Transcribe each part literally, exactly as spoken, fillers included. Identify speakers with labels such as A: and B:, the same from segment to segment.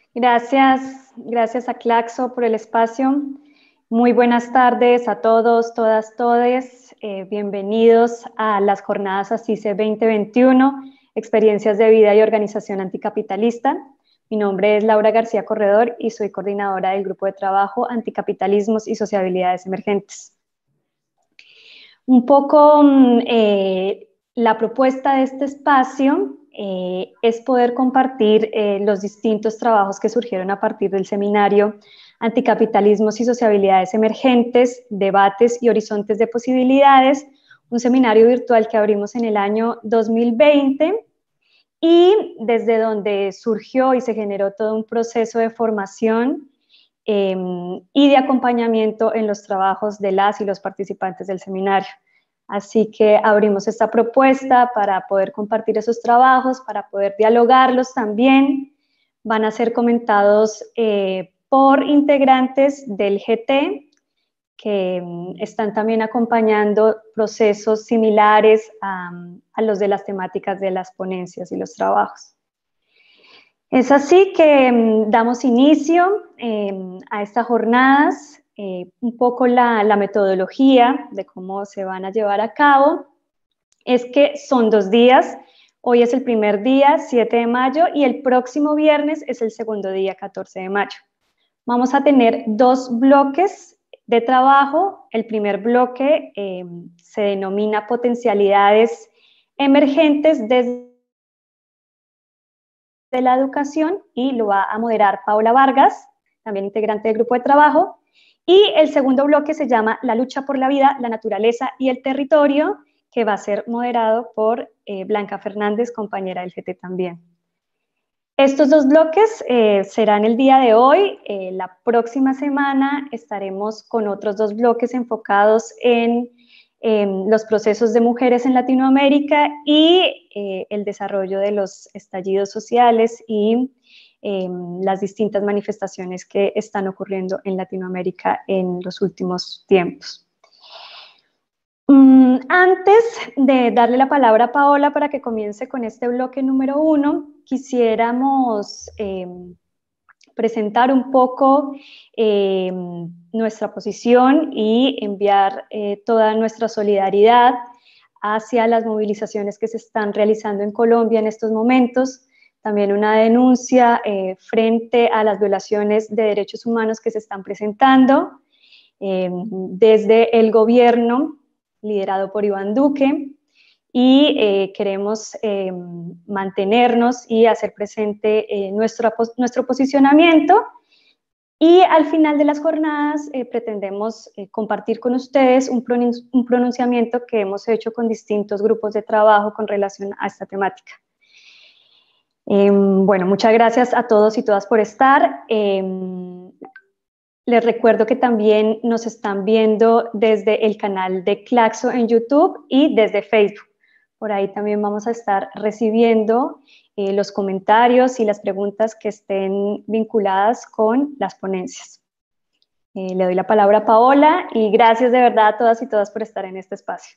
A: Gracias, gracias a Claxo por el espacio. Muy buenas tardes a todos, todas, todes. Eh, bienvenidos a las jornadas ASICE veinte veintiuno, Experiencias de Vida y Organización Anticapitalista. Mi nombre es Laura García Corredor y soy coordinadora del Grupo de Trabajo Anticapitalismos y Sociabilidades Emergentes. Un poco eh, la propuesta de este espacio eh, es poder compartir eh, los distintos trabajos que surgieron a partir del seminario Anticapitalismos y Sociabilidades Emergentes, Debates y Horizontes de Posibilidades, un seminario virtual que abrimos en el año dos mil veinte y desde donde surgió y se generó todo un proceso de formación eh, y de acompañamiento en los trabajos de las y los participantes del seminario. Así que abrimos esta propuesta para poder compartir esos trabajos, para poder dialogarlos también. Van a ser comentados eh, por integrantes del G T, que um, están también acompañando procesos similares a, a los de las temáticas de las ponencias y los trabajos. Es así que um, damos inicio eh, a estas jornadas. Eh, un poco la, la metodología de cómo se van a llevar a cabo es que son dos días. Hoy es el primer día, siete de mayo, y el próximo viernes es el segundo día, catorce de mayo. Vamos a tener dos bloques de trabajo. El primer bloque eh, se denomina Potencialidades Emergentes desde la Educación y lo va a moderar Paola Vargas, también integrante del grupo de trabajo. Y el segundo bloque se llama La lucha por la vida, la naturaleza y el territorio, que va a ser moderado por eh, Blanca Fernández, compañera del G T también. Estos dos bloques eh, serán el día de hoy. Eh, la próxima semana estaremos con otros dos bloques enfocados en, en los procesos de mujeres en Latinoamérica y eh, el desarrollo de los estallidos sociales y eh, las distintas manifestaciones que están ocurriendo en Latinoamérica en los últimos tiempos. Um, antes de darle la palabra a Paola para que comience con este bloque número uno, quisiéramos eh, presentar un poco eh, nuestra posición y enviar eh, toda nuestra solidaridad hacia las movilizaciones que se están realizando en Colombia en estos momentos. También una denuncia eh, frente a las violaciones de derechos humanos que se están presentando eh, desde el gobierno liderado por Iván Duque, y eh, queremos eh, mantenernos y hacer presente eh, nuestro, nuestro posicionamiento. Y al final de las jornadas eh, pretendemos eh, compartir con ustedes un, pronun un pronunciamiento que hemos hecho con distintos grupos de trabajo con relación a esta temática. Eh, bueno, muchas gracias a todos y todas por estar. Eh, Les recuerdo que también nos están viendo desde el canal de Claxo en YouTube y desde Facebook. Por ahí también vamos a estar recibiendo eh, los comentarios y las preguntas que estén vinculadas con las ponencias. Eh, le doy la palabra a Paola y gracias de verdad a todas y todas por estar en este espacio.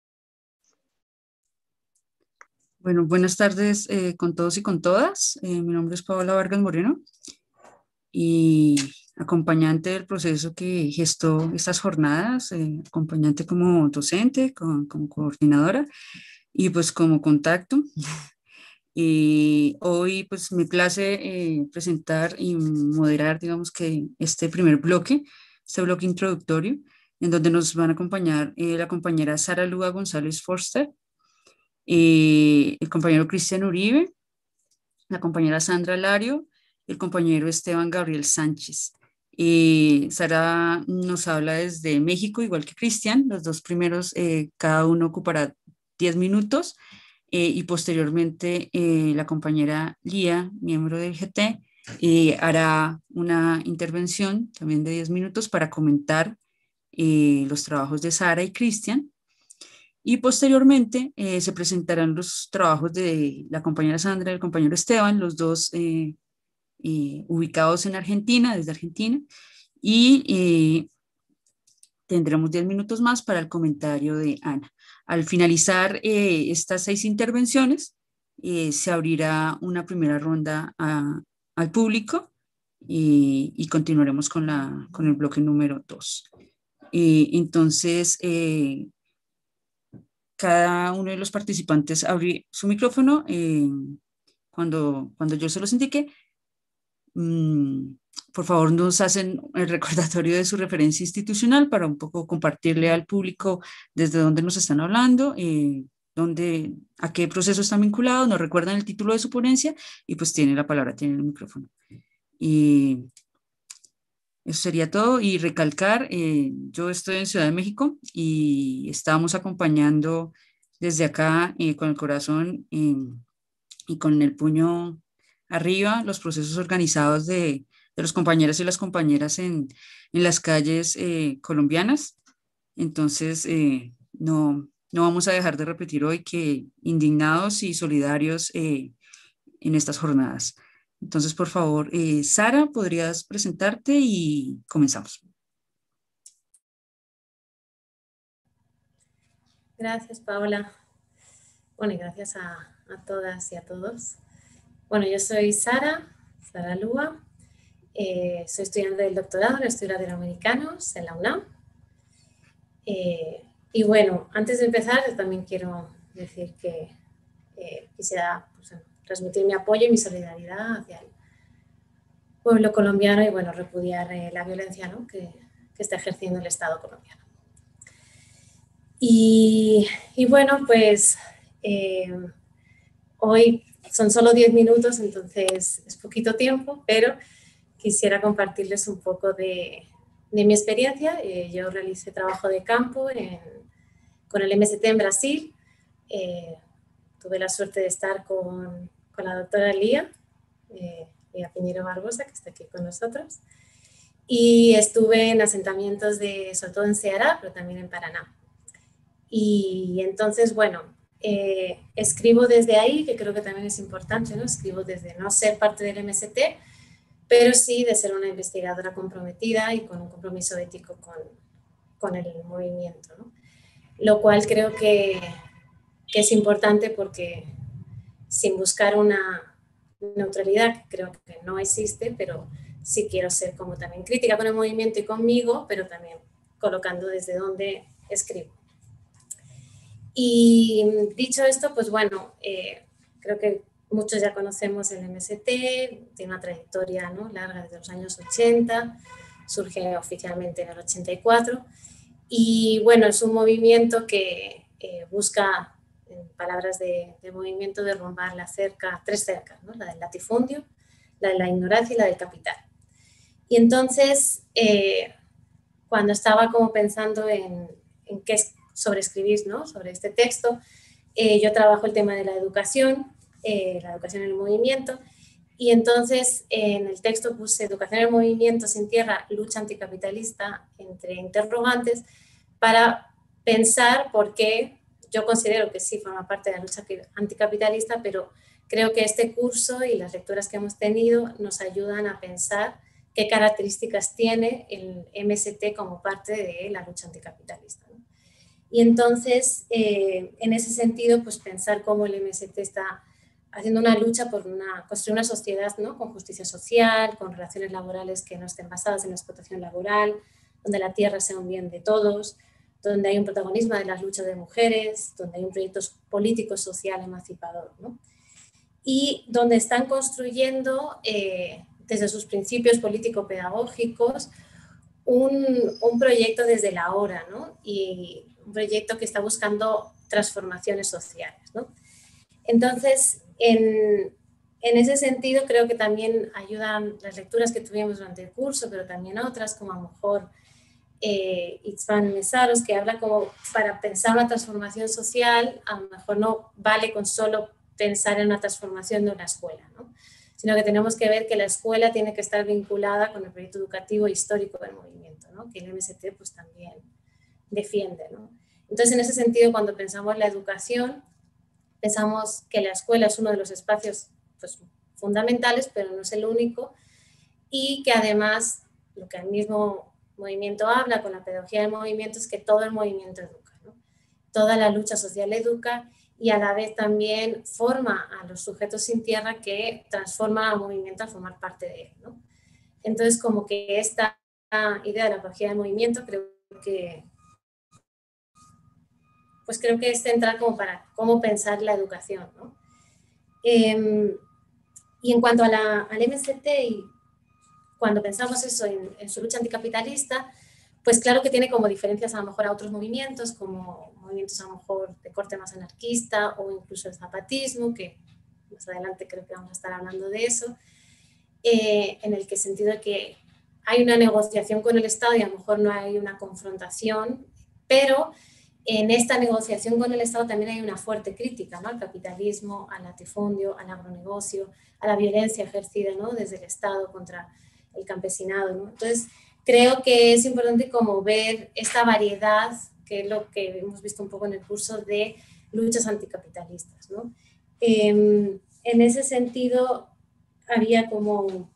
B: Bueno, buenas tardes eh, con todos y con todas. Eh, mi nombre es Paola Vargas Moreno y acompañante del proceso que gestó estas jornadas, eh, acompañante como docente, como, como coordinadora y pues como contacto. Y hoy pues me place eh, presentar y moderar, digamos que este primer bloque, este bloque introductorio, en donde nos van a acompañar eh, la compañera Sara Lua González Forster, eh, el compañero Cristian Uribe, la compañera Sandra Lario, el compañero Esteban Gabriel Sánchez. Eh, Sara nos habla desde México, igual que Cristian. Los dos primeros, eh, cada uno ocupará diez minutos eh, y posteriormente eh, la compañera Lía, miembro del G T, eh, hará una intervención también de diez minutos para comentar eh, los trabajos de Sara y Cristian. Y posteriormente eh, se presentarán los trabajos de la compañera Sandra y el compañero Esteban, los dos eh, eh, ubicados en Argentina, desde Argentina, y eh, tendremos diez minutos más para el comentario de Ana. Al finalizar eh, estas seis intervenciones, eh, se abrirá una primera ronda a, al público y, y continuaremos con, la, con el bloque número dos. Eh, entonces, eh, cada uno de los participantes abrir su micrófono eh, cuando, cuando yo se los indique. Mm, por favor, nos hacen el recordatorio de su referencia institucional para un poco compartirle al público desde dónde nos están hablando, eh, dónde, a qué proceso están vinculados, nos recuerdan el título de su ponencia y pues tiene la palabra, tiene el micrófono. Y eso sería todo. Y recalcar, eh, yo estoy en Ciudad de México y estamos acompañando desde acá eh, con el corazón eh, y con el puño arriba los procesos organizados de, de los compañeros y las compañeras en, en las calles eh, colombianas. Entonces, eh, no, no vamos a dejar de repetir hoy que indignados y solidarios eh, en estas jornadas. Entonces, por favor, eh, Sara, ¿podrías presentarte y comenzamos?
C: Gracias, Paola. Bueno, y gracias a, a todas y a todos. Bueno, yo soy Sara, Sara Lúa. Eh, soy estudiante del doctorado en Estudios Latinoamericanos en la UNAM. Eh, y bueno, antes de empezar, también quiero decir que eh, quisiera pues, transmitir mi apoyo y mi solidaridad hacia el pueblo colombiano y bueno, repudiar eh, la violencia, ¿no?, que, que está ejerciendo el Estado colombiano. Y, y bueno, pues eh, hoy son solo diez minutos, entonces es poquito tiempo, pero quisiera compartirles un poco de, de mi experiencia. Eh, yo realicé trabajo de campo en, con el M S T en Brasil. Eh, tuve la suerte de estar con, con la doctora Lía, eh, Lía Piñero Barbosa, que está aquí con nosotros. Y estuve en asentamientos, de, sobre todo en Ceará, pero también en Paraná. Y entonces, bueno, eh, escribo desde ahí, que creo que también es importante, ¿no? Escribo desde no ser parte del M S T, pero sí de ser una investigadora comprometida y con un compromiso ético con, con el movimiento, ¿no? Lo cual creo que, que es importante porque sin buscar una neutralidad, que creo que no existe, pero sí quiero ser como también crítica con el movimiento y conmigo, pero también colocando desde donde escribo. Y dicho esto, pues bueno, eh, creo que muchos ya conocemos el M S T, tiene una trayectoria, ¿no?, larga desde los años ochenta, surge oficialmente en el ochenta y cuatro, y bueno, es un movimiento que eh, busca, en palabras de, de movimiento, derrumbar la cerca, tres cercas, ¿no?, la del latifundio, la de la ignorancia y la del capital. Y entonces, eh, cuando estaba como pensando en, en qué es sobre escribir, ¿no?, sobre este texto, eh, yo trabajo el tema de la educación, eh, la educación en el movimiento, y entonces eh, en el texto puse educación en el movimiento sin tierra, lucha anticapitalista, entre interrogantes, para pensar por qué yo considero que sí forma parte de la lucha anticapitalista, pero creo que este curso y las lecturas que hemos tenido nos ayudan a pensar qué características tiene el M S T como parte de la lucha anticapitalista, ¿no? Y entonces, eh, en ese sentido, pues pensar cómo el M S T está haciendo una lucha por una, construir una sociedad, ¿no?, con justicia social, con relaciones laborales que no estén basadas en la explotación laboral, donde la tierra sea un bien de todos, donde hay un protagonismo de las luchas de mujeres, donde hay un proyecto político, social, emancipador, ¿no? Y donde están construyendo, eh, desde sus principios político-pedagógicos, un, un proyecto desde la hora, ¿no?, y un proyecto que está buscando transformaciones sociales, ¿no? Entonces, en, en ese sentido, creo que también ayudan las lecturas que tuvimos durante el curso, pero también otras, como a lo mejor eh, Itzvan Mesaros, que habla como para pensar una transformación social, a lo mejor no vale con solo pensar en una transformación de una escuela, ¿no?, sino que tenemos que ver que la escuela tiene que estar vinculada con el proyecto educativo e histórico del movimiento, ¿no?, que el M S T pues también defiende, ¿no? Entonces, en ese sentido, cuando pensamos en la educación, pensamos que la escuela es uno de los espacios pues, fundamentales, pero no es el único, y que además lo que el mismo movimiento habla con la pedagogía del movimiento es que todo el movimiento educa, ¿no? Toda la lucha social educa y a la vez también forma a los sujetos sin tierra que transforman al movimiento a formar parte de él, ¿no? Entonces, como que esta idea de la pedagogía del movimiento creo que, pues creo que es central como para cómo pensar la educación, ¿no? Eh, y en cuanto a la, al M S T, y cuando pensamos eso en, en su lucha anticapitalista, pues claro que tiene como diferencias a lo mejor a otros movimientos, como movimientos a lo mejor de corte más anarquista o incluso el zapatismo, que más adelante creo que vamos a estar hablando de eso, eh, en el que sentido de que hay una negociación con el Estado y a lo mejor no hay una confrontación, pero en esta negociación con el Estado también hay una fuerte crítica, ¿no? Al capitalismo, al latifundio, al agronegocio, a la violencia ejercida, ¿no? Desde el Estado contra el campesinado, ¿no? Entonces, creo que es importante como ver esta variedad, que es lo que hemos visto un poco en el curso de luchas anticapitalistas, ¿no? Eh, en ese sentido, había como,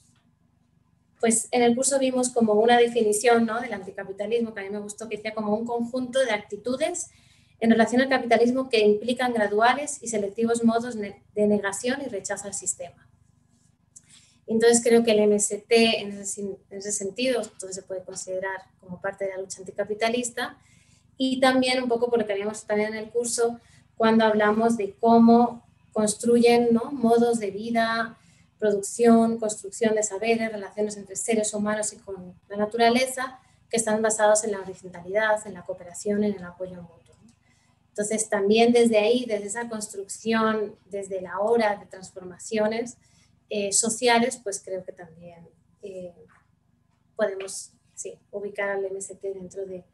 C: pues en el curso vimos como una definición, ¿no? Del anticapitalismo, que a mí me gustó, que decía como un conjunto de actitudes en relación al capitalismo que implican graduales y selectivos modos de negación y rechazo al sistema. Entonces creo que el M S T en ese, en ese sentido entonces se puede considerar como parte de la lucha anticapitalista, y también un poco por lo que habíamos también en el curso cuando hablamos de cómo construyen, ¿no? Modos de vida, producción, construcción de saberes, relaciones entre seres humanos y con la naturaleza, que están basados en la horizontalidad, en la cooperación, en el apoyo mutuo. Entonces también desde ahí, desde esa construcción, desde la hora de transformaciones eh, sociales, pues creo que también eh, podemos sí, ubicar al M S T dentro de,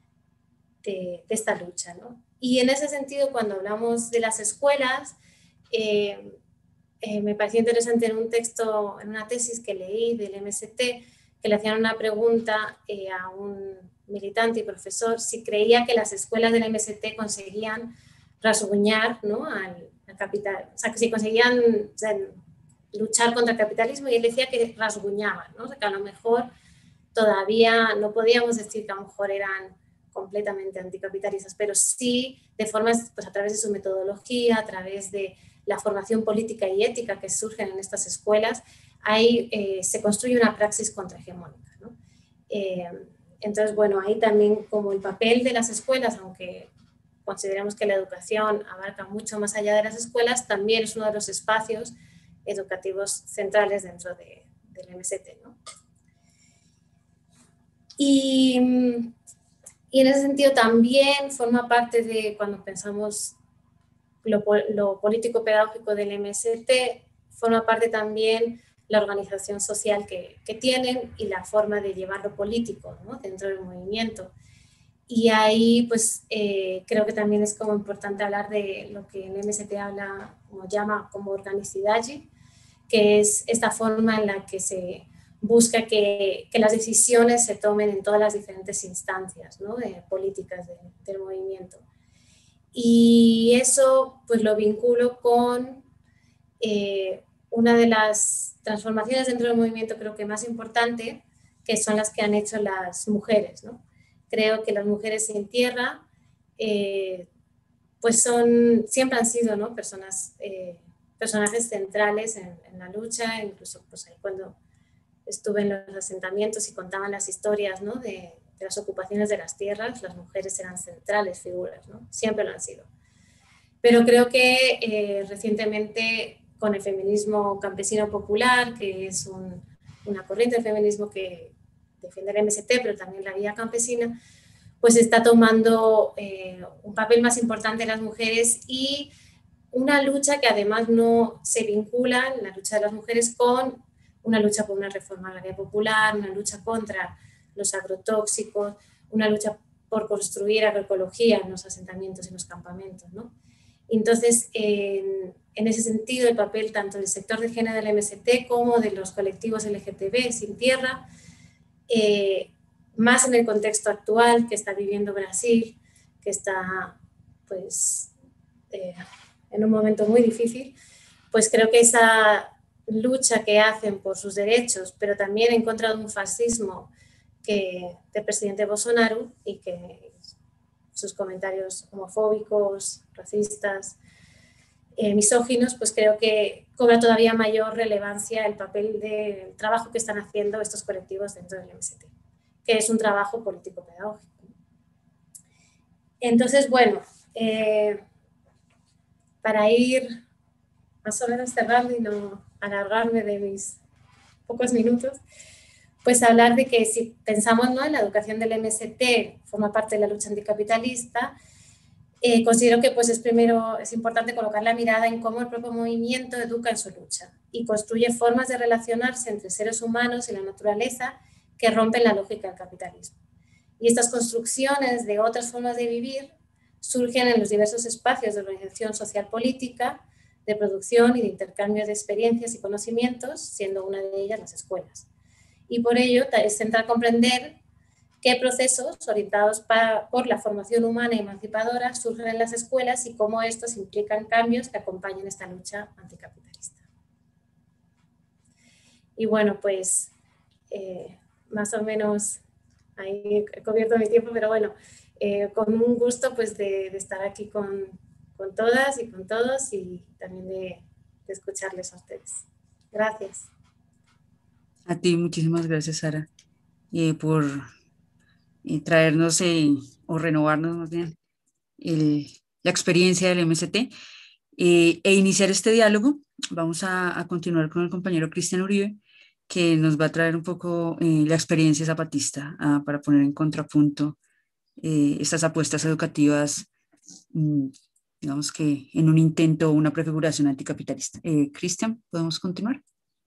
C: de, de esta lucha, ¿no? Y en ese sentido, cuando hablamos de las escuelas, eh, eh, me pareció interesante en un texto, en una tesis que leí del M S T, que le hacían una pregunta eh, a un militante y profesor si creía que las escuelas del M S T conseguían rasguñar, ¿no? al, al capital, o sea, que si conseguían o sea, luchar contra el capitalismo, y él decía que rasguñaban, ¿no? O sea, que a lo mejor todavía no podíamos decir que a lo mejor eran completamente anticapitalistas, pero sí de formas, pues a través de su metodología, a través de la formación política y ética que surgen en estas escuelas, ahí eh, se construye una praxis contrahegemónica, ¿no? Eh, entonces, bueno, ahí también como el papel de las escuelas, aunque consideramos que la educación abarca mucho más allá de las escuelas, también es uno de los espacios educativos centrales dentro de, del M S T, ¿no? Y, y en ese sentido también forma parte de, cuando pensamos lo, lo político-pedagógico del M S T, forma parte también la organización social que, que tienen y la forma de llevar lo político, ¿no? Dentro del movimiento. Y ahí pues eh, creo que también es como importante hablar de lo que el M S T habla, como llama como organicidad, que es esta forma en la que se busca que, que las decisiones se tomen en todas las diferentes instancias, ¿no? De políticas de, del movimiento. Y eso pues lo vinculo con eh, una de las transformaciones dentro del movimiento creo que más importante, que son las que han hecho las mujeres, ¿no? Creo que las mujeres sin tierra eh, pues son, siempre han sido, ¿no? Personas, eh, personajes centrales en, en la lucha, incluso pues ahí cuando estuve en los asentamientos y contaban las historias, ¿no? de, de las ocupaciones de las tierras, las mujeres eran centrales figuras, ¿no? Siempre lo han sido. Pero creo que eh, recientemente con el feminismo campesino popular, que es un, una corriente de feminismo que defiende el M S T, pero también la vía campesina, pues está tomando eh, un papel más importante en las mujeres, y una lucha que además no se vincula, la lucha de las mujeres, con una lucha por una reforma agraria popular, una lucha contra los agrotóxicos, una lucha por construir agroecología en los asentamientos y en los campamentos, ¿no? Entonces, en, en ese sentido, el papel tanto del sector de género del M S T como de los colectivos L G T B sin tierra, eh, más en el contexto actual que está viviendo Brasil, que está pues, eh, en un momento muy difícil, pues creo que esa lucha que hacen por sus derechos, pero también en contra de un fascismo que, del presidente Bolsonaro, y que sus comentarios homofóbicos, racistas, eh, misóginos, pues creo que cobra todavía mayor relevancia el papel del trabajo que están haciendo estos colectivos dentro del M S T, que es un trabajo político-pedagógico. Entonces, bueno, eh, para ir más o menos cerrando y no alargarme de mis pocos minutos, pues hablar de que si pensamos, ¿no?, en la educación del M S T, forma parte de la lucha anticapitalista, eh, considero que pues es primero es importante colocar la mirada en cómo el propio movimiento educa en su lucha y construye formas de relacionarse entre seres humanos y la naturaleza que rompen la lógica del capitalismo. Y estas construcciones de otras formas de vivir surgen en los diversos espacios de organización social política, de producción y de intercambio de experiencias y conocimientos, siendo una de ellas las escuelas. Y por ello es central comprender qué procesos orientados para, por la formación humana y emancipadora surgen en las escuelas y cómo estos implican cambios que acompañan esta lucha anticapitalista. Y bueno, pues eh, más o menos ahí he cubierto mi tiempo, pero bueno, eh, con un gusto pues de, de estar aquí con, con todas y con todos y también de, de escucharles a ustedes. Gracias.
B: A ti, muchísimas gracias, Sara, eh, por eh, traernos eh, o renovarnos más bien el, la experiencia del M S T eh, e iniciar este diálogo. Vamos a, a continuar con el compañero Cristian Uribe, que nos va a traer un poco eh, la experiencia zapatista ah, para poner en contrapunto eh, estas apuestas educativas, mmm, digamos que en un intento o una prefiguración anticapitalista. Eh, Cristian, ¿podemos continuar?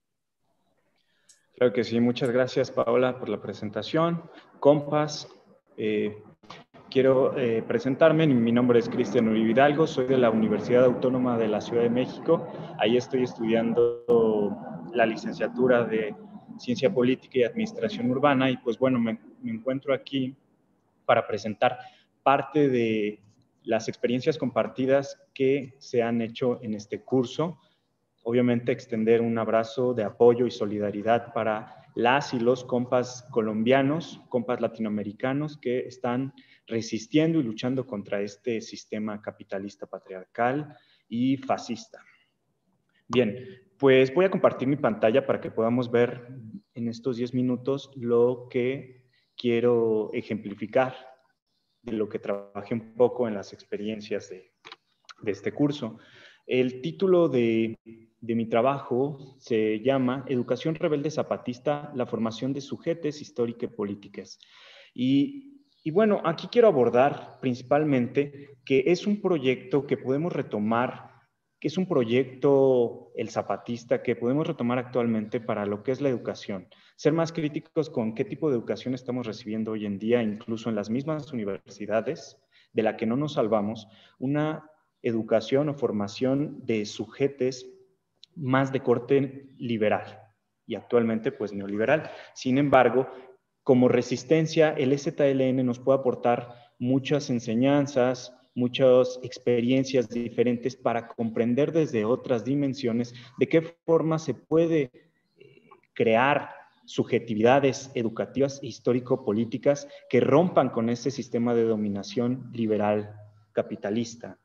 D: Claro que sí, muchas gracias Paola por la presentación. Compas, eh, quiero eh, presentarme, mi nombre es Cristian Uribe Hidalgo, soy de la Universidad Autónoma de la Ciudad de México, ahí estoy estudiando la licenciatura de Ciencia Política y Administración Urbana y pues bueno, me, me encuentro aquí para presentar parte de las experiencias compartidas que se han hecho en este curso. Obviamente extender un abrazo de apoyo y solidaridad para las y los compas colombianos, compas latinoamericanos que están resistiendo y luchando contra este sistema capitalista patriarcal y fascista. Bien, pues voy a compartir mi pantalla para que podamos ver en estos diez minutos lo que quiero ejemplificar de lo que trabajé un poco en las experiencias de, de este curso. El título de, de mi trabajo se llama Educación Rebelde Zapatista, la formación de sujetes históricos y políticas. Y, y bueno, aquí quiero abordar principalmente que es un proyecto que podemos retomar, que es un proyecto, el zapatista, que podemos retomar actualmente para lo que es la educación. Ser más críticos con qué tipo de educación estamos recibiendo hoy en día, incluso en las mismas universidades, de la que no nos salvamos, una educación o formación de sujetes más de corte liberal y actualmente pues neoliberal. Sin embargo, como resistencia, el E Z L N nos puede aportar muchas enseñanzas, muchas experiencias diferentes para comprender desde otras dimensiones de qué forma se puede crear subjetividades educativas e histórico-políticas que rompan con ese sistema de dominación liberal capitalista.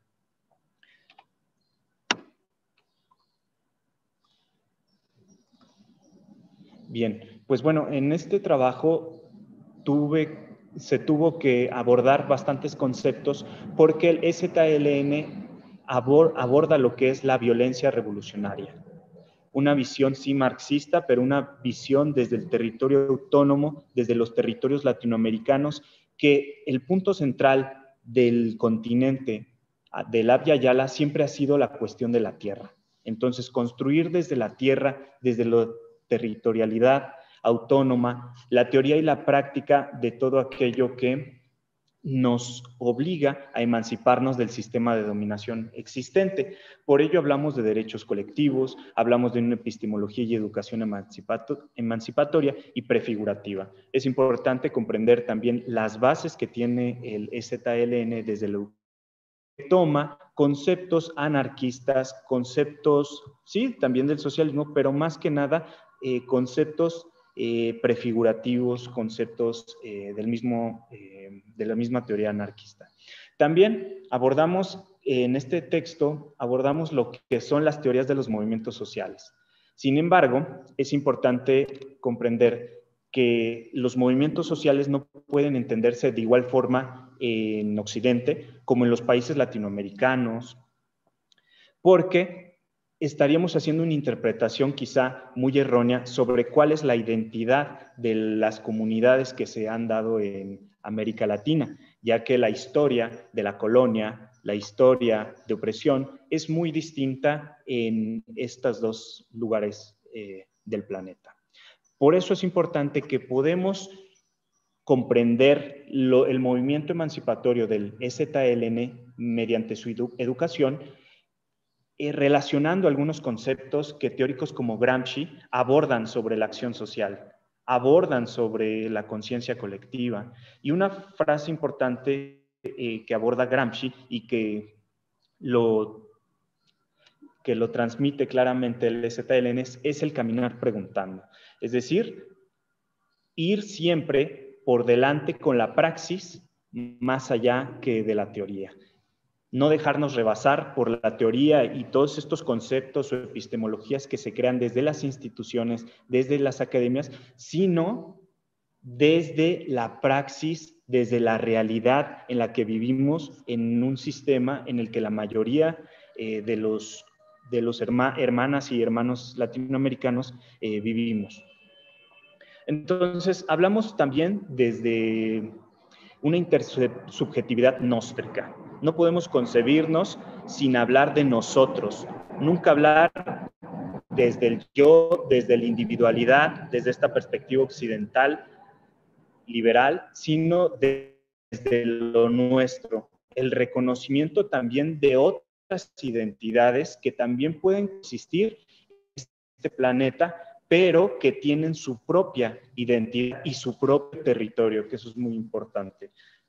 D: Bien, pues bueno, en este trabajo tuve, se tuvo que abordar bastantes conceptos porque el E Z L N abor, aborda lo que es la violencia revolucionaria. Una visión sí marxista, pero una visión desde el territorio autónomo, desde los territorios latinoamericanos, que el punto central del continente, del Abya Yala, siempre ha sido la cuestión de la tierra. Entonces, construir desde la tierra, desde la territorialidad autónoma, la teoría y la práctica de todo aquello que nos obliga a emanciparnos del sistema de dominación existente. Por ello hablamos de derechos colectivos, hablamos de una epistemología y educación emancipato- emancipatoria y prefigurativa. Es importante comprender también las bases que tiene el E Z L N desde la que toma conceptos anarquistas, conceptos, sí, también del socialismo, pero más que nada eh, conceptos Eh, prefigurativos, conceptos eh, del mismo, eh, de la misma teoría anarquista. También abordamos en este texto abordamos lo que son las teorías de los movimientos sociales. Sin embargo, es importante comprender que los movimientos sociales no pueden entenderse de igual forma en Occidente como en los países latinoamericanos, porque estaríamos haciendo una interpretación quizá muy errónea sobre cuál es la identidad de las comunidades que se han dado en América Latina, ya que la historia de la colonia, la historia de opresión es muy distinta en estos dos lugares eh, del planeta. Por eso es importante que podemos comprender lo, el movimiento emancipatorio del E Z L N mediante su edu educación, eh, relacionando algunos conceptos que teóricos como Gramsci abordan sobre la acción social, abordan sobre la conciencia colectiva. Y una frase importante eh, que aborda Gramsci y que lo, que lo transmite claramente el E Z L N es, es el caminar preguntando. Es decir, ir siempre por delante con la praxis más allá que de la teoría. No dejarnos rebasar por la teoría y todos estos conceptos o epistemologías que se crean desde las instituciones, desde las academias, sino desde la praxis, desde la realidad en la que vivimos en un sistema en el que la mayoría eh, de los, de los herma, hermanas y hermanos latinoamericanos eh, vivimos. Entonces, hablamos también desde una intersubjetividad gnóstica. No podemos concebirnos sin hablar de nosotros. Nunca hablar desde el yo, desde la individualidad, desde esta perspectiva occidental, liberal, sino desde lo nuestro. El reconocimiento también de otras identidades que también pueden existir en este planeta, pero que tienen su propia identidad y su propio territorio, que eso es muy importante.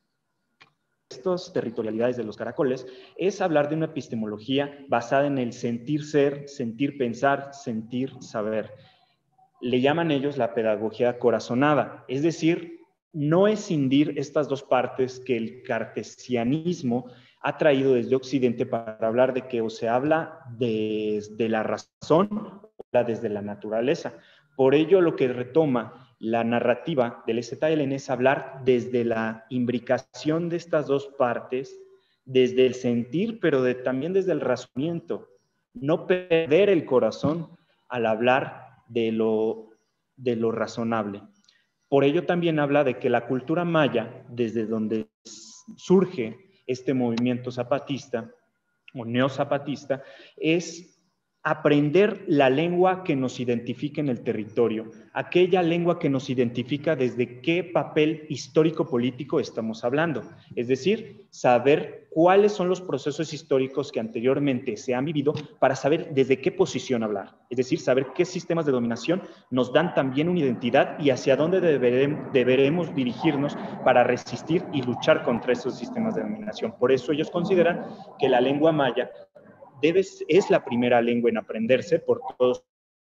D: Estas territorialidades de los caracoles es hablar de una epistemología basada en el sentir ser, sentir pensar, sentir saber. Le llaman ellos la pedagogía corazonada, es decir, no escindir estas dos partes que el cartesianismo ha traído desde Occidente para hablar de que o se habla desde la razón o desde la naturaleza. Por ello, lo que retoma la narrativa del E Z L N es hablar desde la imbricación de estas dos partes, desde el sentir, pero de, también desde el razonamiento. No perder el corazón al hablar de lo, de lo razonable. Por ello también habla de que la cultura maya, desde donde surge este movimiento zapatista o neozapatista, es aprender la lengua que nos identifica en el territorio, aquella lengua que nos identifica desde qué papel histórico-político estamos hablando. Es decir, saber cuáles son los procesos históricos que anteriormente se han vivido para saber desde qué posición hablar. Es decir, saber qué sistemas de dominación nos dan también una identidad y hacia dónde deberemos, deberemos dirigirnos para resistir y luchar contra esos sistemas de dominación. Por eso ellos consideran que la lengua maya Debe, es la primera lengua en aprenderse por todos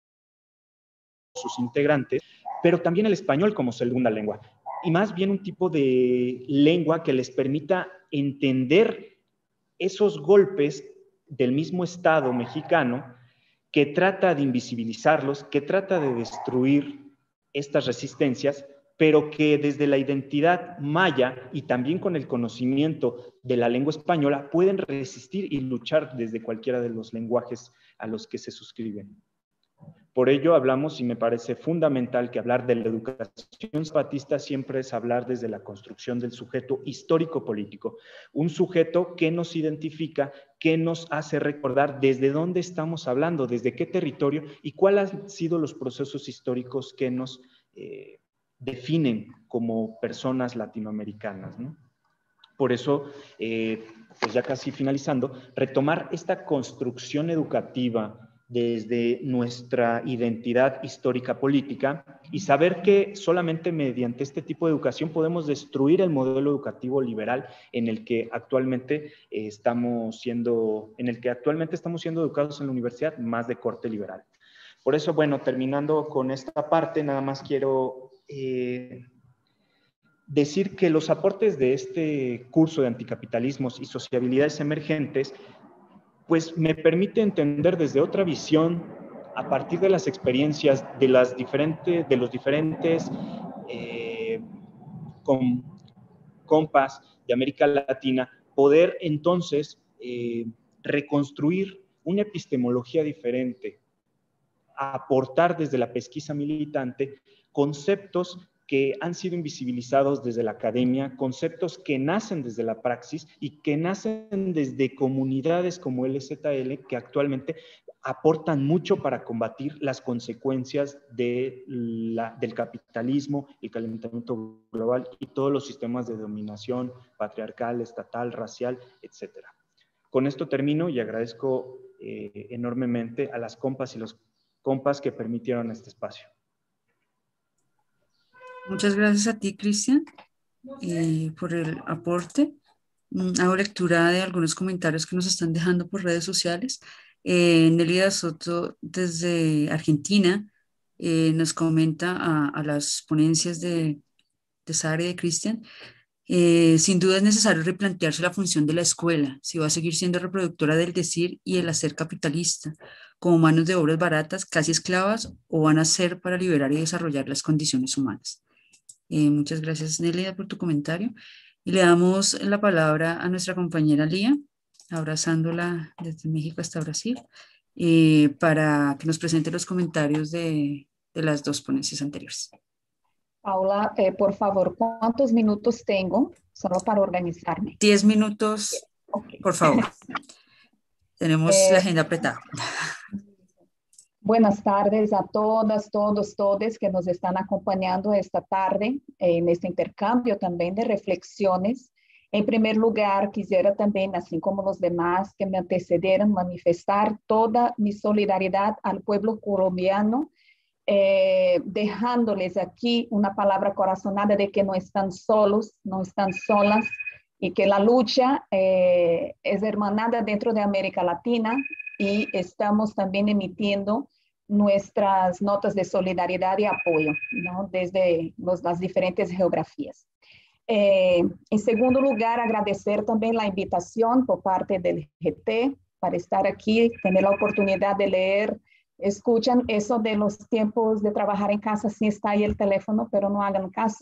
D: sus integrantes, pero también el español como segunda lengua. Y más bien un tipo de lengua que les permita entender esos golpes del mismo Estado mexicano que trata de invisibilizarlos, que trata de destruir estas resistencias, pero que desde la identidad maya y también con el conocimiento de la lengua española pueden resistir y luchar desde cualquiera de los lenguajes a los que se suscriben. Por ello hablamos, y me parece fundamental que hablar de la educación zapatista siempre es hablar desde la construcción del sujeto histórico-político, un sujeto que nos identifica, que nos hace recordar desde dónde estamos hablando, desde qué territorio y cuáles han sido los procesos históricos que nos eh, definen como personas latinoamericanas, ¿no? Por eso, eh, pues ya casi finalizando, retomar esta construcción educativa desde nuestra identidad histórica política y saber que solamente mediante este tipo de educación podemos destruir el modelo educativo liberal en el que actualmente eh, estamos siendo, en el que actualmente estamos siendo educados en la universidad, más de corte liberal. Por eso, bueno, terminando con esta parte, nada más quiero eh, decir que los aportes de este curso de anticapitalismos y sociabilidades emergentes pues me permite entender desde otra visión, a partir de las experiencias de, las diferentes, de los diferentes eh, com, compas de América Latina, poder entonces eh, reconstruir una epistemología diferente, aportar desde la pesquisa militante conceptos que han sido invisibilizados desde la academia, conceptos que nacen desde la praxis y que nacen desde comunidades como L Z L, que actualmente aportan mucho para combatir las consecuencias de la, del capitalismo, el calentamiento global y todos los sistemas de dominación patriarcal, estatal, racial, etcétera. Con esto termino y agradezco eh, enormemente a las compas y los compas que permitieron este espacio.
B: Muchas gracias a ti, Cristian, eh, por el aporte. Hago lectura de algunos comentarios que nos están dejando por redes sociales. Eh, Nelida Soto, desde Argentina, eh, nos comenta a, a las ponencias de, de Sara y de Cristian. Eh, sin duda es necesario replantearse la función de la escuela, si va a seguir siendo reproductora del decir y el hacer capitalista, como manos de obras baratas, casi esclavas, o van a ser para liberar y desarrollar las condiciones humanas. Eh, muchas gracias, Nelida, por tu comentario. Y le damos la palabra a nuestra compañera Lía, abrazándola desde México hasta Brasil, eh, para que nos presente los comentarios de, de las dos ponencias anteriores.
E: Paula, eh, por favor, ¿cuántos minutos tengo? Solo para organizarme.
B: Diez minutos, okay. Por favor. Tenemos eh, la agenda apretada.
E: Buenas tardes a todas, todos, todes que nos están acompañando esta tarde en este intercambio también de reflexiones. En primer lugar, quisiera también, así como los demás que me antecedieron, manifestar toda mi solidaridad al pueblo colombiano, eh, dejándoles aquí una palabra corazonada de que no están solos, no están solas, y que la lucha eh, es hermanada dentro de América Latina, y estamos también emitiendo nuestras notas de solidaridad y apoyo, ¿no? Desde los, las diferentes geografías. Eh, en segundo lugar, agradecer también la invitación por parte del G T para estar aquí, tener la oportunidad de leer. Escuchan eso de los tiempos de trabajar en casa, sí está ahí el teléfono, pero no hagan caso.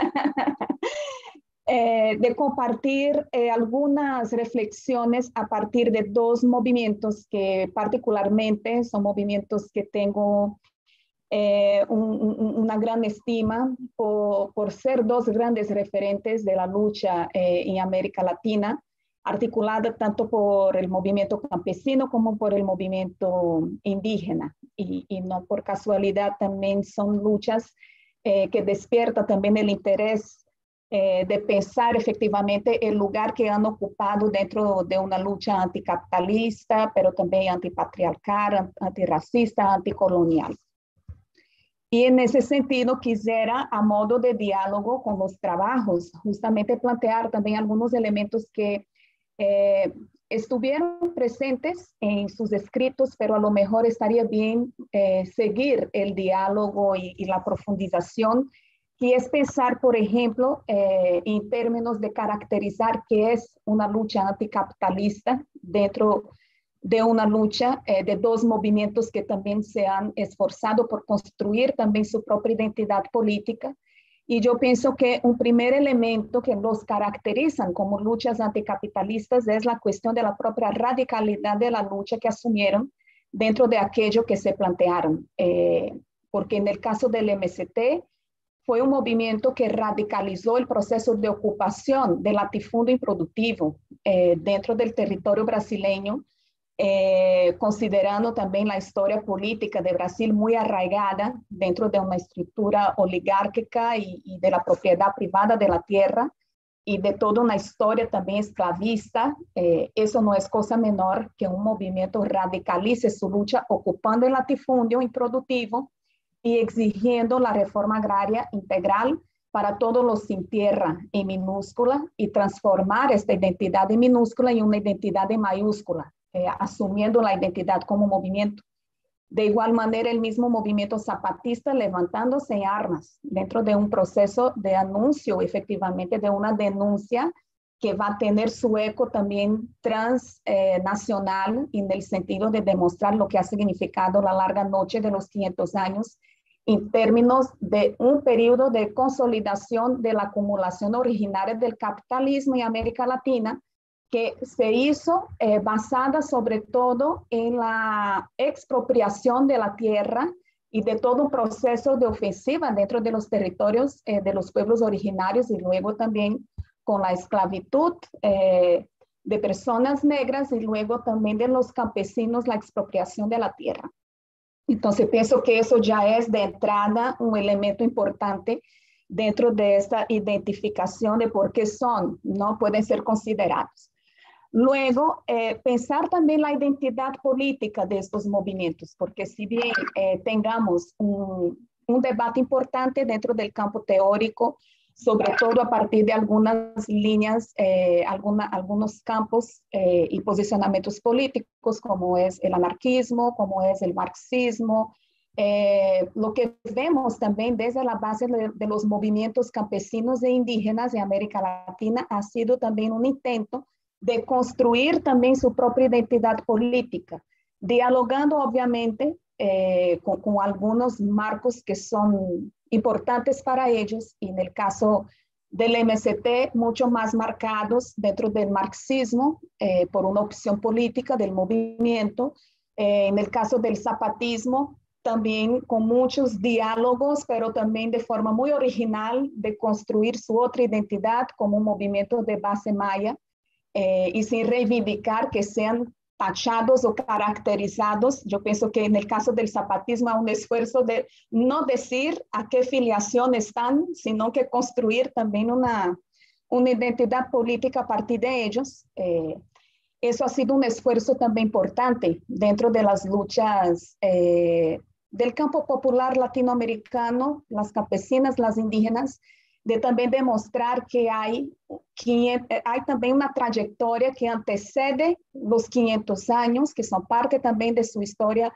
E: Eh, de compartir eh, algunas reflexiones a partir de dos movimientos que particularmente son movimientos que tengo eh, un, un, una gran estima por, por ser dos grandes referentes de la lucha eh, en América Latina, articulada tanto por el movimiento campesino como por el movimiento indígena. Y, y no por casualidad también son luchas eh, que despiertan también el interés Eh, de pensar efectivamente el lugar que han ocupado dentro de una lucha anticapitalista, pero también antipatriarcal, antirracista, anticolonial. Y en ese sentido quisiera, a modo de diálogo con los trabajos, justamente plantear también algunos elementos que eh, estuvieron presentes en sus escritos, pero a lo mejor estaría bien eh, seguir el diálogo y, y la profundización, y es pensar, por ejemplo, eh, en términos de caracterizar qué es una lucha anticapitalista dentro de una lucha eh, de dos movimientos que también se han esforzado por construir también su propia identidad política. Y yo pienso que un primer elemento que los caracterizan como luchas anticapitalistas es la cuestión de la propia radicalidad de la lucha que asumieron dentro de aquello que se plantearon. Eh, porque en el caso del M S T, fue un movimiento que radicalizó el proceso de ocupación del latifundio improductivo eh, dentro del territorio brasileño, eh, considerando también la historia política de Brasil muy arraigada dentro de una estructura oligárquica y, y de la propiedad privada de la tierra, y de toda una historia también esclavista. Eh, eso no es cosa menor que un movimiento radicalice su lucha ocupando el latifundio improductivo y exigiendo la reforma agraria integral para todos los sin tierra en minúscula, y transformar esta identidad en minúscula en una identidad en mayúscula, eh, asumiendo la identidad como movimiento. De igual manera, el mismo movimiento zapatista levantándose en armas dentro de un proceso de anuncio, efectivamente, de una denuncia que va a tener su eco también transnacional eh, en el sentido de demostrar lo que ha significado la larga noche de los quinientos años en términos de un periodo de consolidación de la acumulación originaria del capitalismo en América Latina, que se hizo eh, basada sobre todo en la expropiación de la tierra y de todo un proceso de ofensiva dentro de los territorios eh, de los pueblos originarios, y luego también con la esclavitud eh, de personas negras, y luego también de los campesinos, la expropiación de la tierra. Entonces pienso que eso ya es de entrada un elemento importante dentro de esta identificación de por qué son, no pueden ser considerados. Luego, eh, pensar también la identidad política de estos movimientos, porque si bien eh, tengamos un, un debate importante dentro del campo teórico, sobre todo a partir de algunas líneas, eh, alguna, algunos campos eh, y posicionamientos políticos, como es el anarquismo, como es el marxismo, eh, lo que vemos también desde la base de, de los movimientos campesinos e indígenas en América Latina ha sido también un intento de construir también su propia identidad política, dialogando obviamente eh, con, con algunos marcos que son importantes para ellos, y en el caso del M S T, mucho más marcados dentro del marxismo, eh, por una opción política del movimiento. Eh, en el caso del zapatismo, también con muchos diálogos, pero también de forma muy original de construir su otra identidad como un movimiento de base maya, eh, y sin reivindicar que sean tachados o caracterizados. Yo pienso que en el caso del zapatismo hay un esfuerzo de no decir a qué filiación están, sino que construir también una, una identidad política a partir de ellos. Eh, eso ha sido un esfuerzo también importante dentro de las luchas eh, del campo popular latinoamericano, las campesinas, las indígenas, de también demostrar que hay, que hay también una trayectoria que antecede los quinientos años, que son parte también de su historia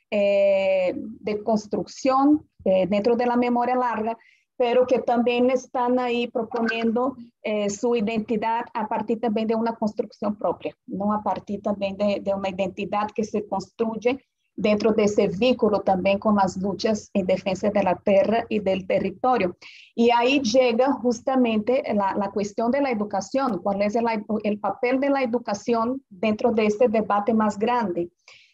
E: eh, de construcción eh, dentro de la memoria larga, pero que también están ahí proponiendo eh, su identidad a partir también de una construcción propia, no a partir también de, de una identidad que se construye dentro de ese vínculo también con las luchas en defensa de la tierra y del territorio. Y ahí llega justamente la, la cuestión de la educación, cuál es el, el papel de la educación dentro de este debate más grande,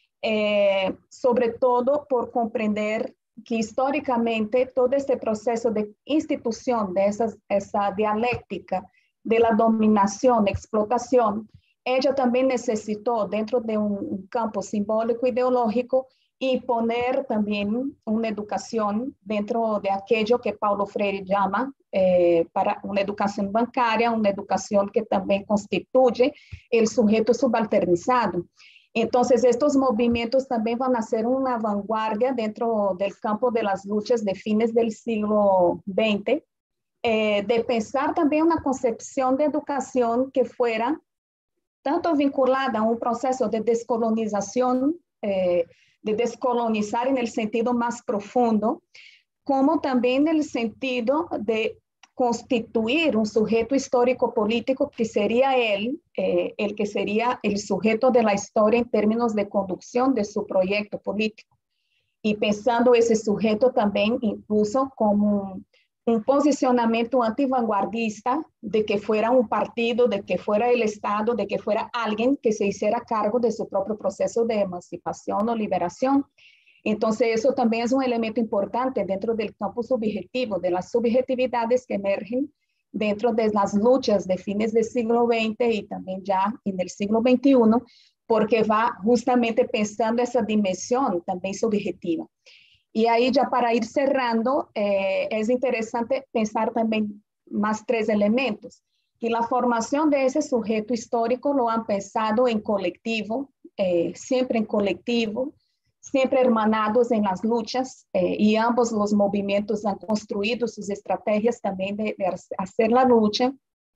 E: eh, sobre todo por comprender que históricamente todo este proceso de institución, de esas, esa dialéctica de la dominación, explotación, ella también necesitó dentro de un, un campo simbólico ideológico y poner también una educación dentro de aquello que Paulo Freire llama eh, para una educación bancaria, una educación que también constituye el sujeto subalternizado. Entonces, estos movimientos también van a ser una vanguardia dentro del campo de las luchas de fines del siglo veinte, eh, de pensar también una concepción de educación que fuera tanto vinculada a un proceso de descolonización, eh, de descolonizar en el sentido más profundo, como también en el sentido de constituir un sujeto histórico-político que sería él, eh, el que sería el sujeto de la historia en términos de conducción de su proyecto político. Y pensando ese sujeto también incluso como un, un posicionamiento antivanguardista de que fuera un partido, de que fuera el Estado, de que fuera alguien que se hiciera cargo de su propio proceso de emancipación o liberación. Entonces, eso también es un elemento importante dentro del campo subjetivo, de las subjetividades que emergen dentro de las luchas de fines del siglo veinte y también ya en el siglo veintiuno, porque va justamente pensando esa dimensión también subjetiva. Y ahí ya para ir cerrando, eh, es interesante pensar también más tres elementos. Que la formación de ese sujeto histórico lo han pensado en colectivo, eh, siempre en colectivo, siempre hermanados en las luchas, eh, y ambos los movimientos han construido sus estrategias también de, de hacer la lucha.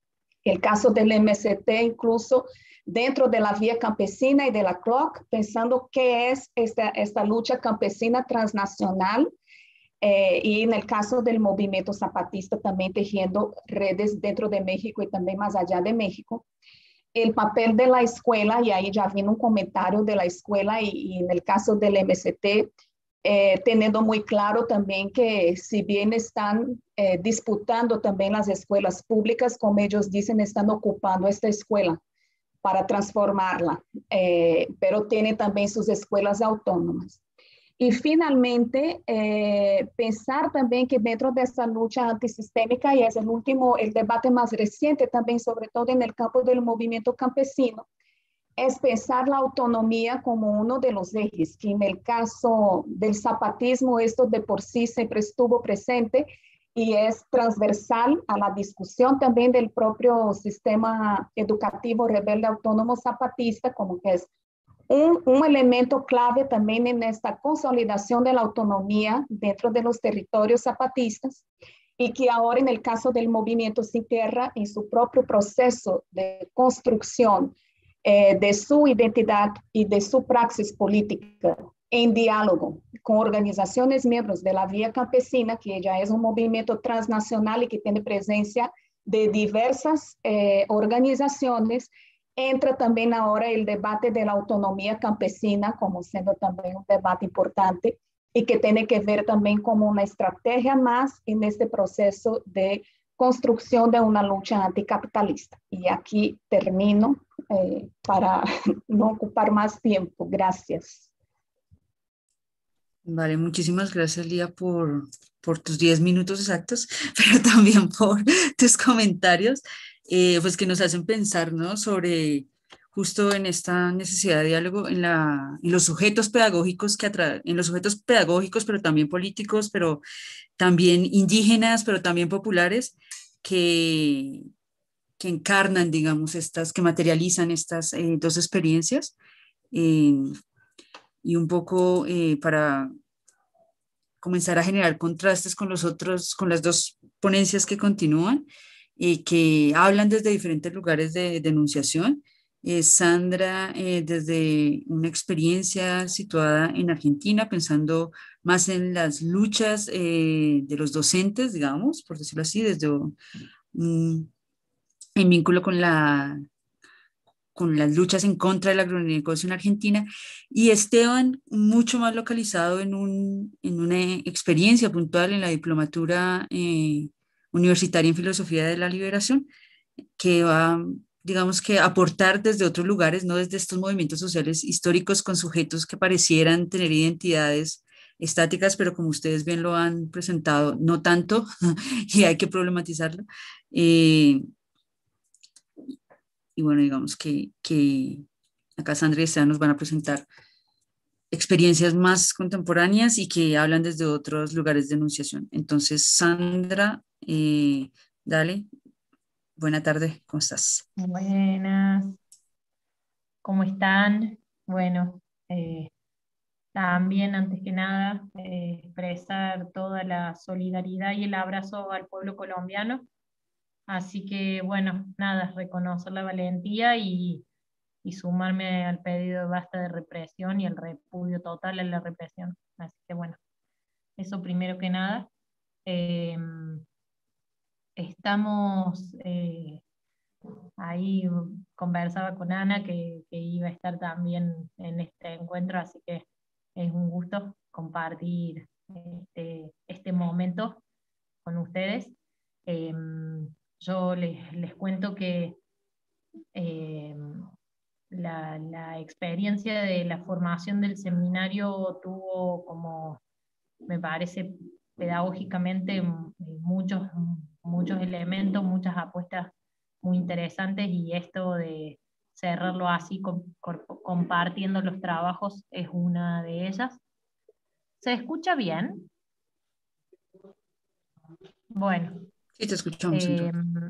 E: El caso del M S T incluso dentro de la vía campesina y de la C L O C, pensando qué es esta, esta lucha campesina transnacional, eh, y en el caso del movimiento zapatista también tejiendo redes dentro de México y también más allá de México. El papel de la escuela, y ahí ya viene un comentario de la escuela y, y en el caso del M S T, eh, teniendo muy claro también que si bien están eh, disputando también las escuelas públicas, como ellos dicen, están ocupando esta escuela para transformarla, eh, pero tiene también sus escuelas autónomas. Y finalmente, eh, pensar también que dentro de esta lucha antisistémica, y es el último, el debate más reciente también, sobre todo en el campo del movimiento campesino, es pensar la autonomía como uno de los ejes, que en el caso del zapatismo esto de por sí siempre estuvo presente y es transversal a la discusión también del propio sistema educativo rebelde autónomo zapatista, como que es un, un elemento clave también en esta consolidación de la autonomía dentro de los territorios zapatistas y que ahora en el caso del movimiento Sin Tierra, en su propio proceso de construcción eh, de su identidad y de su praxis política en diálogo con organizaciones miembros de la Vía Campesina, que ya es un movimiento transnacional y que tiene presencia de diversas eh, organizaciones, entra también ahora el debate de la autonomía campesina como siendo también un debate importante y que tiene que ver también como una estrategia más en este proceso de construcción de una lucha anticapitalista. Y aquí termino eh, para no ocupar más tiempo. Gracias.
B: Vale, muchísimas gracias, Lía, por, por tus diez minutos exactos, pero también por tus comentarios, eh, pues que nos hacen pensar, ¿no? Sobre justo en esta necesidad de diálogo, en, la, en los sujetos pedagógicos, que atra- en los sujetos pedagógicos, pero también políticos, pero también indígenas, pero también populares, que, que encarnan, digamos, estas, que materializan estas eh, dos experiencias. Eh, y un poco eh, para comenzar a generar contrastes con los otros, con las dos ponencias que continúan, eh, que hablan desde diferentes lugares de denunciación. Eh, Sandra, eh, desde una experiencia situada en Argentina, pensando más en las luchas eh, de los docentes, digamos, por decirlo así, desde un, en vínculo con la con las luchas en contra del agronegocio en Argentina, y Esteban mucho más localizado en, un, en una experiencia puntual en la diplomatura eh, universitaria en filosofía de la liberación, que va, digamos que aportar desde otros lugares, no desde estos movimientos sociales históricos con sujetos que parecieran tener identidades estáticas, pero como ustedes bien lo han presentado, no tanto, y hay que problematizarlo. Eh, y bueno, digamos que, que acá Sandra y Esteban nos van a presentar experiencias más contemporáneas y que hablan desde otros lugares de enunciación. Entonces, Sandra, eh, dale, buena tarde, ¿cómo estás?
F: Buenas, ¿cómo están? Bueno, eh, también antes que nada eh, expresar toda la solidaridad y el abrazo al pueblo colombiano. Así que bueno, nada, reconocer la valentía y, y sumarme al pedido de basta de represión y el repudio total a la represión. Así que bueno, eso primero que nada. Eh, estamos... eh, Ahí conversaba con Ana que, que iba a estar también en este encuentro, así que es un gusto compartir este, este momento con ustedes. Eh, yo les, les cuento que eh, la, la experiencia de la formación del seminario tuvo como, me parece, pedagógicamente muchos, muchos elementos, muchas apuestas muy interesantes, y esto de cerrarlo así, con, con, compartiendo los trabajos, es una de ellas. ¿Se escucha bien? Bueno.
B: Sí, te escuchamos.
F: Eh,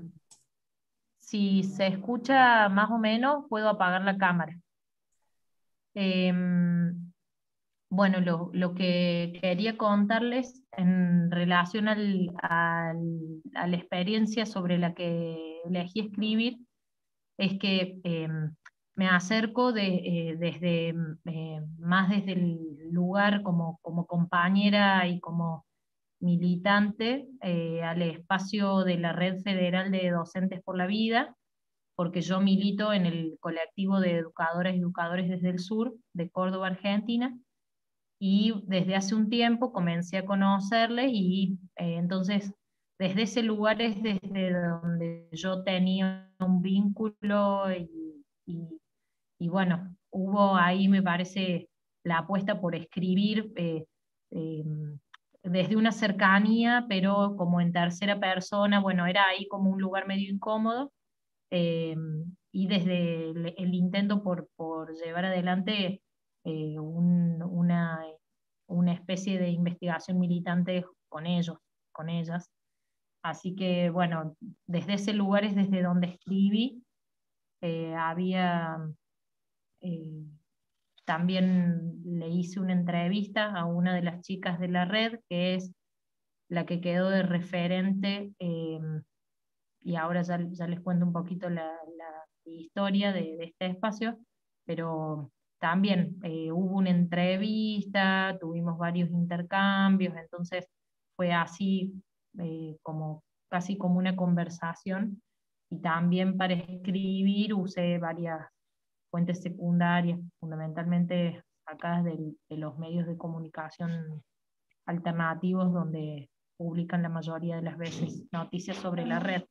F: si se escucha más o menos, puedo apagar la cámara. Eh, bueno, lo, lo que quería contarles en relación al, al- a la experiencia sobre la que elegí escribir es que eh, me acerco de, eh, desde, eh, más desde el lugar como, como compañera y como militante eh, al espacio de la Red Federal de Docentes por la Vida, porque yo milito en el colectivo de educadoras y educadores desde el sur de Córdoba, Argentina, y desde hace un tiempo comencé a conocerles y eh, entonces desde ese lugar es desde donde yo tenía un vínculo y, y- y bueno, hubo ahí me parece la apuesta por escribir eh, eh, desde una cercanía, pero como en tercera persona, bueno, era ahí como un lugar medio incómodo, eh, y desde el, el intento por, por llevar adelante eh, un- una, una especie de investigación militante con ellos, con ellas. Así que bueno, desde ese lugar es desde donde escribí. Eh, había eh, también le hice una entrevista a una de las chicas de la red, que es la que quedó de referente, eh, y ahora ya, ya les cuento un poquito la, la historia de, de este espacio, pero también eh, hubo una entrevista, tuvimos varios intercambios, entonces fue así eh, como casi como una conversación, y también para escribir usé varias fuentes secundarias, fundamentalmente sacadas del- de los medios de comunicación alternativos donde publican la mayoría de las veces noticias sobre la red.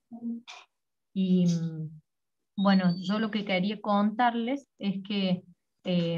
F: Y mm, bueno, yo lo que quería contarles es que eh,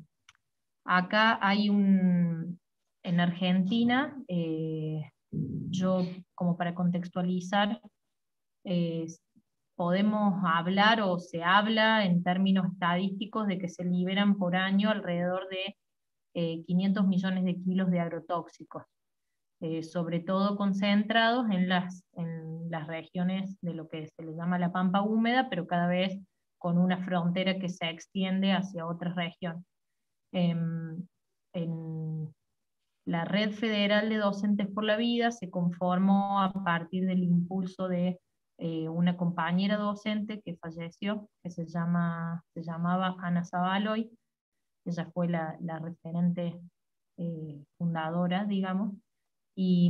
F: acá hay un, en Argentina, eh, yo como para contextualizar, eh, podemos hablar o se habla en términos estadísticos de que se liberan por año alrededor de eh, quinientos millones de kilos de agrotóxicos, eh, sobre todo concentrados en las, en las regiones de lo que se le llama la pampa húmeda, pero cada vez con una frontera que se extiende hacia otra región. En, en la Red Federal de Docentes por la Vida se conformó a partir del impulso de eh, una compañera docente que falleció, que se, llama, se llamaba Ana Zabaloy. Ella fue la, la referente eh, fundadora, digamos, y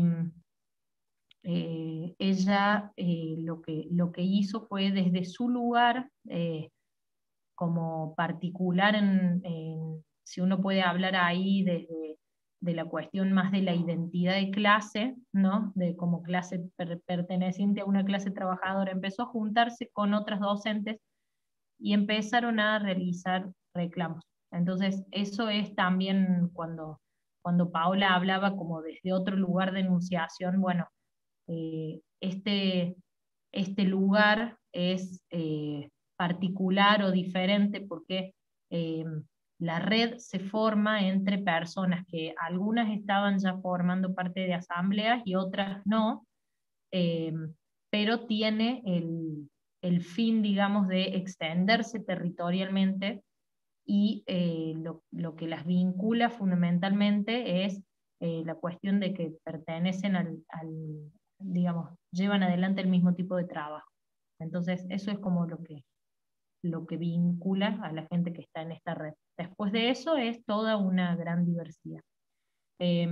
F: eh, ella eh, lo, que, lo que hizo fue desde su lugar, eh, como particular, en, en, si uno puede hablar ahí desde de la cuestión más de la identidad de clase, ¿no? De como clase per, perteneciente a una clase trabajadora, empezó a juntarse con otras docentes y empezaron a realizar reclamos. Entonces, eso es también cuando, cuando Paola hablaba como desde otro lugar de enunciación, bueno, eh, este, este lugar es eh, particular o diferente porque eh, la red se forma entre personas que algunas estaban ya formando parte de asambleas y otras no, eh, pero tiene el, el fin, digamos, de extenderse territorialmente, y eh, lo, lo que las vincula fundamentalmente es eh, la cuestión de que pertenecen al, al, digamos, llevan adelante el mismo tipo de trabajo. Entonces, eso es como lo que, lo que vincula a la gente que está en esta red. Después de eso es toda una gran diversidad. Eh,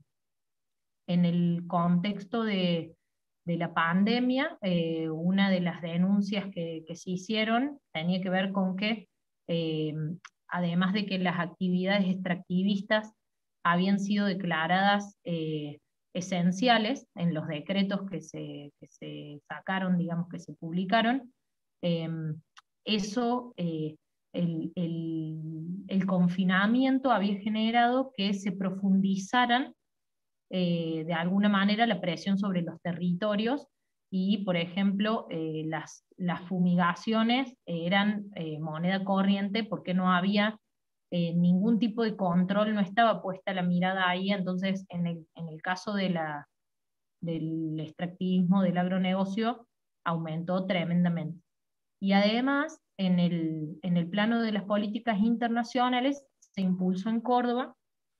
F: en el contexto de, de la pandemia, eh, una de las denuncias que, que, se hicieron tenía que ver con que, eh, además de que las actividades extractivistas habían sido declaradas eh, esenciales en los decretos que se, que se sacaron, digamos, que se publicaron, eh, eso, eh, el, el, el confinamiento había generado que se profundizaran eh, de alguna manera la presión sobre los territorios, y, por ejemplo, eh, las, las fumigaciones eran eh, moneda corriente porque no había eh, ningún tipo de control, no estaba puesta la mirada ahí. Entonces, en el, en el caso de la, del extractivismo, del agronegocio, aumentó tremendamente. Y además, en el, en el plano de las políticas internacionales, se impulsó en Córdoba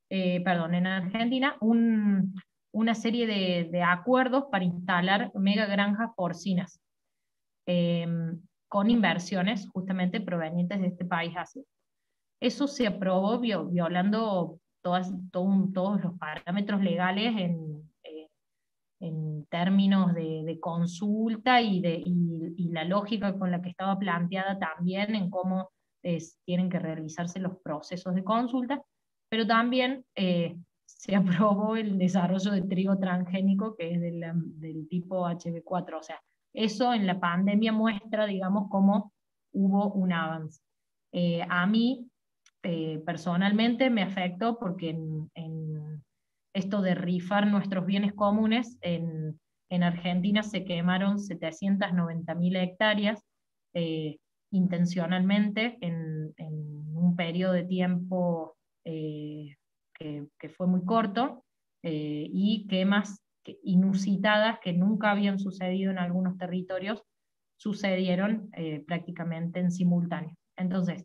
F: eh, perdón, en Argentina, un, una serie de, de acuerdos para instalar mega granjas porcinas, eh, con inversiones justamente provenientes de este país Asia. Eso se aprobó violando todas, todo, todos los parámetros legales en, eh, en términos de, de consulta y, de, y, y la lógica con la que estaba planteada también en cómo es, tienen que realizarse los procesos de consulta, pero también eh, se aprobó el desarrollo de trigo transgénico, que es del, del tipo H B cuatro. O sea, eso en la pandemia muestra, digamos, cómo hubo un avance. Eh, a mí, eh, personalmente, me afectó porque en, en esto de rifar nuestros bienes comunes, en, en Argentina se quemaron setecientas noventa mil hectáreas, eh, intencionalmente en, en, un periodo de tiempo eh, que, que, fue muy corto, eh, y quemas inusitadas que nunca habían sucedido en algunos territorios, sucedieron eh, prácticamente en simultáneo. Entonces,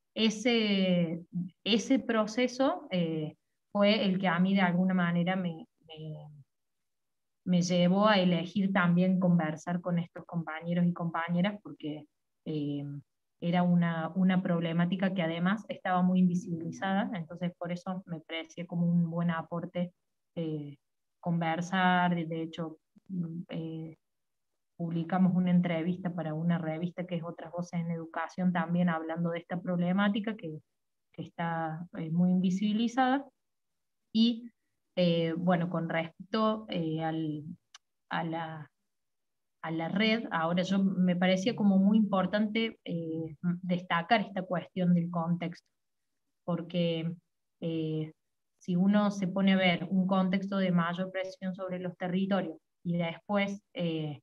F: ese, ese proceso eh, fue el que a mí de alguna manera me, me, me llevó a elegir también conversar con estos compañeros y compañeras, porque eh, era una, una problemática que además estaba muy invisibilizada, entonces por eso me parecía como un buen aporte eh, conversar. De hecho, eh, publicamos una entrevista para una revista que es Otras Voces en Educación, también hablando de esta problemática que, que está eh, muy invisibilizada. Y eh, bueno, con respecto eh, al, a, la, a la red, ahora yo me parecía como muy importante eh, destacar esta cuestión del contexto, porque eh, si uno se pone a ver un contexto de mayor presión sobre los territorios y después eh,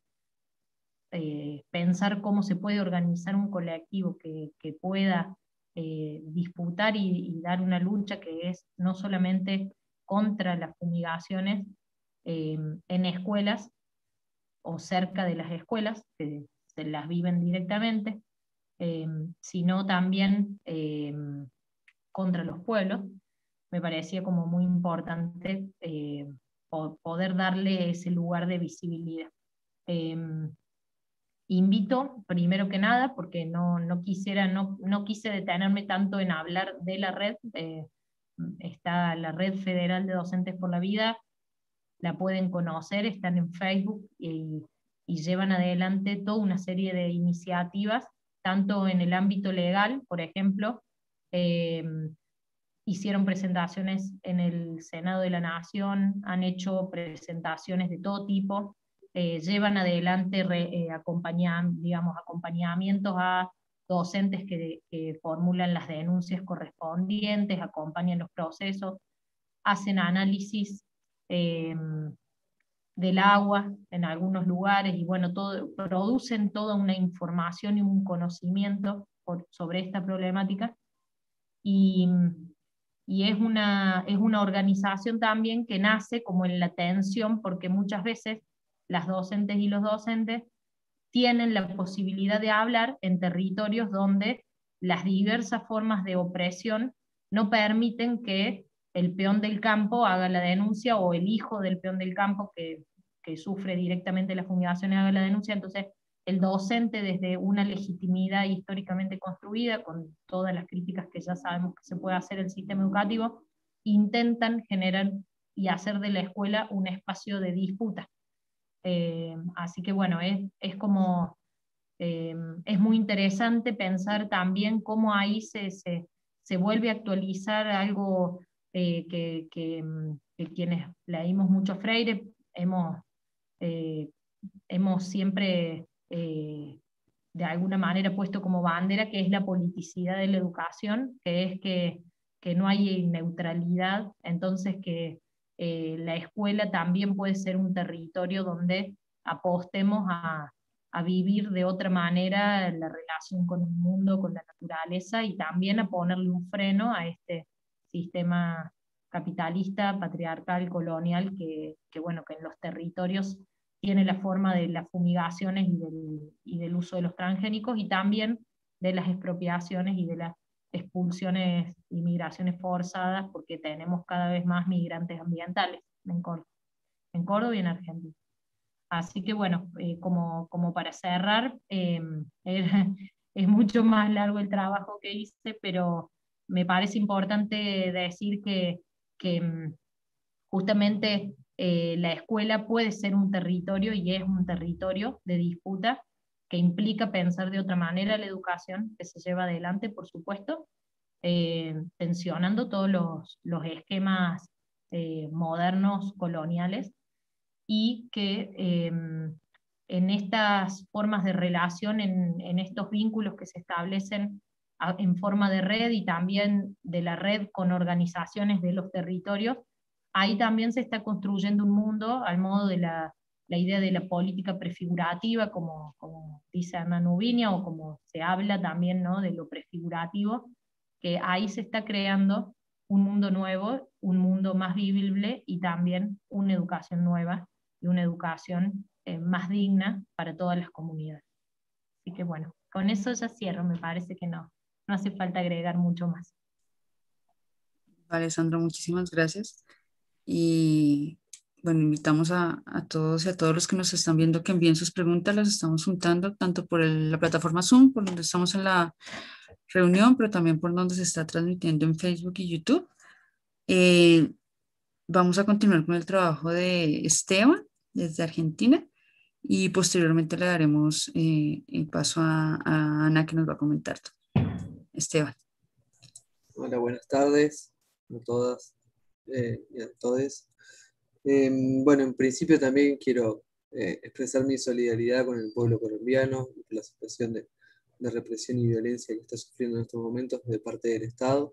F: eh, pensar cómo se puede organizar un colectivo que, que pueda eh, disputar y, y dar una lucha que es no solamente contra las fumigaciones eh, en escuelas o cerca de las escuelas, que se las viven directamente, eh, sino también eh, contra los pueblos. Me parecía como muy importante eh, poder darle ese lugar de visibilidad. Eh, Invito, primero que nada, porque no, no, quisiera, no, no quise detenerme tanto en hablar de la red, eh, está la Red Federal de Docentes por la Vida, la pueden conocer, están en Facebook y, y llevan adelante toda una serie de iniciativas, tanto en el ámbito legal, por ejemplo, eh, hicieron presentaciones en el Senado de la Nación, han hecho presentaciones de todo tipo, eh, llevan adelante re, eh, acompañan, digamos, acompañamientos a docentes que, que formulan las denuncias correspondientes, acompañan los procesos, hacen análisis eh, del agua en algunos lugares, y bueno, todo, producen toda una información y un conocimiento por, sobre esta problemática, y, y es, una, es una organización también que nace como en la atención, porque muchas veces las docentes y los docentes tienen la posibilidad de hablar en territorios donde las diversas formas de opresión no permiten que el peón del campo haga la denuncia, o el hijo del peón del campo que, que sufre directamente las fumigaciones haga la denuncia. Entonces, el docente, desde una legitimidad históricamente construida, con todas las críticas que ya sabemos que se puede hacer al sistema educativo, intentan generar y hacer de la escuela un espacio de disputa. Eh, así que bueno, es, es como, eh, es muy interesante pensar también cómo ahí se, se, se vuelve a actualizar algo eh, que, que, que quienes leímos mucho Freire hemos, eh, hemos siempre eh, de alguna manera puesto como bandera, que es la politicidad de la educación, que es que, que no hay neutralidad, entonces que eh, la escuela también puede ser un territorio donde apostemos a, a vivir de otra manera la relación con el mundo, con la naturaleza, y también a ponerle un freno a este sistema capitalista, patriarcal, colonial, que, que, bueno, que en los territorios tiene la forma de las fumigaciones y del, y del uso de los transgénicos, y también de las expropiaciones y de la expulsiones y migraciones forzadas, porque tenemos cada vez más migrantes ambientales en Córdoba, en Córdoba y en Argentina. Así que bueno, eh, como, como para cerrar, eh, es mucho más largo el trabajo que hice, pero me parece importante decir que, que justamente eh, la escuela puede ser un territorio y es un territorio de disputa que implica pensar de otra manera la educación que se lleva adelante, por supuesto, eh, tensionando todos los, los esquemas eh, modernos, coloniales, y que eh, en estas formas de relación, en, en estos vínculos que se establecen a, en forma de red y también de la red con organizaciones de los territorios, ahí también se está construyendo un mundo al modo de la, la idea de la política prefigurativa, como, como dice Ana Nubinia, o como se habla también, ¿no?, de lo prefigurativo, que ahí se está creando un mundo nuevo, un mundo más vivible y también una educación nueva y una educación eh, más digna para todas las comunidades. Así que bueno, con eso ya cierro, me parece que no, no hace falta agregar mucho más.
B: Vale, Sandra, muchísimas gracias. Y bueno, invitamos a, a todos y a todos los que nos están viendo que envíen sus preguntas, las estamos juntando tanto por el- la plataforma Zoom, por donde estamos en la reunión, pero también por donde se está transmitiendo en Facebook y YouTube. Eh, Vamos a continuar con el trabajo de Esteban desde Argentina y posteriormente le daremos eh, el paso a, a Ana, que nos va a comentar. Esteban.
G: Hola, buenas tardes a todas eh, y a todos. Eh, bueno, en principio también quiero eh, expresar mi solidaridad con el pueblo colombiano y la situación de, de represión y violencia que está sufriendo en estos momentos de parte del Estado.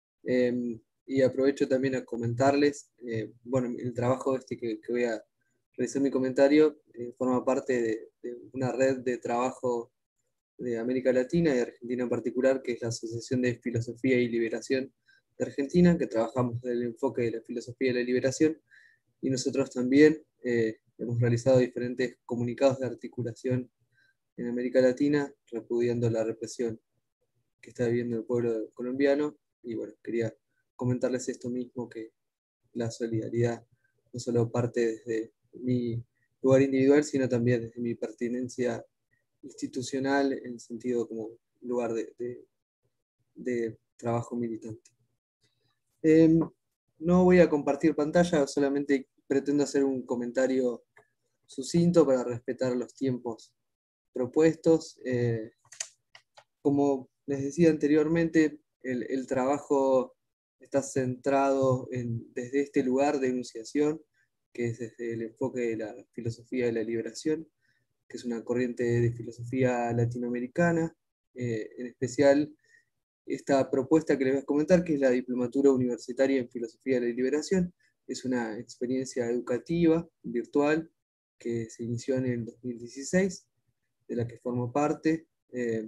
G: Eh, y aprovecho también a comentarles, eh, bueno, el trabajo este que, que voy a realizar mi comentario eh, forma parte de, de una red de trabajo de América Latina y Argentina en particular, que es la Asociación de Filosofía y Liberación de Argentina, que trabajamos desde el enfoque de la filosofía y la liberación, y nosotros también eh, hemos realizado diferentes comunicados de articulación en América Latina, repudiando la represión que está viviendo el pueblo colombiano, y bueno, quería comentarles esto mismo, que la solidaridad no solo parte desde mi lugar individual, sino también desde mi pertinencia institucional en el sentido como lugar de, de, de trabajo militante. Eh, no voy a compartir pantalla, solamente pretendo hacer un comentario sucinto para respetar los tiempos propuestos. Eh, como les decía anteriormente, el, el trabajo está centrado en, desde este lugar de enunciación, que es desde el enfoque de la filosofía de la liberación, que es una corriente de filosofía latinoamericana, eh, en especial esta propuesta que les voy a comentar, que es la Diplomatura Universitaria en Filosofía de la Liberación. Es una experiencia educativa, virtual, que se inició en el dos mil dieciséis, de la que formo parte, eh,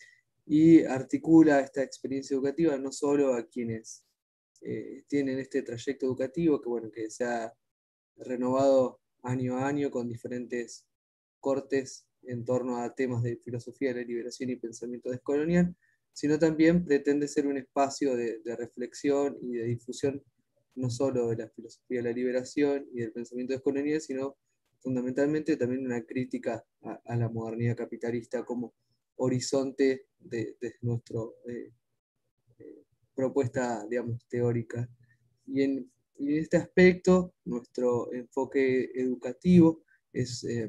G: y articula esta experiencia educativa no solo a quienes eh, tienen este trayecto educativo, que, bueno, que se ha renovado año a año con diferentes cortes en torno a temas de filosofía de la liberación y pensamiento descolonial, sino también pretende ser un espacio de, de reflexión y de difusión no solo de la filosofía de la liberación y del pensamiento descolonial, sino fundamentalmente también una crítica a, a la modernidad capitalista como horizonte de, de nuestra eh, eh, propuesta, digamos, teórica. Y en, y en este aspecto, nuestro enfoque educativo es... Eh,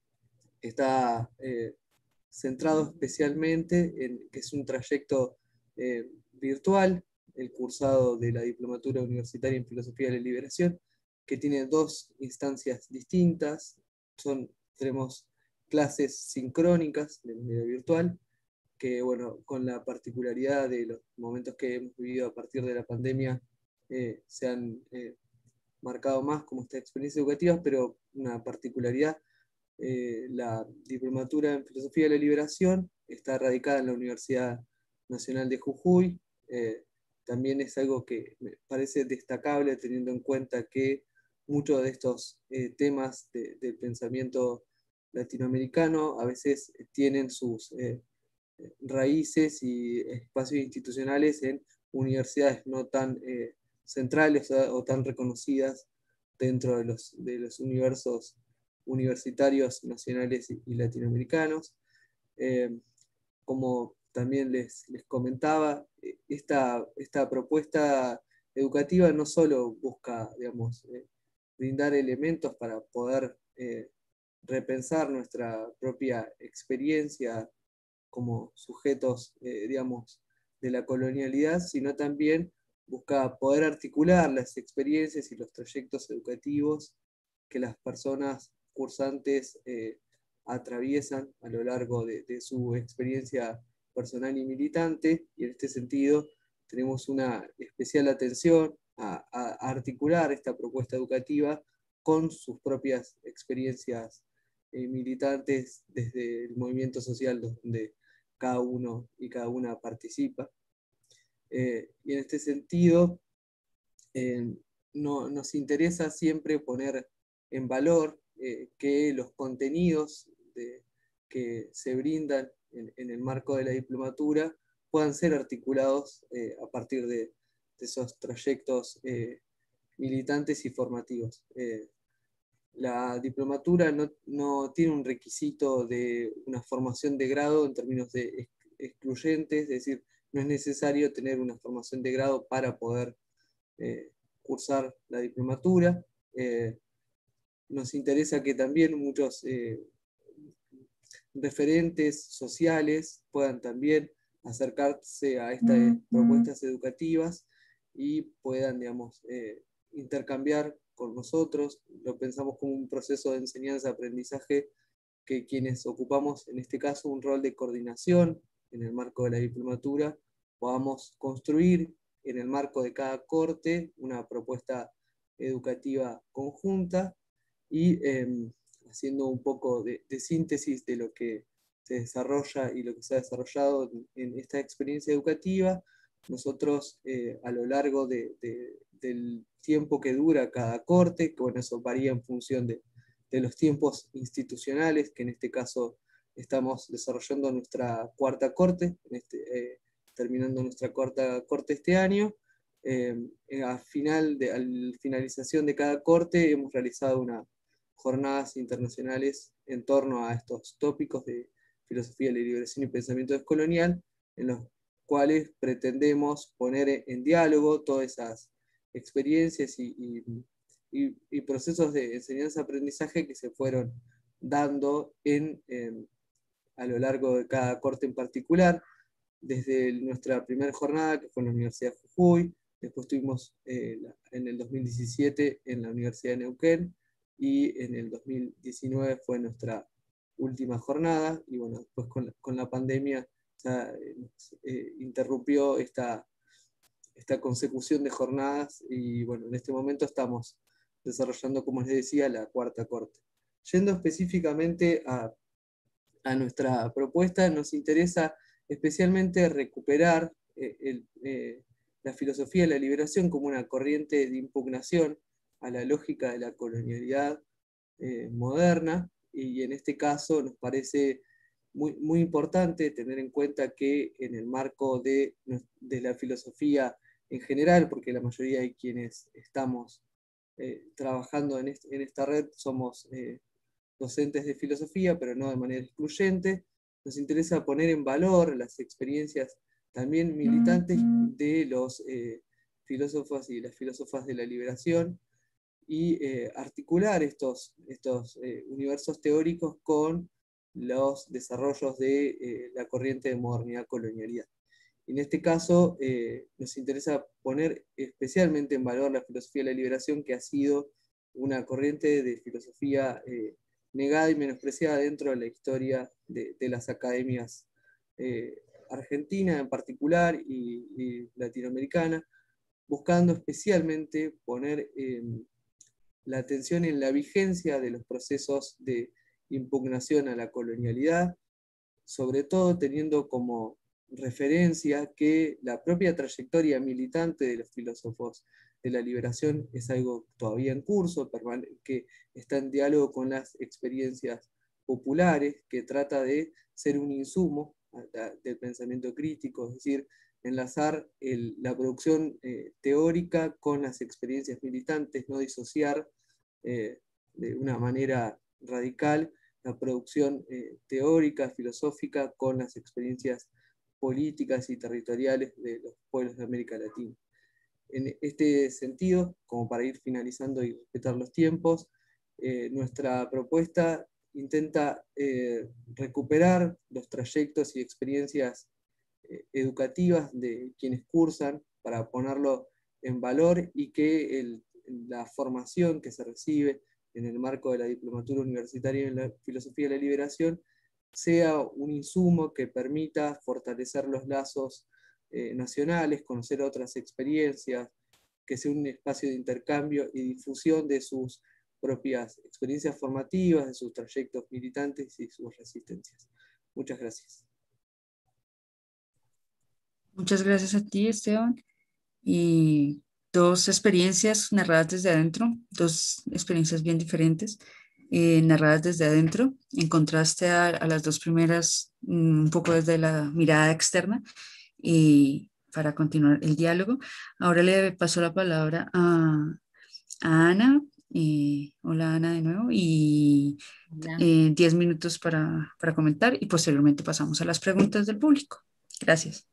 G: está eh, centrado especialmente en que es un trayecto eh, virtual, el cursado de la Diplomatura Universitaria en Filosofía de la Liberación, que tiene dos instancias distintas. Son, tenemos clases sincrónicas de manera virtual, que, bueno, con la particularidad de los momentos que hemos vivido a partir de la pandemia, eh, se han eh, marcado más como esta experiencia educativa, pero una particularidad: eh, la Diplomatura en Filosofía de la Liberación está radicada en la Universidad Nacional de Jujuy. Eh, también es algo que me parece destacable, teniendo en cuenta que muchos de estos eh, temas de, del pensamiento latinoamericano a veces tienen sus, eh, raíces y espacios institucionales en universidades no tan eh, centrales o, o tan reconocidas dentro de los, de los universos universitarios nacionales y, y latinoamericanos. Eh, como también les, les comentaba, esta, esta propuesta educativa no solo busca, digamos, eh, brindar elementos para poder eh, repensar nuestra propia experiencia como sujetos, eh, digamos, de la colonialidad, sino también busca poder articular las experiencias y los trayectos educativos que las personas cursantes eh, atraviesan a lo largo de, de su experiencia personal y militante, y en este sentido tenemos una especial atención a, a articular esta propuesta educativa con sus propias experiencias eh, militantes desde el movimiento social donde cada uno y cada una participa. Eh, y en este sentido, eh, no, nos interesa siempre poner en valor eh, que los contenidos de, que se brindan en, en el marco de la diplomatura puedan ser articulados eh, a partir de, de esos trayectos eh, militantes y formativos. Eh, la diplomatura no, no tiene un requisito de una formación de grado en términos de excluyentes, es decir, no es necesario tener una formación de grado para poder eh, cursar la diplomatura. Eh, nos interesa que también muchos eh, referentes sociales puedan también acercarse a estas mm-hmm. propuestas educativas y puedan, digamos, eh, intercambiar con nosotros. Lo pensamos como un proceso de enseñanza-aprendizaje que quienes ocupamos, en este caso, un rol de coordinación en el marco de la diplomatura, podamos construir en el marco de cada corte una propuesta educativa conjunta y eh, haciendo un poco de, de síntesis de lo que se desarrolla y lo que se ha desarrollado en esta experiencia educativa. Nosotros eh, a lo largo de, de, del tiempo que dura cada corte, que bueno, eso varía en función de, de los tiempos institucionales, que en este caso estamos desarrollando nuestra cuarta corte, en este, eh, terminando nuestra cuarta corte este año. Eh, a final de, al finalización de cada corte hemos realizado unas jornadas internacionales en torno a estos tópicos de filosofía de la liberación y pensamiento descolonial, en los cuales pretendemos poner en diálogo todas esas experiencias y, y, y, y procesos de enseñanza-aprendizaje que se fueron dando en, en, a lo largo de cada corte en particular, desde nuestra primera jornada, que fue en la Universidad de Jujuy, después tuvimos eh, en el dos mil diecisiete en la Universidad de Neuquén, y en el dos mil diecinueve fue nuestra última jornada, y bueno, después con la, con la pandemia ya eh, interrumpió esta, esta consecución de jornadas, y bueno, en este momento estamos desarrollando, como les decía, la cuarta corte. Yendo específicamente a, a nuestra propuesta, nos interesa especialmente recuperar eh, el, eh, la filosofía de la liberación como una corriente de impugnación a la lógica de la colonialidad eh, moderna, y en este caso nos parece muy, muy importante tener en cuenta que en el marco de, de la filosofía en general, porque la mayoría de quienes estamos eh, trabajando en, este, en esta red somos eh, docentes de filosofía, pero no de manera excluyente, nos interesa poner en valor las experiencias también militantes de los eh, filósofos y las filósofas de la liberación, y eh, articular estos, estos eh, universos teóricos con los desarrollos de eh, la corriente de modernidad-colonialidad. En este caso, eh, nos interesa poner especialmente en valor la filosofía de la liberación, que ha sido una corriente de filosofía eh, negada y menospreciada dentro de la historia de, de las academias eh, argentina en particular y, y latinoamericana, buscando especialmente poner eh, la atención en la vigencia de los procesos de impugnación a la colonialidad, sobre todo teniendo como referencia que la propia trayectoria militante de los filósofos de la liberación es algo todavía en curso, que está en diálogo con las experiencias populares, que trata de ser un insumo del pensamiento crítico, es decir, enlazar el, la producción eh, teórica con las experiencias militantes, no disociar eh, de una manera radical la producción eh, teórica, filosófica, con las experiencias políticas y territoriales de los pueblos de América Latina. En este sentido, como para ir finalizando y respetar los tiempos, eh, nuestra propuesta intenta eh, recuperar los trayectos y experiencias eh, educativas de quienes cursan para ponerlo en valor y que el, la formación que se recibe en el marco de la diplomatura universitaria en la filosofía de la liberación sea un insumo que permita fortalecer los lazos eh, nacionales, conocer otras experiencias, que sea un espacio de intercambio y difusión de sus propias experiencias formativas, de sus trayectos militantes y sus resistencias. Muchas gracias.
B: Muchas gracias a ti, Esteban. Y dos experiencias narradas desde adentro, dos experiencias bien diferentes, eh, narradas desde adentro, en contraste a, a las dos primeras, un poco desde la mirada externa, y para continuar el diálogo. Ahora le paso la palabra a, a Ana. Eh, hola Ana de nuevo, y eh, diez minutos para, para comentar y posteriormente pasamos a las preguntas del público. Gracias.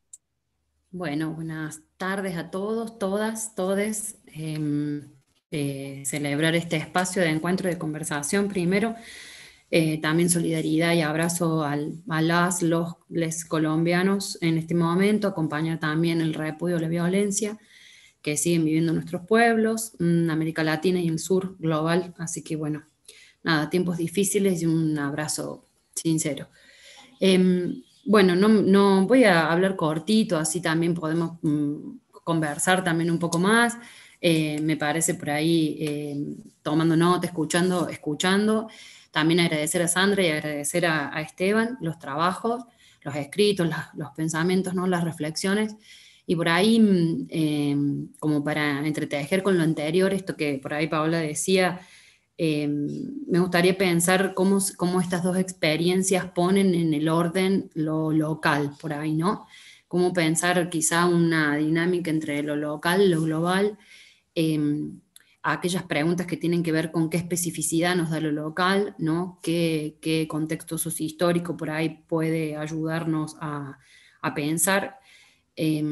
H: Bueno, buenas tardes a todos, todas, todes. Eh, eh, celebrar este espacio de encuentro, de conversación primero. Eh, también solidaridad y abrazo al, a las, los les colombianos en este momento, acompañar también el repudio a la violencia que siguen viviendo nuestros pueblos, América Latina y el sur global. Así que bueno, nada, tiempos difíciles y un abrazo sincero. Eh, Bueno, no, no voy a hablar cortito, así también podemos mmm, conversar también un poco más. Eh, me parece por ahí eh, tomando nota, escuchando, escuchando. También agradecer a Sandra y agradecer a, a Esteban los trabajos, los escritos, la, los pensamientos, ¿no? Las reflexiones. Y por ahí, eh, como para entretejer con lo anterior, esto que por ahí Paola decía, Eh, me gustaría pensar cómo, cómo estas dos experiencias ponen en el orden lo local por ahí, ¿no? Cómo pensar quizá una dinámica entre lo local y lo global, eh, aquellas preguntas que tienen que ver con qué especificidad nos da lo local, ¿no? Qué, qué contexto sociohistórico por ahí puede ayudarnos a, a pensar, eh,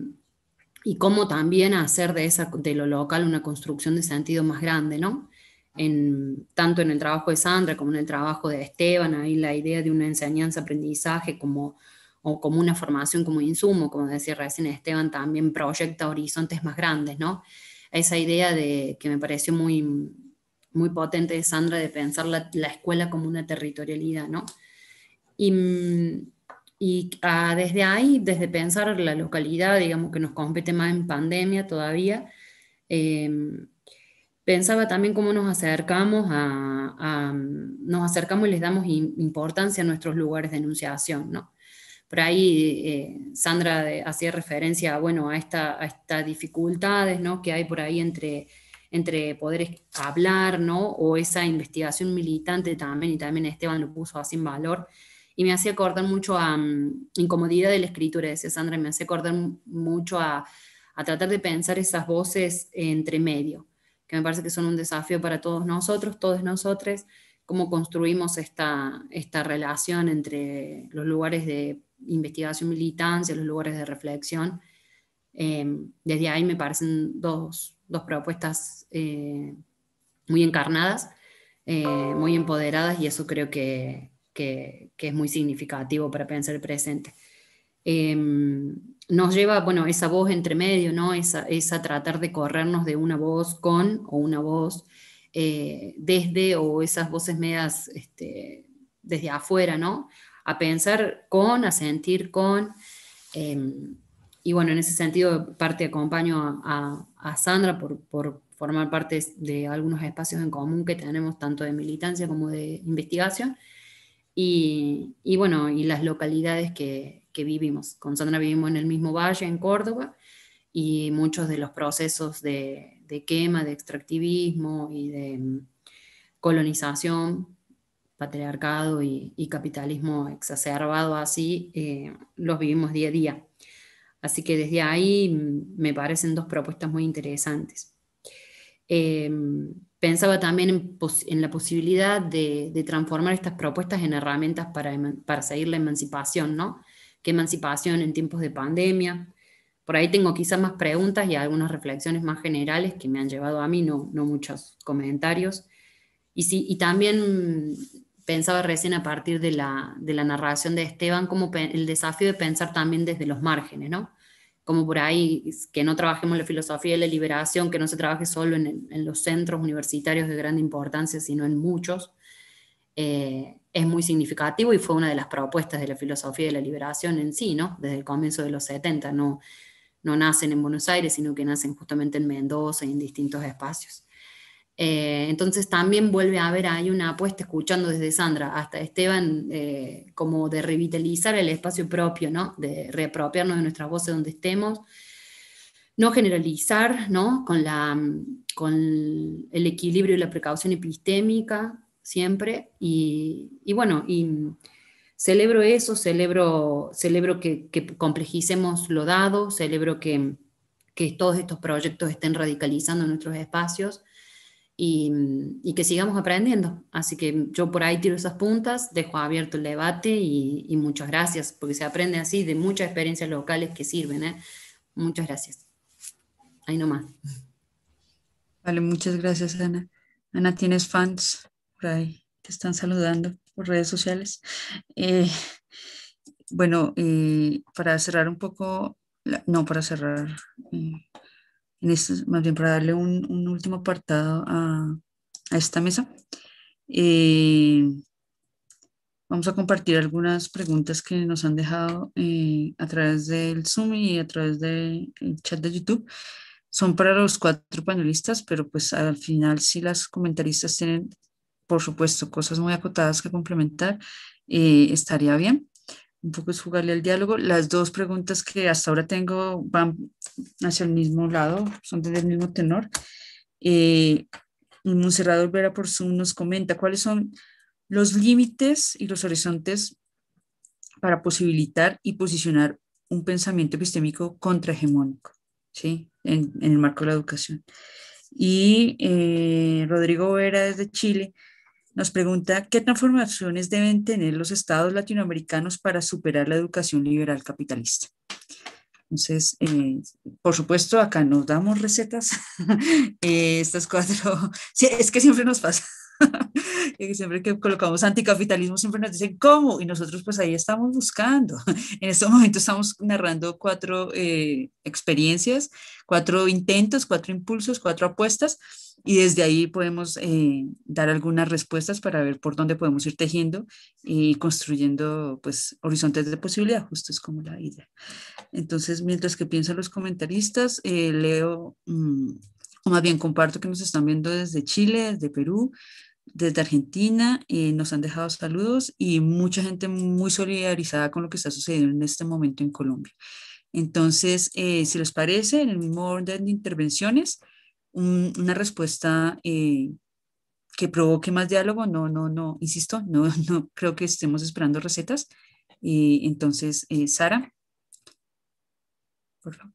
H: y cómo también hacer de, esa, de lo local una construcción de sentido más grande, ¿no? En, tanto en el trabajo de Sandra como en el trabajo de Esteban, ahí la idea de una enseñanza-aprendizaje como, o como una formación como insumo, como decía recién Esteban, también proyecta horizontes más grandes, ¿no? Esa idea de, que me pareció muy, muy potente de Sandra, de pensar la, la escuela como una territorialidad, ¿no? Y, y ah, desde ahí, desde pensar la localidad, digamos que nos compete más en pandemia todavía, eh, pensaba también cómo nos acercamos a, a, nos acercamos y les damos importancia a nuestros lugares de enunciación, ¿no? Por ahí eh, Sandra de, hacía referencia, bueno, a estas a esta dificultades, ¿no? Que hay por ahí entre, entre poder hablar, ¿no? O esa investigación militante también, y también Esteban lo puso así en valor, y me hacía acordar mucho a um, incomodidad de la escritura, decía Sandra, me hacía acordar mucho a, a tratar de pensar esas voces entre medio, que me parece que son un desafío para todos nosotros, todos nosotros, cómo construimos esta, esta relación entre los lugares de investigación, militancia, los lugares de reflexión. Eh, desde ahí me parecen dos, dos propuestas eh, muy encarnadas, eh, muy empoderadas, y eso creo que, que, que es muy significativo para pensar el presente. Eh, nos lleva, bueno, esa voz entre medio, ¿no? Esa, esa tratar de corrernos de una voz con o una voz eh, desde, o esas voces medias este, desde afuera, ¿no? A pensar con, a sentir con. Eh, y bueno, en ese sentido, parte acompaño a, a, a Sandra por, por formar parte de algunos espacios en común que tenemos, tanto de militancia como de investigación. Y, y bueno, y las localidades que, que vivimos. Con Sandra vivimos en el mismo valle, en Córdoba, y muchos de los procesos de, de quema, de extractivismo y de colonización patriarcado y, y capitalismo exacerbado así, eh, los vivimos día a día. Así que desde ahí me parecen dos propuestas muy interesantes. Eh, pensaba también en, en la posibilidad de, de transformar estas propuestas en herramientas para, para seguir la emancipación, ¿no? ¿Qué emancipación en tiempos de pandemia? Por ahí tengo quizás más preguntas y algunas reflexiones más generales que me han llevado a mí, no, no muchos comentarios. Y, sí, y también pensaba recién a partir de la, de la narración de Esteban, como el desafío de pensar también desde los márgenes, ¿no? Como por ahí que no trabajemos la filosofía de la liberación, que no se trabaje solo en, el, en los centros universitarios de gran importancia, sino en muchos, eh, es muy significativo y fue una de las propuestas de la filosofía de la liberación en sí, ¿no? Desde el comienzo de los setenta, no, no nacen en Buenos Aires, sino que nacen justamente en Mendoza y en distintos espacios. Eh, entonces también vuelve a haber ahí una apuesta, escuchando desde Sandra hasta Esteban, eh, como de revitalizar el espacio propio, ¿no? De reapropiarnos de nuestras voces donde estemos, no generalizar, ¿no? Con, la, con el equilibrio y la precaución epistémica siempre, y, y bueno, y celebro eso, celebro, celebro que, que complejicemos lo dado, celebro que, que todos estos proyectos estén radicalizando nuestros espacios, Y, y que sigamos aprendiendo. Así que yo por ahí tiro esas puntas, dejo abierto el debate y, y muchas gracias, porque se aprende así de muchas experiencias locales que sirven, ¿eh? Muchas gracias. Ahí nomás.
B: Vale, muchas gracias, Ana. Ana, ¿tienes fans por ahí? Te están saludando por redes sociales. Eh, bueno, eh, para cerrar un poco, la- no para cerrar, eh, en esto, más bien para darle un, un último apartado a, a esta mesa. Eh, Vamos a compartir algunas preguntas que nos han dejado eh, a través del Zoom y a través del chat de YouTube. Son para los cuatro panelistas, pero pues al final si las comentaristas tienen, por supuesto, cosas muy acotadas que complementar, eh, estaría bien. Un poco es jugarle al diálogo. Las dos preguntas que hasta ahora tengo van hacia el mismo lado, son del mismo tenor. Eh, Monserrat Olvera por Zoom nos comenta cuáles son los límites y los horizontes para posibilitar y posicionar un pensamiento epistémico contrahegemónico, ¿sí? En, en el marco de la educación. Y eh, Rodrigo Vera desde Chile nos pregunta qué transformaciones deben tener los estados latinoamericanos para superar la educación liberal capitalista. Entonces, eh, por supuesto, acá nos damos recetas. eh, estas cuatro, sí, es que siempre nos pasa. Siempre que colocamos anticapitalismo, siempre nos dicen cómo, y nosotros pues ahí estamos buscando. En este momento estamos narrando cuatro eh, experiencias, cuatro intentos, cuatro impulsos, cuatro apuestas, y desde ahí podemos eh, dar algunas respuestas para ver por dónde podemos ir tejiendo y construyendo pues horizontes de posibilidad, justo es como la idea. Entonces, mientras que piensan los comentaristas, eh, leo, mmm, o más bien comparto que nos están viendo desde Chile, desde Perú, desde Argentina, eh, nos han dejado saludos y mucha gente muy solidarizada con lo que está sucediendo en este momento en Colombia. Entonces, eh, si les parece, en el mismo orden de intervenciones, un, una respuesta eh, que provoque más diálogo, no, no, no, insisto, no, no creo que estemos esperando recetas. Eh, entonces, eh, Sara, por favor.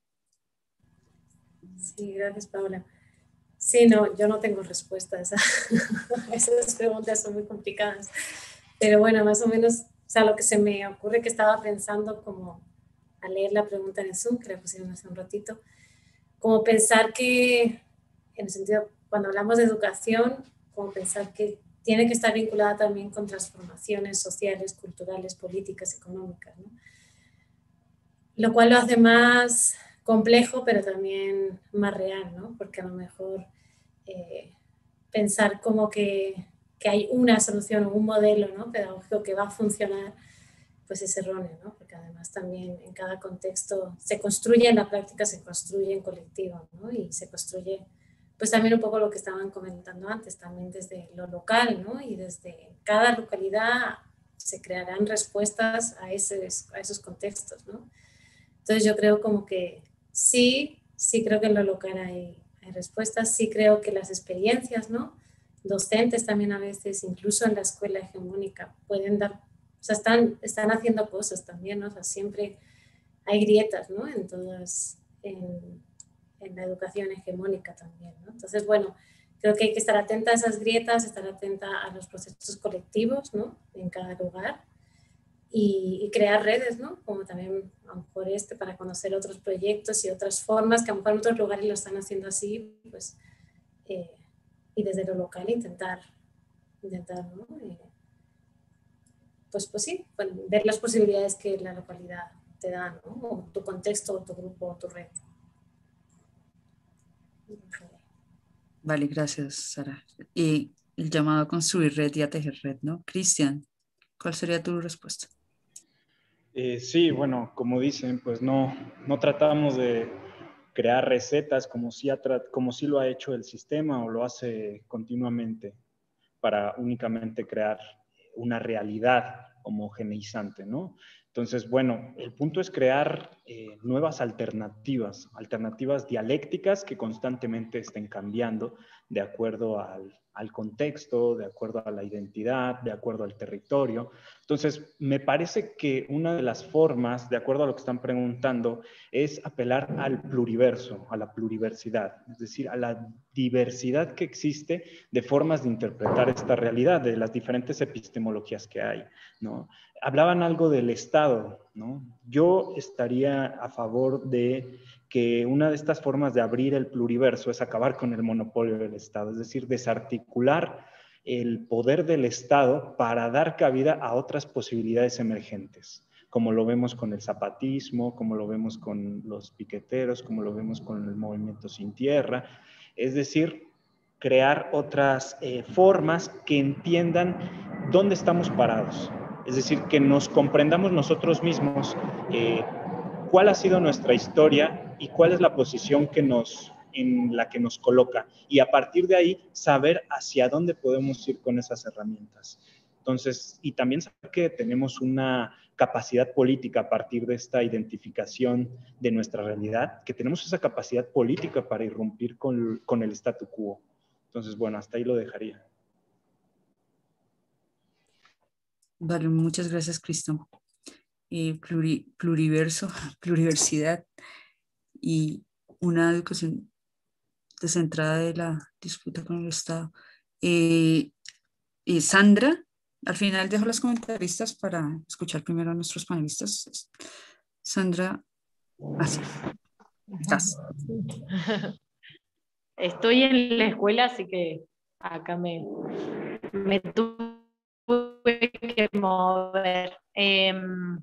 C: Sí, gracias, Paula. Sí, no, yo no tengo respuesta a esa. Esas preguntas son muy complicadas. Pero bueno, más o menos, o sea, lo que se me ocurre que estaba pensando como al leer la pregunta en el Zoom, que la pusieron hace un ratito, como pensar que, en el sentido, cuando hablamos de educación, como pensar que tiene que estar vinculada también con transformaciones sociales, culturales, políticas, económicas, ¿no? Lo cual lo hace más complejo, pero también más real, ¿no? Porque a lo mejor eh, pensar como que, que hay una solución o un modelo, ¿no?, pedagógico que va a funcionar, pues es erróneo, ¿no? Porque además también en cada contexto se construye, en la práctica se construye en colectivo, ¿no? Y se construye, pues también un poco lo que estaban comentando antes, también desde lo local, ¿no? Y desde cada localidad se crearán respuestas a, ese, a esos contextos, ¿no? Entonces yo creo como que sí, sí creo que en lo local hay, hay respuestas, sí creo que las experiencias, ¿no?, docentes también a veces, incluso en la escuela hegemónica, pueden dar, o sea, están, están haciendo cosas también, ¿no? O sea, siempre hay grietas, ¿no? En todas, en, en la educación hegemónica también, ¿no? Entonces, bueno, creo que hay que estar atenta a esas grietas, estar atenta a los procesos colectivos, ¿no? En cada lugar y, y crear redes, ¿no? Como también a lo mejor este para conocer otros proyectos y otras formas que a lo mejor en otros lugares lo están haciendo así, pues, eh, y desde lo local intentar, intentar, ¿no? Eh, pues, pues sí, bueno, ver las posibilidades que la localidad te da, ¿no? O tu contexto, o tu grupo, o tu red.
B: Vale, gracias, Sara. Y el llamado a construir red y a tejer red, ¿no? Cristian, ¿cuál sería tu respuesta?
D: Eh, sí, bueno, como dicen, pues no, no tratamos de crear recetas como si, ha como si lo ha hecho el sistema o lo hace continuamente para únicamente crear una realidad homogeneizante, ¿no? Entonces, bueno, el punto es crear eh, nuevas alternativas, alternativas dialécticas que constantemente estén cambiando de acuerdo al, al contexto, de acuerdo a la identidad, de acuerdo al territorio. Entonces, me parece que una de las formas, de acuerdo a lo que están preguntando, es apelar al pluriverso, a la pluriversidad, es decir, a la diversidad que existe de formas de interpretar esta realidad, de las diferentes epistemologías que hay, ¿no? Hablaban algo del Estado, ¿no? Yo estaría a favor de que una de estas formas de abrir el pluriverso es acabar con el monopolio del Estado, es decir, desarticular el poder del Estado para dar cabida a otras posibilidades emergentes, como lo vemos con el zapatismo, como lo vemos con los piqueteros, como lo vemos con el movimiento Sin Tierra, es decir, crear otras eh, formas que entiendan dónde estamos parados, es decir, que nos comprendamos nosotros mismos eh, cuál ha sido nuestra historia y cuál es la posición que nos, en la que nos coloca, y a partir de ahí saber hacia dónde podemos ir con esas herramientas. Entonces, y también saber que tenemos una capacidad política a partir de esta identificación de nuestra realidad, que tenemos esa capacidad política para irrumpir con, con el statu quo. Entonces, bueno, hasta ahí lo dejaría.
B: Vale, muchas gracias, Cristian. Eh, pluri, pluriverso, pluriversidad y una educación descentrada de la disputa con el Estado. Eh, eh, Sandra, al final dejo los comentaristas para escuchar primero a nuestros panelistas. Sandra, así. Estás.
F: Estoy en la escuela, así que acá me, me tuve que mover. Eh,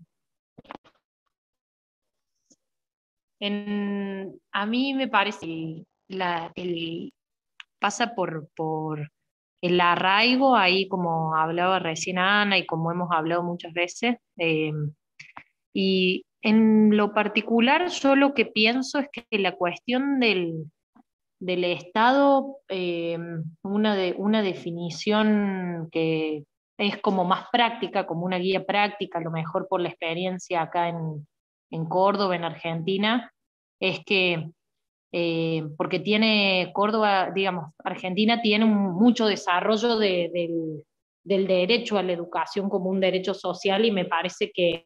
F: en, a mí me parece que la, el, pasa por, por el arraigo, ahí como hablaba recién Ana y como hemos hablado muchas veces. Eh, y en lo particular, yo lo que pienso es que la cuestión del del Estado, eh, una, de, una definición que es como más práctica, como una guía práctica, a lo mejor por la experiencia acá en, en Córdoba, en Argentina, es que, eh, porque tiene Córdoba, digamos, Argentina tiene un, mucho desarrollo de, del, del derecho a la educación como un derecho social, y me parece que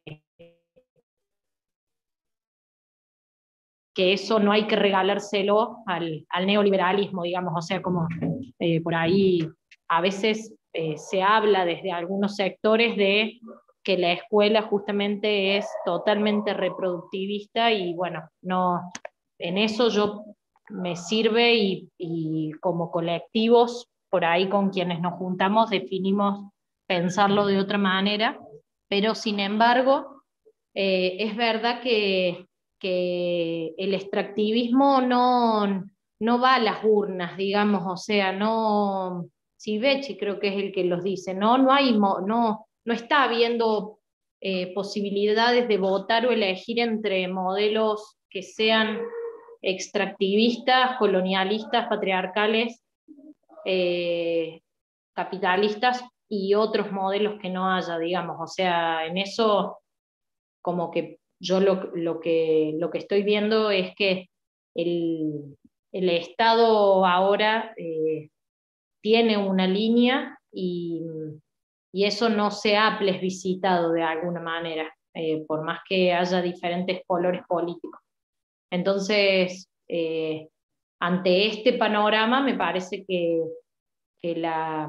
F: que eso no hay que regalárselo al, al neoliberalismo, digamos, o sea, como eh, por ahí a veces eh, se habla desde algunos sectores de que la escuela justamente es totalmente reproductivista, y bueno, no, en eso yo me sirve y, y como colectivos, por ahí con quienes nos juntamos, definimos pensarlo de otra manera, pero sin embargo, eh, es verdad que que el extractivismo no, no va a las urnas, digamos, o sea, no, Sivechi creo que es el que los dice, no, no, hay, no, no está habiendo eh, posibilidades de votar o elegir entre modelos que sean extractivistas, colonialistas, patriarcales, eh, capitalistas, y otros modelos que no haya, digamos, o sea, en eso como que yo lo, lo, que, lo que estoy viendo es que el, el Estado ahora, eh, tiene una línea y, y eso no se ha plebiscitado de alguna manera, eh, por más que haya diferentes colores políticos. Entonces, eh, ante este panorama me parece que, que la,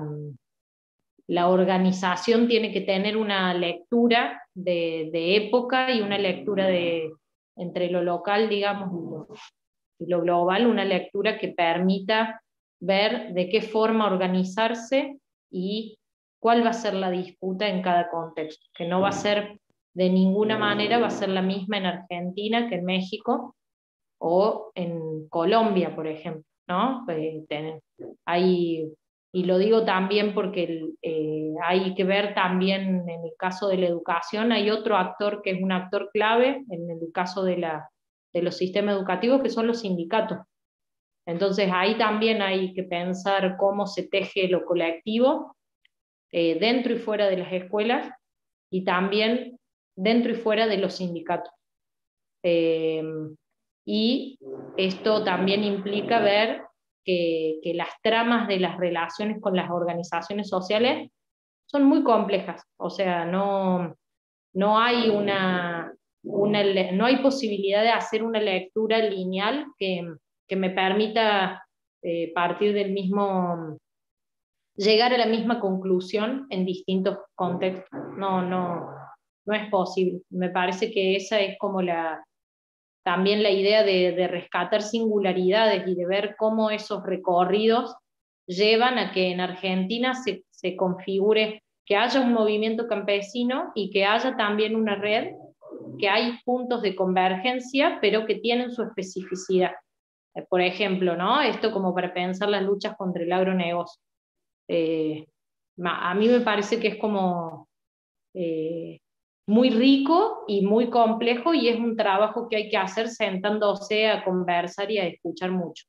F: la organización tiene que tener una lectura de, de época y una lectura de, entre lo local, digamos, y lo, y lo global, una lectura que permita ver de qué forma organizarse y cuál va a ser la disputa en cada contexto, que no va a ser de ninguna manera, va a ser la misma en Argentina que en México, o en Colombia, por ejemplo, ¿no? Eh, ten, hay, y lo digo también porque eh, hay que ver también en el caso de la educación, hay otro actor que es un actor clave en el caso de, la, de los sistemas educativos, que son los sindicatos. Entonces ahí también hay que pensar cómo se teje lo colectivo eh, dentro y fuera de las escuelas, y también dentro y fuera de los sindicatos. Eh, Y esto también implica ver que, que las tramas de las relaciones con las organizaciones sociales son muy complejas. O sea, no, no hay una, una, no hay posibilidad de hacer una lectura lineal que, que me permita eh, partir del mismo, llegar a la misma conclusión en distintos contextos. No, no, no es posible. Me parece que esa es como la también la idea de, de rescatar singularidades y de ver cómo esos recorridos llevan a que en Argentina se, se configure, que haya un movimiento campesino y que haya también una red, que hay puntos de convergencia, pero que tienen su especificidad. Por ejemplo, ¿no? Esto como para pensar las luchas contra el agronegocio. Eh, a mí me parece que es como... Eh, muy rico y muy complejo, y es un trabajo que hay que hacer sentándose a conversar y a escuchar mucho.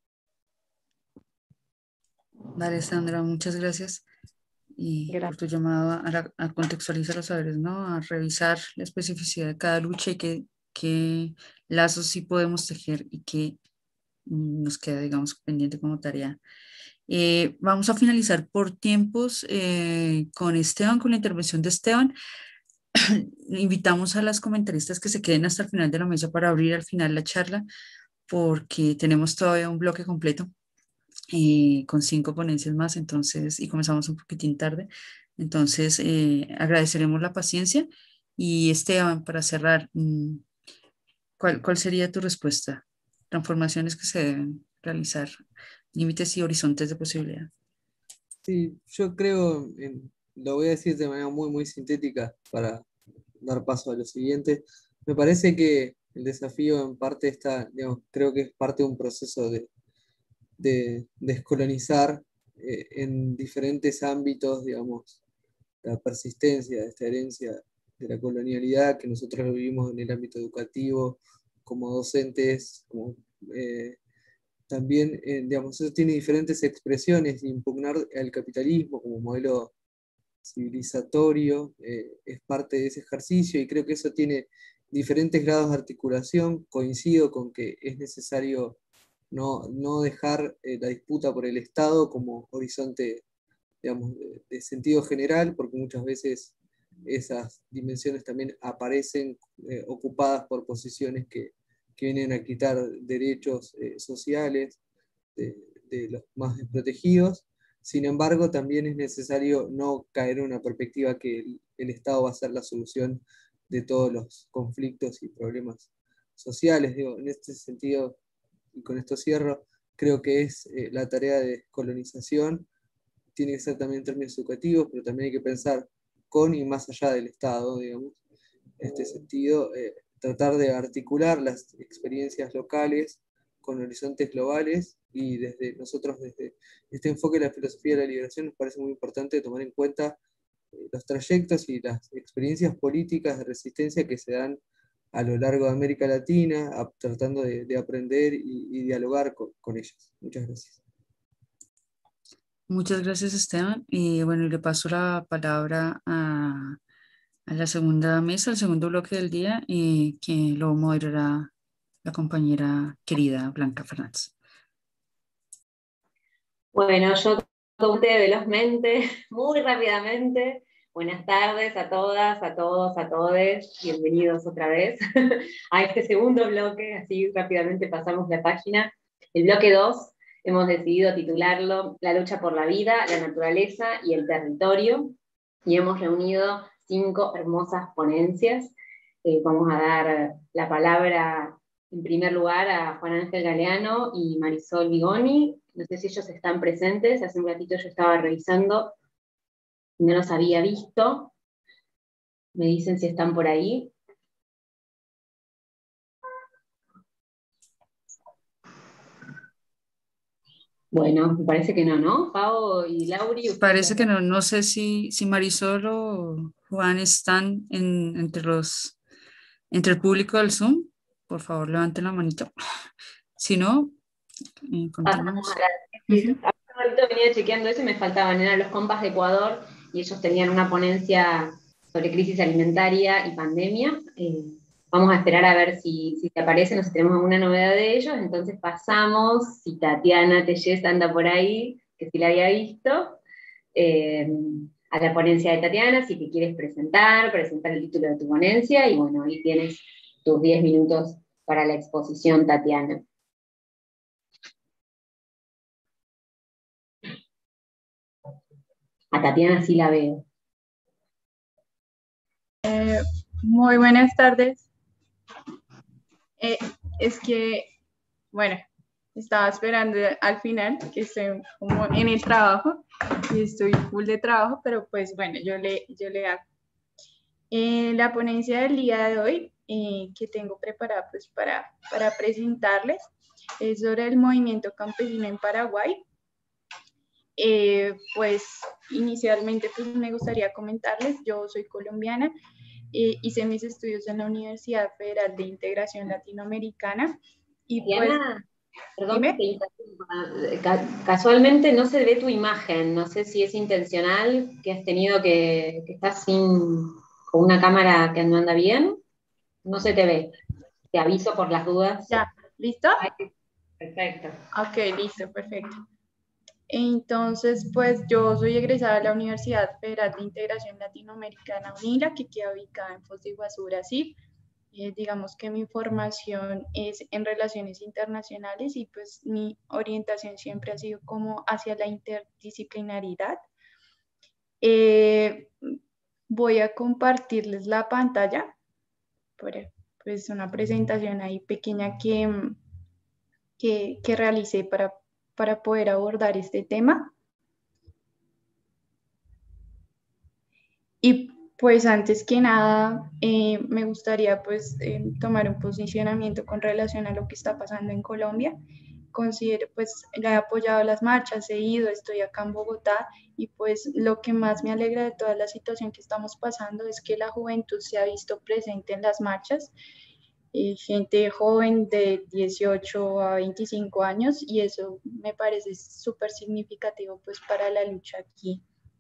B: Dale, Sandra, muchas gracias y gracias por tu llamado a, a contextualizar los saberes, ¿no? A revisar la especificidad de cada lucha y qué, qué lazos sí podemos tejer y qué nos queda, digamos, pendiente como tarea. Eh, vamos a finalizar por tiempos eh, con Esteban, con la intervención de Esteban. Invitamos a las comentaristas que se queden hasta el final de la mesa para abrir al final la charla, porque tenemos todavía un bloque completo eh, con cinco ponencias más, entonces, y comenzamos un poquitín tarde. Entonces, eh, agradeceremos la paciencia. Y Esteban, para cerrar, ¿cuál, cuál sería tu respuesta? Transformaciones que se deben realizar, límites y horizontes de posibilidad.
G: Sí, yo creo, en, lo voy a decir de manera muy, muy sintética para dar paso a lo siguiente. Me parece que el desafío en parte está, digamos, creo que es parte de un proceso de, de descolonizar eh, en diferentes ámbitos, digamos, la persistencia de esta herencia de la colonialidad, que nosotros lo vivimos en el ámbito educativo, como docentes, como, eh, también, eh, digamos, eso tiene diferentes expresiones, impugnar el capitalismo como modelo civilizatorio, eh, es parte de ese ejercicio, y creo que eso tiene diferentes grados de articulación. Coincido con que es necesario no, no dejar eh, la disputa por el Estado como horizonte, digamos, de, de sentido general, porque muchas veces esas dimensiones también aparecen eh, ocupadas por posiciones que, que vienen a quitar derechos eh, sociales de, de los más desprotegidos. Sin embargo, también es necesario no caer en una perspectiva que el, el Estado va a ser la solución de todos los conflictos y problemas sociales. Digo, en este sentido, y con esto cierro, creo que es eh, la tarea de descolonización, tiene que ser también en términos educativos, pero también hay que pensar con y más allá del Estado, digamos. En este sentido, eh, tratar de articular las experiencias locales con horizontes globales, y desde nosotros, desde este enfoque de la filosofía de la liberación, nos parece muy importante tomar en cuenta eh, los trayectos y las experiencias políticas de resistencia que se dan a lo largo de América Latina, a, tratando de, de aprender y, y dialogar con, con ellos. Muchas gracias.
B: Muchas gracias, Esteban. Y bueno, le paso la palabra a, a la segunda mesa, al segundo bloque del día, y que lo moderará la compañera querida Blanca Fernández.
I: Bueno, yo ustedes velozmente, muy rápidamente. Buenas tardes a todas, a todos, a todes. Bienvenidos otra vez a este segundo bloque. Así rápidamente pasamos la página. El bloque dos, hemos decidido titularlo La lucha por la vida, la naturaleza y el territorio. Y hemos reunido cinco hermosas ponencias. Eh, vamos a dar la palabra en primer lugar a Juan Ángel Galeano y Marisol Vigoni. No sé si ellos están presentes. Hace un ratito yo estaba revisando, no los había visto. Me dicen si están por ahí. Bueno, me parece que no, ¿no? Pau y Lauri.
B: Parece que no, no sé si, si Marisol o Juan están en, entre, los, entre el público del Zoom. Por favor, levanten la manito. Si no, eh, continuamos.
I: Ah, sí. Uh-huh. Hace un ratito venía chequeando eso y me faltaban, eran los compas de Ecuador, y ellos tenían una ponencia sobre crisis alimentaria y pandemia. Eh, vamos a esperar a ver si, si te aparecen o si tenemos alguna novedad de ellos. Entonces pasamos, si Tatiana Tellez anda por ahí, que sí la había visto, eh, a la ponencia de Tatiana, si te quieres presentar, presentar el título de tu ponencia, y bueno, ahí tienes tus diez minutos para la exposición, Tatiana. A Tatiana sí la veo.
J: Eh, muy buenas tardes. Eh, es que, bueno, estaba esperando al final, que estoy como en el trabajo, y estoy full de trabajo, pero pues bueno, yo le, yo le hago. Eh, la ponencia del día de hoy, eh, que tengo preparada pues para, para presentarles, es sobre el movimiento campesino en Paraguay. Eh, pues inicialmente pues me gustaría comentarles, yo soy colombiana, eh, hice mis estudios en la Universidad Federal de Integración Latinoamericana y
I: Diana,
J: pues...
I: perdón que te interrumpa, casualmente no se ve tu imagen, no sé si es intencional, que has tenido que, que estás sin, con una cámara que no anda bien, no se te ve, te aviso por las dudas.
J: Ya, ¿listo?
I: Perfecto.
J: Ok, listo, perfecto. Entonces, pues yo soy egresada de la Universidad Federal de Integración Latinoamericana UNILA, que queda ubicada en Foz de Iguazú, Brasil. Eh, digamos que mi formación es en relaciones internacionales y pues mi orientación siempre ha sido como hacia la interdisciplinaridad. Eh, voy a compartirles la pantalla, por, pues una presentación ahí pequeña que, que, que realicé para para poder abordar este tema. Y pues antes que nada, eh, me gustaría pues eh, tomar un posicionamiento con relación a lo que está pasando en Colombia. Considero pues, le he apoyado las marchas, he ido, estoy acá en Bogotá, y pues lo que más me alegra de toda la situación que estamos pasando es que la juventud se ha visto presente en las marchas. Eh, gente joven de dieciocho a veinticinco años, y eso me parece súper significativo pues para la lucha aquí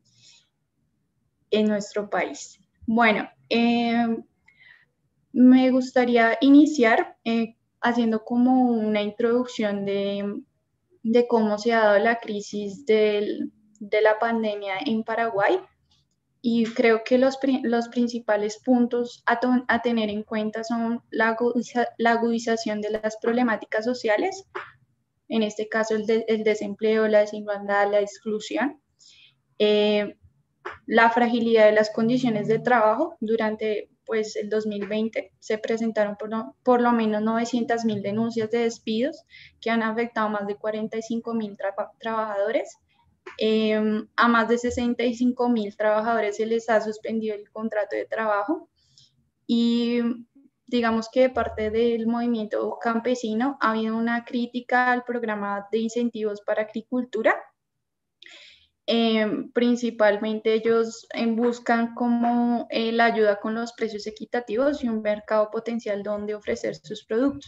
J: en nuestro país. Bueno, eh, me gustaría iniciar eh, haciendo como una introducción de, de cómo se ha dado la crisis del, de la pandemia en Paraguay. Y creo que los, los principales puntos a, a tener en cuenta son la, agudiza, la agudización de las problemáticas sociales, en este caso el, de, el desempleo, la desigualdad, la exclusión, eh, la fragilidad de las condiciones de trabajo. Durante pues, el dos mil veinte se presentaron por, no, por lo menos novecientas mil denuncias de despidos que han afectado a más de cuarenta y cinco mil tra trabajadores. Eh, a más de sesenta y cinco mil trabajadores se les ha suspendido el contrato de trabajo, y digamos que de parte del movimiento campesino ha habido una crítica al programa de incentivos para agricultura. Eh, principalmente ellos eh, buscan como eh, la ayuda con los precios equitativos y un mercado potencial donde ofrecer sus productos.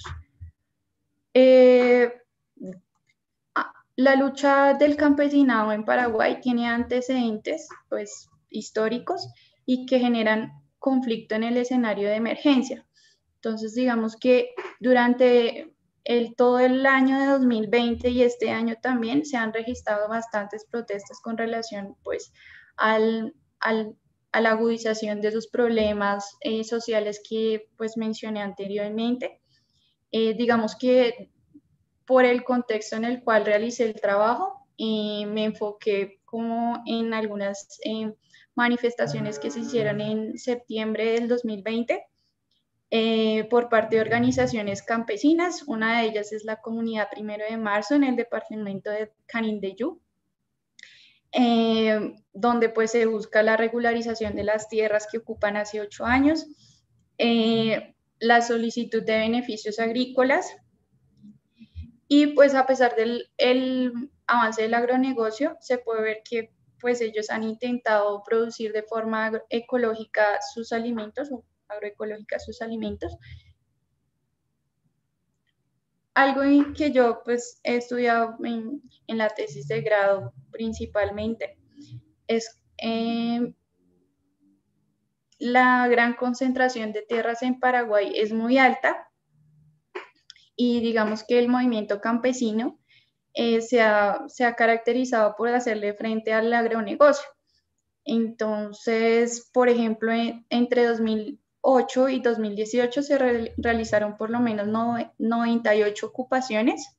J: Eh, La lucha del campesinado en Paraguay tiene antecedentes pues, históricos y que generan conflicto en el escenario de emergencia. Entonces, digamos que durante el, todo el año de dos mil veinte y este año también se han registrado bastantes protestas con relación pues al, al, a la agudización de esos problemas eh, sociales que pues mencioné anteriormente. Eh, digamos que por el contexto en el cual realicé el trabajo, eh, me enfoqué como en algunas eh, manifestaciones que se hicieron en septiembre del dos mil veinte eh, por parte de organizaciones campesinas. Una de ellas es la Comunidad Primero de Marzo en el departamento de Canindeyú, eh, donde pues se busca la regularización de las tierras que ocupan hace ocho años, eh, la solicitud de beneficios agrícolas, y pues a pesar del el avance del agronegocio, se puede ver que pues ellos han intentado producir de forma ecológica sus alimentos, o agroecológica sus alimentos. Algo que yo pues he estudiado en, en la tesis de grado principalmente es eh, la gran concentración de tierras en Paraguay es muy alta, y digamos que el movimiento campesino eh, se, ha, se ha caracterizado por hacerle frente al agronegocio. Entonces, por ejemplo, en, entre dos mil ocho y dos mil dieciocho se re, realizaron por lo menos no, noventa y ocho ocupaciones,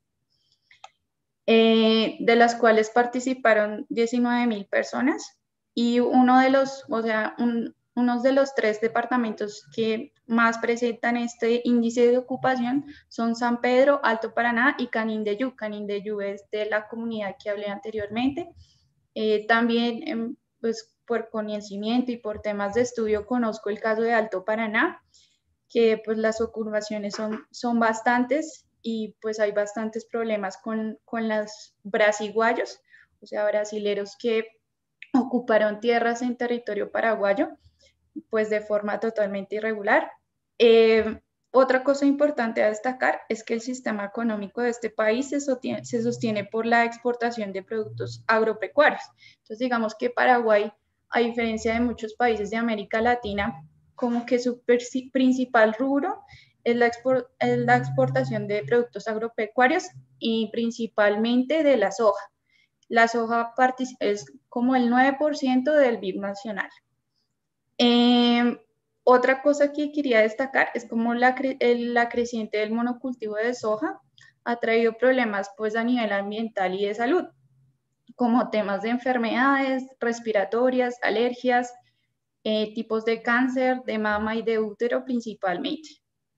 J: eh, de las cuales participaron diecinueve mil personas, y uno de los, o sea, un, unos de los tres departamentos que más presentan este índice de ocupación son San Pedro, Alto Paraná y Canindeyú. Canindeyú es de la comunidad que hablé anteriormente. Eh, también, eh, pues por conocimiento y por temas de estudio, conozco el caso de Alto Paraná, que pues las ocupaciones son, son bastantes, y pues hay bastantes problemas con, con los brasiguayos, o sea, brasileros que ocuparon tierras en territorio paraguayo, pues de forma totalmente irregular. Eh, otra cosa importante a destacar es que el sistema económico de este país se sostiene, se sostiene por la exportación de productos agropecuarios. Entonces, digamos que Paraguay, a diferencia de muchos países de América Latina, como que su principal rubro es la, export, es la exportación de productos agropecuarios, y principalmente de la soja. La soja es como el nueve por ciento del P I B nacional. Eh, otra cosa que quería destacar es como la, el, la creciente del monocultivo de soja ha traído problemas pues a nivel ambiental y de salud, como temas de enfermedades respiratorias, alergias, eh, tipos de cáncer de mama y de útero principalmente.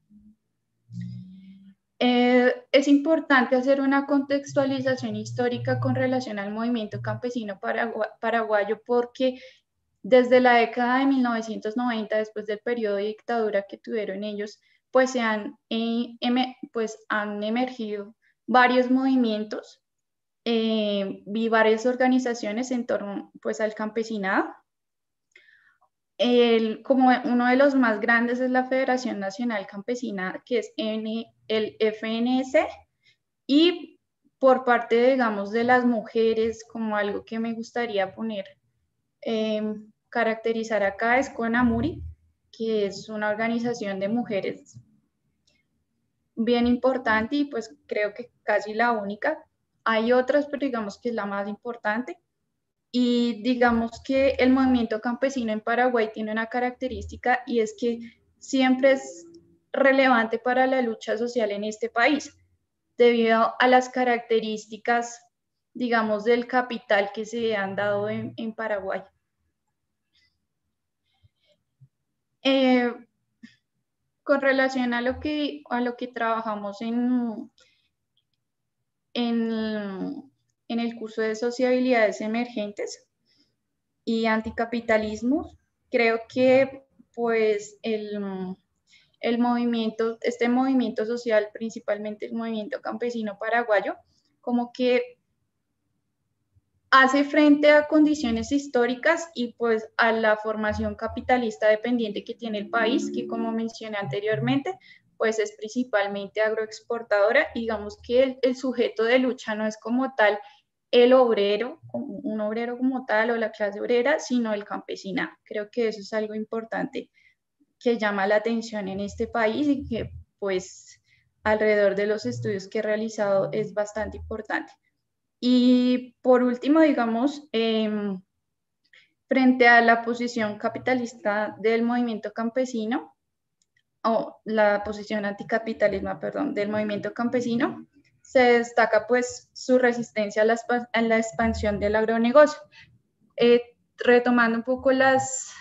J: Eh, es importante hacer una contextualización histórica con relación al movimiento campesino paragu paraguayo, porque desde la década de mil novecientos noventa, después del periodo de dictadura que tuvieron ellos, pues, se han, eh, em pues, han emergido varios movimientos, eh, vi varias organizaciones en torno pues, al campesinado. El, como uno de los más grandes es la Federación Nacional Campesina, que es N, el F N S, y por parte, de, digamos, de las mujeres, como algo que me gustaría poner, eh, caracterizar acá, es CONAMURI, que es una organización de mujeres bien importante, y pues creo que casi la única. Hay otras, pero digamos que es la más importante. Y digamos que el movimiento campesino en Paraguay tiene una característica, y es que siempre es relevante para la lucha social en este país, debido a las características, digamos, del capital que se han dado en, en Paraguay. Eh, con relación a lo que, a lo que trabajamos en, en en el curso de sociabilidades emergentes y anticapitalismo, creo que pues el, el movimiento, este movimiento social, principalmente el movimiento campesino paraguayo, como que hace frente a condiciones históricas y pues a la formación capitalista dependiente que tiene el país, que como mencioné anteriormente, pues es principalmente agroexportadora. Digamos que el, el sujeto de lucha no es como tal el obrero, un obrero como tal, o la clase obrera, sino el campesinado. Creo que eso es algo importante que llama la atención en este país, y que pues alrededor de los estudios que he realizado es bastante importante. Y por último, digamos, eh, frente a la posición capitalista del movimiento campesino, o la posición anticapitalismo, perdón, del movimiento campesino, se destaca pues su resistencia a la, a la expansión del agronegocio. Eh, retomando un poco las,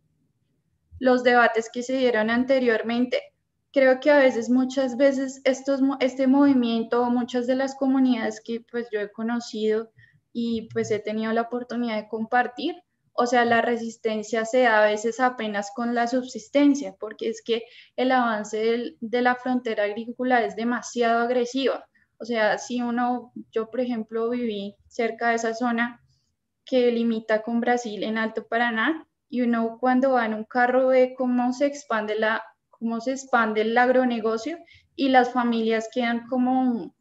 J: los debates que se dieron anteriormente, creo que a veces, muchas veces, estos, este movimiento, muchas de las comunidades que pues yo he conocido y pues he tenido la oportunidad de compartir, o sea, la resistencia se da a veces apenas con la subsistencia, porque es que el avance del, de la frontera agrícola es demasiado agresiva. O sea, si uno, yo por ejemplo viví cerca de esa zona que limita con Brasil en Alto Paraná, y uno cuando va en un carro ve cómo se expande la, cómo se expande el agronegocio y las familias quedan como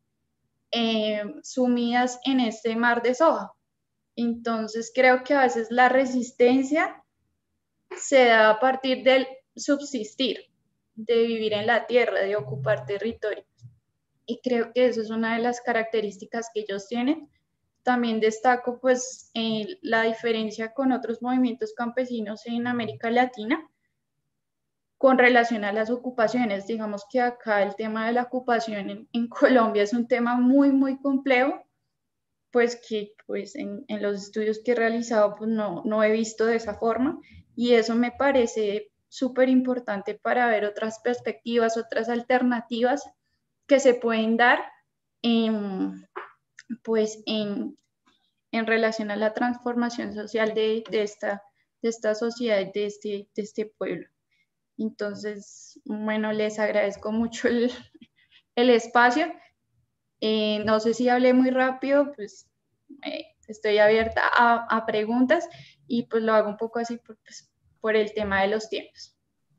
J: eh, sumidas en este mar de soja. Entonces creo que a veces la resistencia se da a partir del subsistir, de vivir en la tierra, de ocupar territorio. Y creo que eso es una de las características que ellos tienen. También destaco pues eh, la diferencia con otros movimientos campesinos en América Latina con relación a las ocupaciones. Digamos que acá el tema de la ocupación en, en Colombia es un tema muy, muy complejo, pues que pues en, en los estudios que he realizado pues no, no he visto de esa forma, y eso me parece súper importante para ver otras perspectivas, otras alternativas que se pueden dar en, pues en, en relación a la transformación social de, de, esta, de esta sociedad, de este, de este pueblo. Entonces, bueno, les agradezco mucho el, el espacio. Eh, no sé si hablé muy rápido, pues eh, estoy abierta a, a preguntas, y pues lo hago un poco así por, pues, por el tema de los tiempos.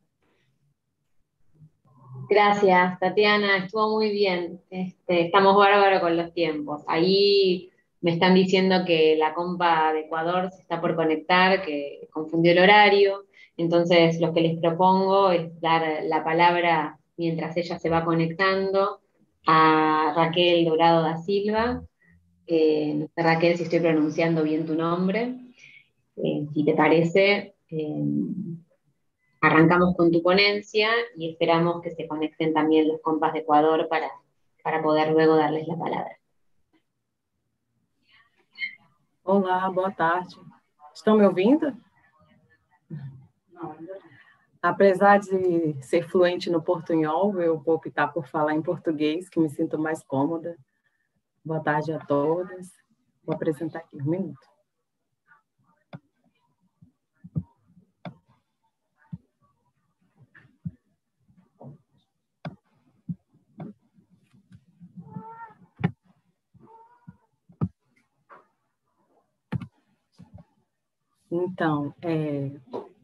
I: Gracias, Tatiana, estuvo muy bien. Este, estamos bárbaros con los tiempos. Ahí me están diciendo que la compa de Ecuador se está por conectar, que confundió el horario. Entonces, lo que les propongo es dar la palabra mientras ella se va conectando a Raquel Dorado da Silva. Eh, no sé, Raquel, si estoy pronunciando bien tu nombre. Eh, si te parece, eh, arrancamos con tu ponencia y esperamos que se conecten también los compas de Ecuador para, para poder luego darles la palabra.
K: Olá, boa tarde. Estão me ouvindo? Apesar de ser fluente no portunhol, eu vou optar por falar em português, que me sinto mais cômoda. Boa tarde a todos. Vou apresentar aqui um minuto. Então, é,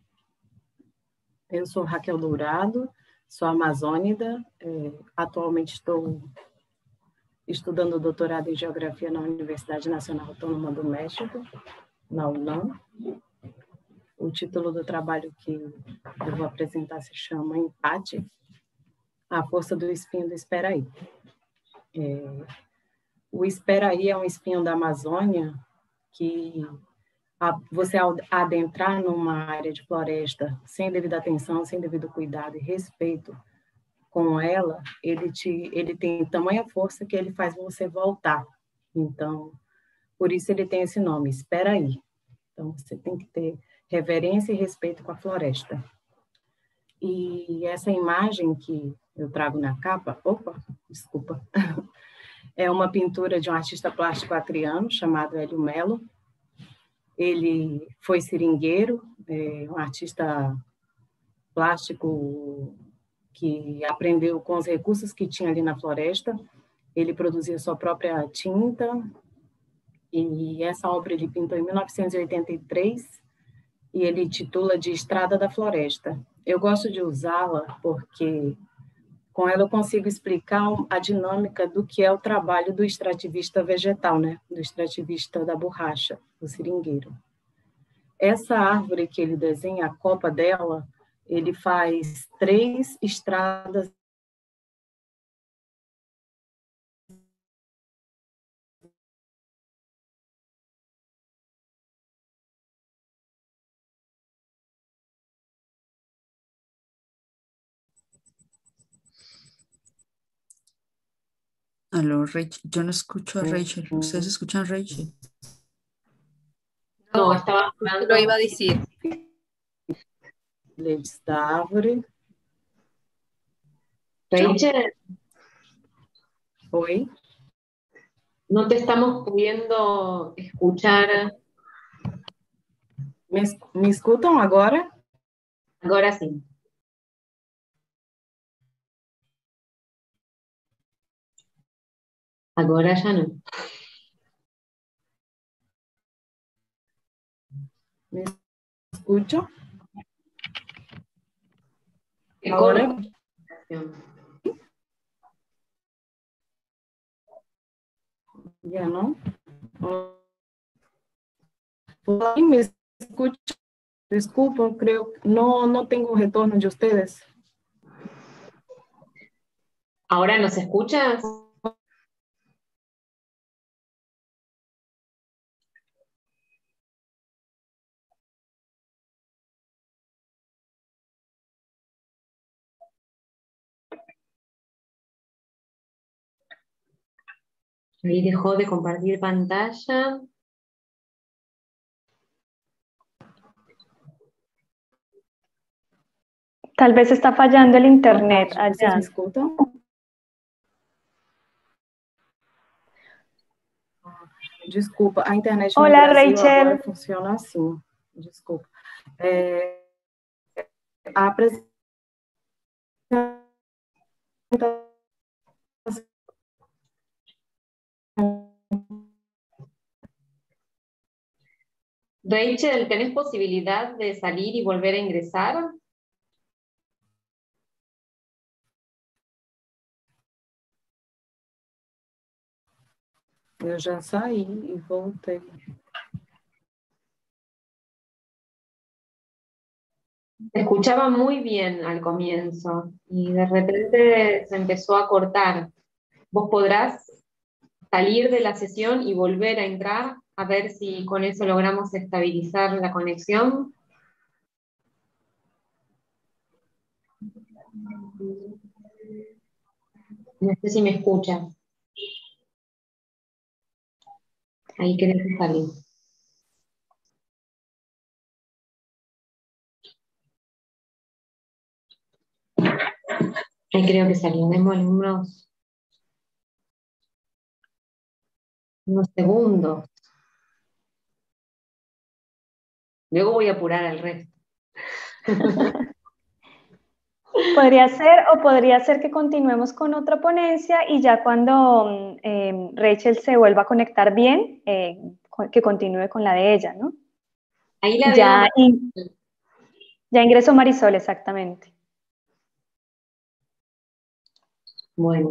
K: eu sou Raquel Dourado, sou amazônida, é, atualmente estou estudando doutorado em Geografia na Universidade Nacional Autônoma do México, na UNAM. O título do trabalho que eu vou apresentar se chama Empate, a força do espinho do Esperaí. É, o Esperaí é um espinho da Amazônia que a, você adentrar numa área de floresta sem devida atenção, sem devido cuidado e respeito com ela, ele, te, ele tem tamanha força que ele faz você voltar. Então, por isso ele tem esse nome, Esperaí. Então, você tem que ter reverência e respeito com a floresta. E essa imagem que eu trago na capa, opa, desculpa, é uma pintura de um artista plástico acriano chamado Hélio Melo. Ele foi seringueiro, é um artista plástico que aprendeu com os recursos que tinha ali na floresta. Ele produzia sua própria tinta, e essa obra ele pintou em mil novecentos e oitenta e três, e ele titula de Estrada da Floresta. Eu gosto de usá-la porque com ela eu consigo explicar a dinâmica do que é o trabalho do extrativista vegetal, né? Do extrativista da borracha, do seringueiro. Essa árvore que ele desenha, a copa dela, ele faz três estradas
B: Aló, Rachel. Yo no escucho a Rachel. ¿Ustedes escuchan a Rachel?
I: No, estaba hablando.
H: Lo iba a decir.
K: Stavre.
I: Rachel,
K: Oi.
I: no te estamos pudiendo escuchar.
K: Me, es- me escutam agora?
I: Ahora sí. Ahora ya no.
K: Me escutam?
I: Ahora.
K: Agora? Já não? Oi, me escutam? Desculpa, creo, no, no tengo retorno de ustedes.
I: ¿Ahora nos escuchas? Ahí dejó de compartir pantalla.
A: Tal vez está fallando el internet
K: ¿Ustedes
A: allá.
K: me escutam? Desculpa, a internet no
A: Hola,
K: Brasil
A: Rachel.
K: agora funciona assim. Desculpa. É, a apresentação
I: Rachel, ¿tenés posibilidad de salir y volver a ingresar?
K: eu já saí e voltei.
I: Se escuchaba muy bien al comienzo y de repente se empezó a cortar. ¿Vos podrás salir de la sesión y volver a entrar a ver si con eso logramos estabilizar la conexión? No sé si me escuchas. Ahí querés salir. Ahí creo que salió. Démosle unos, unos segundos. Luego voy a apurar al resto.
A: Podría ser o podría ser que continuemos con otra ponencia y ya cuando eh, Rachel se vuelva a conectar bien, eh, que continúe con la de ella, ¿no?
I: Ahí la
A: ya,
I: veo.
A: in, ya ingresó Marisol, exactamente.
I: Bueno.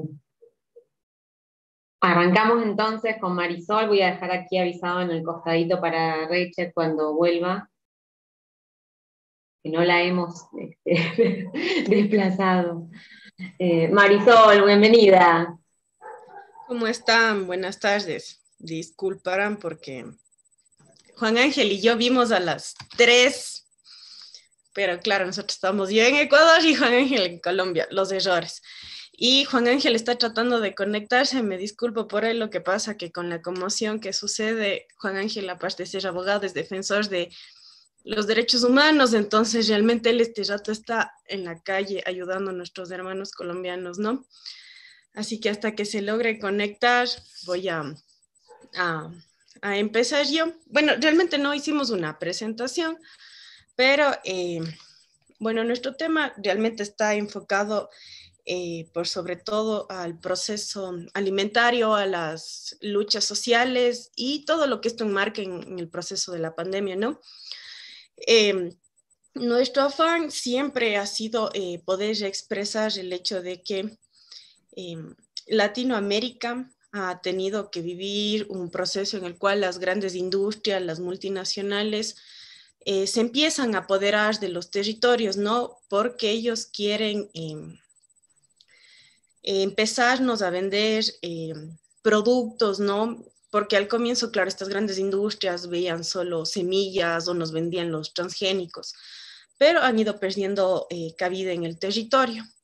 I: Arrancamos entonces con Marisol. Voy a dejar aquí avisado en el costadito para Rachel cuando vuelva. Que no la hemos este, desplazado. Eh, Marisol, bienvenida.
L: ¿Cómo están? Buenas tardes. Disculparán porque Juan Ángel y yo vimos a las tres, pero claro, nosotros estamos yo en Ecuador y Juan Ángel en Colombia, los errores. Y Juan Ángel está tratando de conectarse, me disculpo por él, lo que pasa que con la conmoción que sucede, Juan Ángel, aparte de ser abogado, es defensor de los derechos humanos, entonces realmente él este rato está en la calle ayudando a nuestros hermanos colombianos, ¿no? Así que hasta que se logre conectar, voy a, a, a empezar yo. Bueno, realmente no hicimos una presentación, pero eh, bueno, nuestro tema realmente está enfocado eh, por sobre todo al proceso alimentario, a las luchas sociales y todo lo que esto enmarca en, en el proceso de la pandemia, ¿no? Eh, nuestro afán siempre ha sido eh, poder expresar el hecho de que Eh, Latinoamérica ha tenido que vivir un proceso en el cual las grandes industrias, las multinacionales, eh, se empiezan a apoderar de los territorios, ¿no? Porque ellos quieren eh, eh, empezarnos a vender eh, productos, ¿no? Porque al comienzo, claro, estas grandes industrias veían solo semillas o nos vendían los transgénicos, pero han ido perdiendo eh, cabida en el territorio.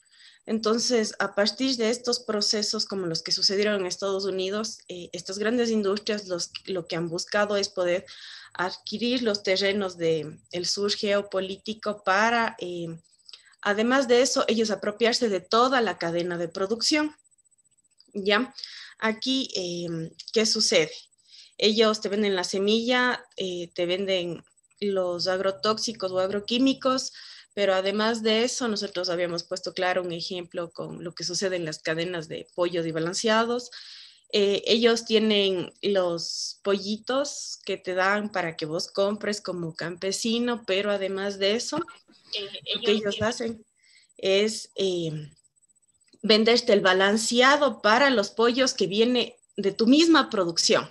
L: Entonces, a partir de estos procesos como los que sucedieron en Estados Unidos, eh, estas grandes industrias los, lo que han buscado es poder adquirir los terrenos del sur geopolítico para, eh, además de eso, ellos apropiarse de toda la cadena de producción. ¿Ya? Aquí, eh, ¿qué sucede? Ellos te venden la semilla, eh, te venden los agrotóxicos o agroquímicos, pero además de eso, nosotros habíamos puesto claro un ejemplo con lo que sucede en las cadenas de pollos y balanceados. Eh, ellos tienen los pollitos que te dan para que vos compres como campesino, pero además de eso, eh, lo que ellos hacen es eh, venderte el balanceado para los pollos que viene de tu misma producción.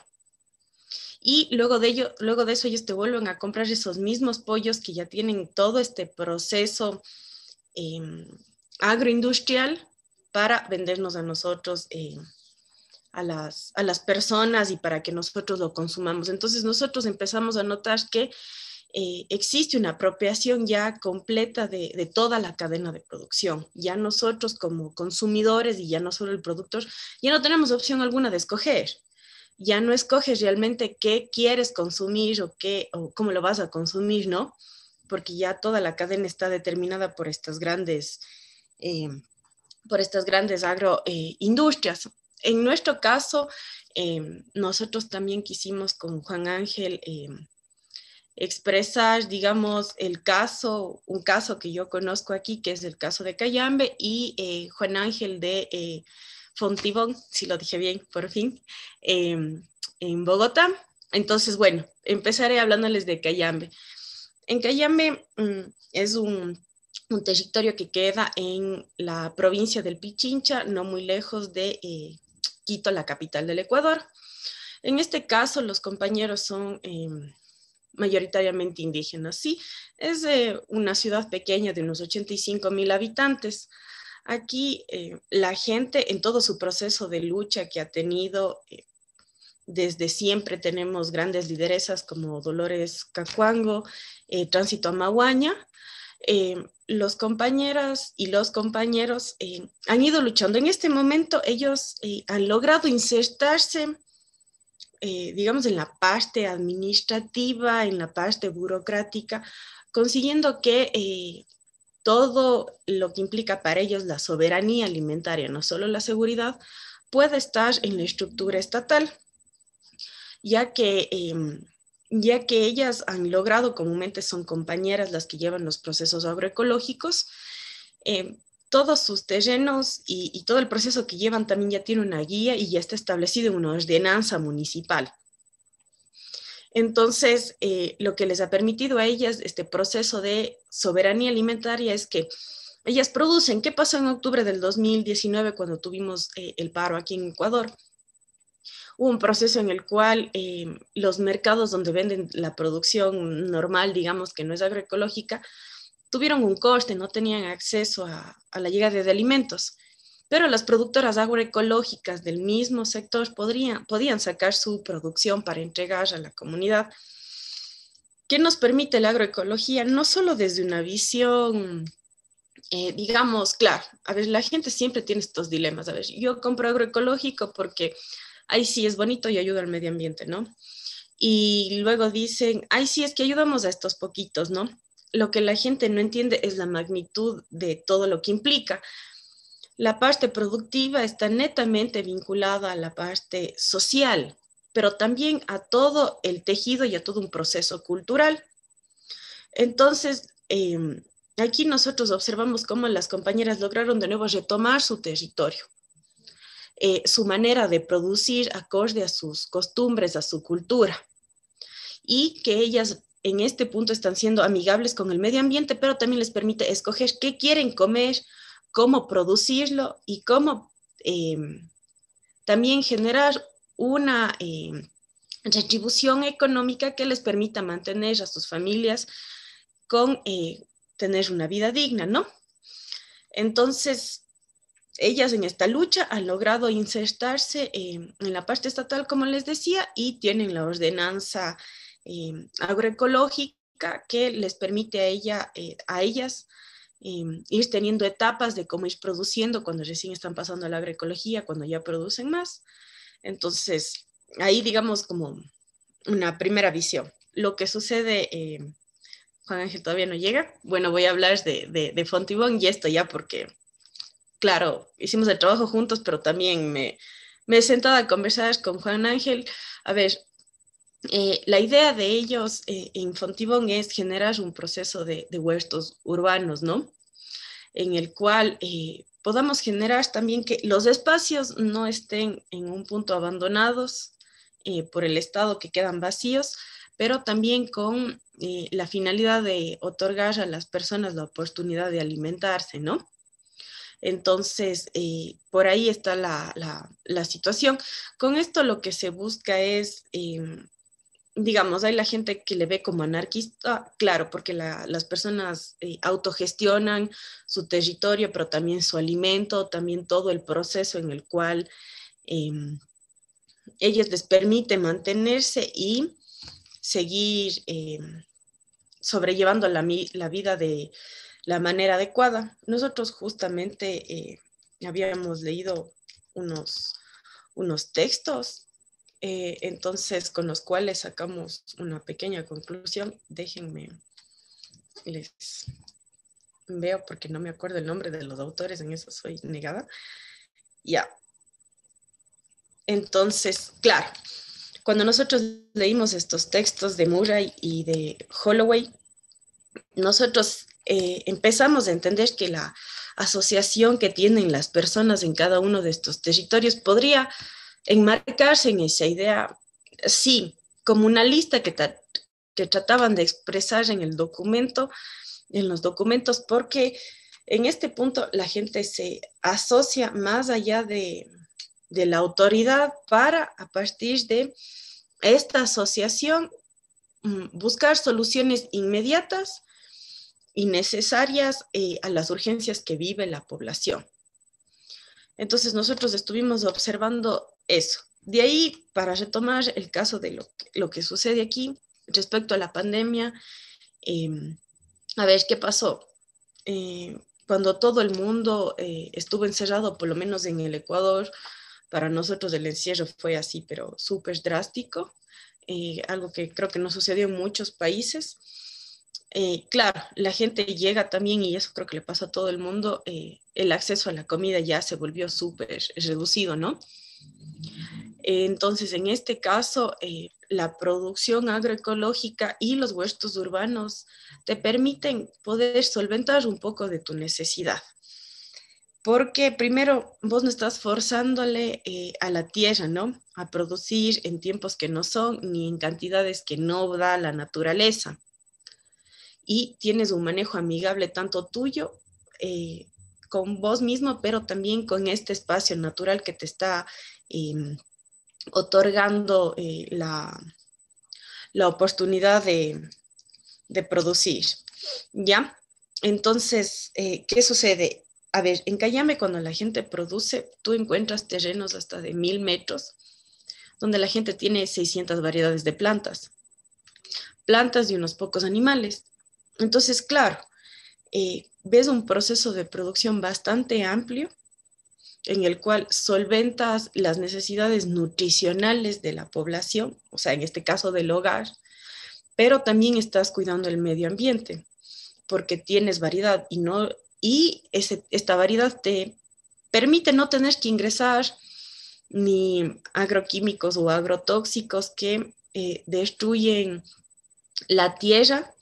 L: Y luego de, ello, luego de eso ellos te vuelven a comprar esos mismos pollos que ya tienen todo este proceso eh, agroindustrial para vendernos a nosotros, eh, a, las, a las personas y para que nosotros lo consumamos. Entonces nosotros empezamos a notar que eh, existe una apropiación ya completa de, de toda la cadena de producción. Ya nosotros como consumidores y ya no solo el productor, ya no tenemos opción alguna de escoger. Ya no escoges realmente qué quieres consumir o, qué, o cómo lo vas a consumir, ¿no? Porque ya toda la cadena está determinada por estas grandes, eh, por estas grandes agroindustrias. Eh, en nuestro caso, eh, nosotros también quisimos con Juan Ángel eh, expresar, digamos, el caso, un caso que yo conozco aquí, que es el caso de Cayambe, y eh, Juan Ángel de... Eh, Fontibón, si lo dije bien, por fin, eh, en Bogotá. Entonces, bueno, empezaré hablándoles de Cayambe. En Cayambe um, es un, un territorio que queda en la provincia del Pichincha, no muy lejos de eh, Quito, la capital del Ecuador. En este caso, los compañeros son eh, mayoritariamente indígenas, ¿sí? Es eh, una ciudad pequeña de unos ochenta y cinco mil habitantes. Aquí eh, la gente en todo su proceso de lucha que ha tenido, eh, desde siempre tenemos grandes lideresas como Dolores Cacuango, eh, Tránsito Amaguaña. Eh, los compañeras y los compañeros eh, han ido luchando. En este momento ellos eh, han logrado insertarse, eh, digamos, en la parte administrativa, en la parte burocrática, consiguiendo que... Eh, todo lo que implica para ellos la soberanía alimentaria, no solo la seguridad, puede estar en la estructura estatal, ya que, eh, ya que ellas han logrado, comúnmente son compañeras las que llevan los procesos agroecológicos, eh, todos sus terrenos y, y todo el proceso que llevan también ya tiene una guía y ya está establecido en una ordenanza municipal. Entonces, eh, lo que les ha permitido a ellas este proceso de soberanía alimentaria es que ellas producen. ¿Qué pasó en octubre del dos mil diecinueve cuando tuvimos eh, el paro aquí en Ecuador? Hubo un proceso en el cual eh, los mercados donde venden la producción normal, digamos que no es agroecológica, tuvieron un coste, no tenían acceso a, a la llegada de alimentos. Pero las productoras agroecológicas del mismo sector podrían, podían sacar su producción para entregar a la comunidad. ¿Qué nos permite la agroecología? No solo desde una visión, eh, digamos, claro, a ver, la gente siempre tiene estos dilemas. A ver, yo compro agroecológico porque ahí sí es bonito y ayuda al medio ambiente, ¿no? Y luego dicen, ay, sí, es que ayudamos a estos poquitos, ¿no? Lo que la gente no entiende es la magnitud de todo lo que implica. La parte productiva está netamente vinculada a la parte social, pero también a todo el tejido y a todo un proceso cultural. Entonces, eh, aquí nosotros observamos cómo las compañeras lograron de nuevo retomar su territorio, eh, su manera de producir acorde a sus costumbres, a su cultura, y que ellas en este punto están siendo amigables con el medio ambiente, pero también les permite escoger qué quieren comer, cómo producirlo y cómo eh, también generar una eh, retribución económica que les permita mantener a sus familias con eh, tener una vida digna, ¿no? Entonces, ellas en esta lucha han logrado insertarse eh, en la parte estatal, como les decía, y tienen la ordenanza eh, agroecológica que les permite a, ella, eh, a ellas eh, ir teniendo etapas de cómo ir produciendo cuando recién están pasando a la agroecología, cuando ya producen más. Entonces, ahí digamos como una primera visión. Lo que sucede, eh, Juan Ángel todavía no llega, bueno, voy a hablar de, de, de Fontibón y esto ya porque, claro, hicimos el trabajo juntos, pero también me, me he sentado a conversar con Juan Ángel. A ver, eh, la idea de ellos eh, en Fontibón es generar un proceso de, de huertos urbanos, ¿no? En el cual eh, podamos generar también que los espacios no estén en un punto abandonados eh, por el estado, que quedan vacíos, pero también con eh, la finalidad de otorgar a las personas la oportunidad de alimentarse, ¿no? Entonces, eh, por ahí está la, la, la situación. Con esto lo que se busca es, eh, digamos, hay la gente que le ve como anarquista, claro, porque la, las personas eh, autogestionan su territorio, pero también su alimento, también todo el proceso en el cual eh, ellos les permite mantenerse y seguir eh, sobrellevando la, la vida de la manera adecuada. Nosotros justamente eh, habíamos leído unos, unos textos, eh, entonces con los cuales sacamos una pequeña conclusión. Déjenme, les veo porque no me acuerdo el nombre de los autores, en eso soy negada. Ya. Entonces, claro, cuando nosotros leímos estos textos de Murray y de Holloway, nosotros eh, empezamos a entender que la asociación que tienen las personas en cada uno de estos territorios podría enmarcarse en esa idea, sí, comunalista que, tra que trataban de expresar en el documento, en los documentos, porque en este punto la gente se asocia más allá de, de la autoridad para, a partir de esta asociación, buscar soluciones inmediatas y necesarias eh, a las urgencias que vive la población. Entonces nosotros estuvimos observando eso. De ahí, para retomar el caso de lo, lo que sucede aquí respecto a la pandemia, eh, a ver, ¿qué pasó? Eh, cuando todo el mundo eh, estuvo encerrado, por lo menos en el Ecuador, para nosotros el encierro fue así, pero súper drástico, eh, algo que creo que no sucedió en muchos países. Eh, claro, la gente llega también, y eso creo que le pasa a todo el mundo, eh, el acceso a la comida ya se volvió súper reducido, ¿no? Eh, entonces, en este caso, eh, la producción agroecológica y los huertos urbanos te permiten poder solventar un poco de tu necesidad. Porque primero, vos no estás forzándole eh, a la tierra, ¿no? A producir en tiempos que no son, ni en cantidades que no da la naturaleza. Y tienes un manejo amigable tanto tuyo eh, con vos mismo, pero también con este espacio natural que te está eh, otorgando eh, la, la oportunidad de, de producir, ¿ya? Entonces, eh, ¿qué sucede? A ver, en Cayambe cuando la gente produce, tú encuentras terrenos hasta de mil metros, donde la gente tiene seiscientas variedades de plantas, plantas y unos pocos animales. Entonces, claro, eh, ves un proceso de producción bastante amplio en el cual solventas las necesidades nutricionales de la población, o sea, en este caso del hogar, pero también estás cuidando el medio ambiente, porque tienes variedad y, no, y ese, esta variedad te permite no tener que ingresar ni agroquímicos o agrotóxicos que eh, destruyen la tierra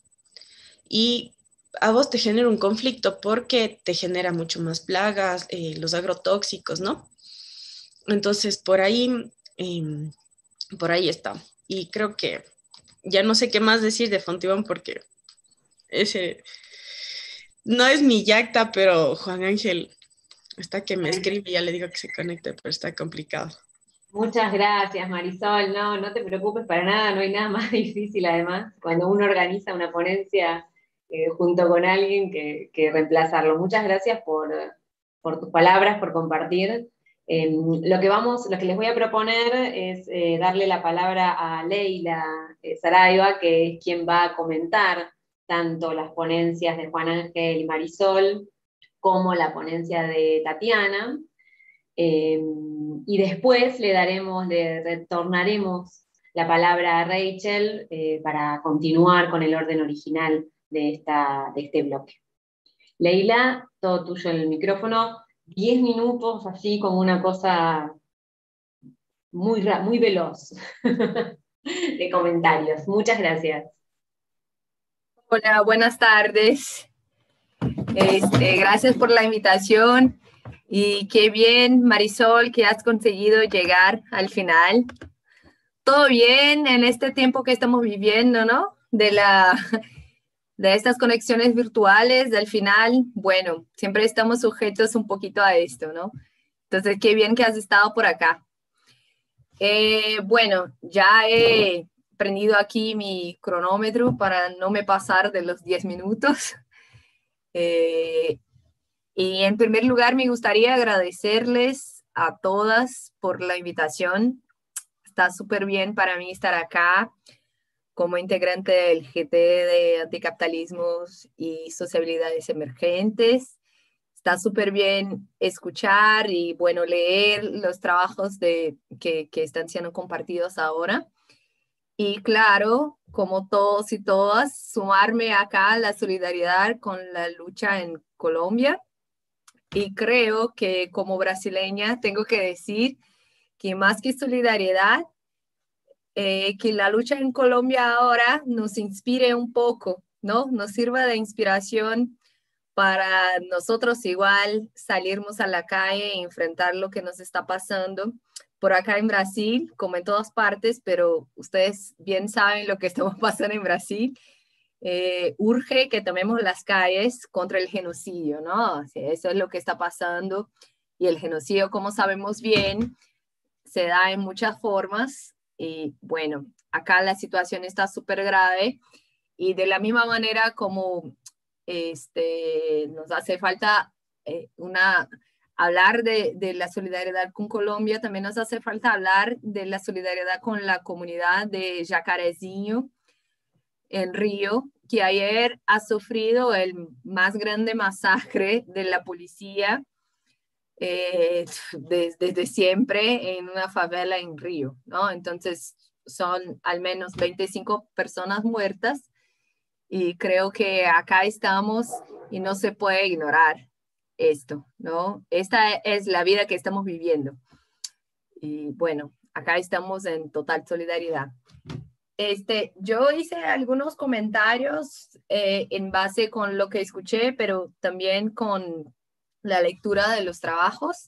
L: y a vos te genera un conflicto porque te genera mucho más plagas, eh, los agrotóxicos, ¿no? Entonces, por ahí, eh, por ahí está. Y creo que ya no sé qué más decir de Fontibón porque ese no es mi yacta, pero Juan Ángel está que me escribe y ya le digo que se conecte, pero está complicado.
I: Muchas gracias, Marisol. No, no te preocupes para nada, no hay nada más difícil además cuando uno organiza una ponencia eh, junto con alguien que, que reemplazarlo. Muchas gracias por, por tus palabras, por compartir. Eh, lo, que vamos, lo que les voy a proponer es eh, darle la palabra a Leila eh, Saraiva, que es quien va a comentar tanto las ponencias de Juan Ángel y Marisol, como la ponencia de Tatiana, eh, y después le daremos, le retornaremos la palabra a Rachel eh, para continuar con el orden original de, esta, de este bloque. Leila, todo tuyo el micrófono, diez minutos así como una cosa muy, muy veloz de comentarios. Muchas gracias.
M: Hola, buenas tardes. Este, gracias por la invitación y qué bien, Marisol, que has conseguido llegar al final. Todo bien en este tiempo que estamos viviendo, ¿no? De, la, de estas conexiones virtuales, del final, bueno, siempre estamos sujetos un poquito a esto, ¿no? Entonces, qué bien que has estado por acá. Eh, bueno, ya he prendido aquí mi cronómetro para no me pasar de los diez minutos. Eh, y en primer lugar me gustaría agradecerles a todas por la invitación. Está súper bien para mí estar acá como integrante del G T de Anticapitalismos y Sociabilidades Emergentes. Está súper bien escuchar y, bueno, leer los trabajos de, que, que están siendo compartidos ahora. Y claro, como todos y todas, sumarme acá a la solidaridad con la lucha en Colombia. Y creo que como brasileña tengo que decir que más que solidaridad, eh, que la lucha en Colombia ahora nos inspire un poco, ¿no? Nos sirva de inspiración para nosotros igual salirnos a la calle e enfrentar lo que nos está pasando por acá en Brasil, como en todas partes, pero ustedes bien saben lo que estamos pasando en Brasil. Eh, urge que tomemos las calles contra el genocidio, ¿no? O sea, eso es lo que está pasando, y el genocidio, como sabemos bien, se da en muchas formas, y bueno, acá la situación está súper grave, y de la misma manera como este, nos hace falta eh, una... hablar de, de la solidaridad con Colombia, también nos hace falta hablar de la solidaridad con la comunidad de Jacarezinho en Río, que ayer ha sufrido el más grande masacre de la policía eh, desde, desde siempre en una favela en Río, ¿no? Entonces son al menos veinticinco personas muertas, y creo que acá estamos y no se puede ignorar esto, ¿no? Esta es la vida que estamos viviendo. Y bueno, acá estamos en total solidaridad. Este, yo hice algunos comentarios eh, en base con lo que escuché, pero también con la lectura de los trabajos.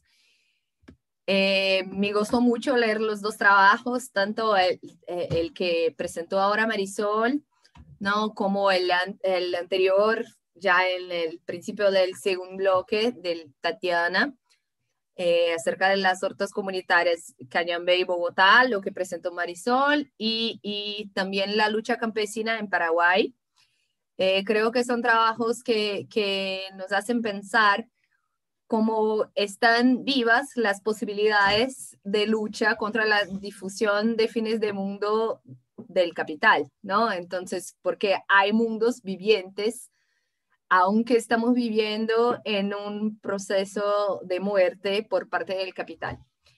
M: Eh, me gustó mucho leer los dos trabajos, tanto el, el que presentó ahora Marisol, ¿no? Como el, el anterior, ya en el principio del segundo bloque, de Tatiana, eh, acerca de las hortas comunitarias Cañambé y Bogotá, lo que presentó Marisol, y, y también la lucha campesina en Paraguay. Eh, creo que son trabajos que, que nos hacen pensar cómo están vivas las posibilidades de lucha contra la difusión de fines de mundo del capital, ¿no? Entonces, porque hay mundos vivientes, aunque estamos viviendo en un proceso de muerte por parte del capital.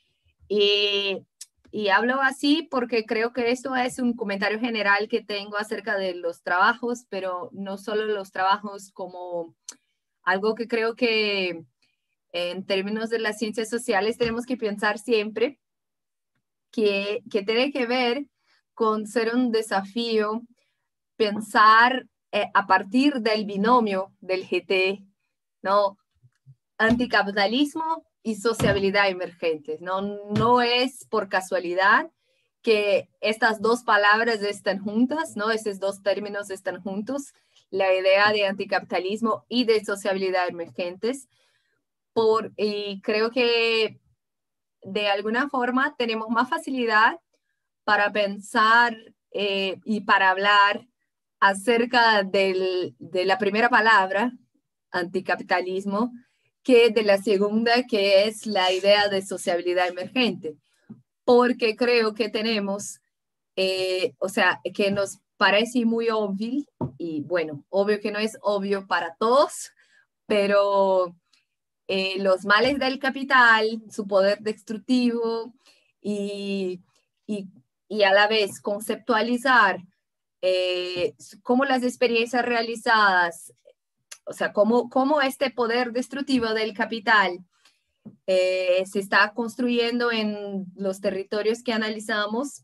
M: Y, y hablo así porque creo que esto es un comentario general que tengo acerca de los trabajos, pero no solo los trabajos, como algo que creo que en términos de las ciencias sociales tenemos que pensar siempre, que, que tiene que ver con ser un desafío pensar eh, a partir del binomio del G T, ¿no? Anticapitalismo y sociabilidad emergentes, ¿no? No es por casualidad que estas dos palabras están juntas, ¿no? Esos dos términos están juntos, la idea de anticapitalismo y de sociabilidad emergentes, por, y creo que de alguna forma tenemos más facilidad para pensar eh, y para hablar acerca del, de la primera palabra, anticapitalismo, que de la segunda, que es la idea de sociabilidad emergente, porque creo que tenemos, eh, o sea, que nos parece muy obvio, y bueno, obvio que no es obvio para todos, pero eh, los males del capital, su poder destructivo y, y, y a la vez conceptualizar eh, cómo las experiencias realizadas, o sea, cómo, cómo este poder destructivo del capital eh, se está construyendo en los territorios que analizamos,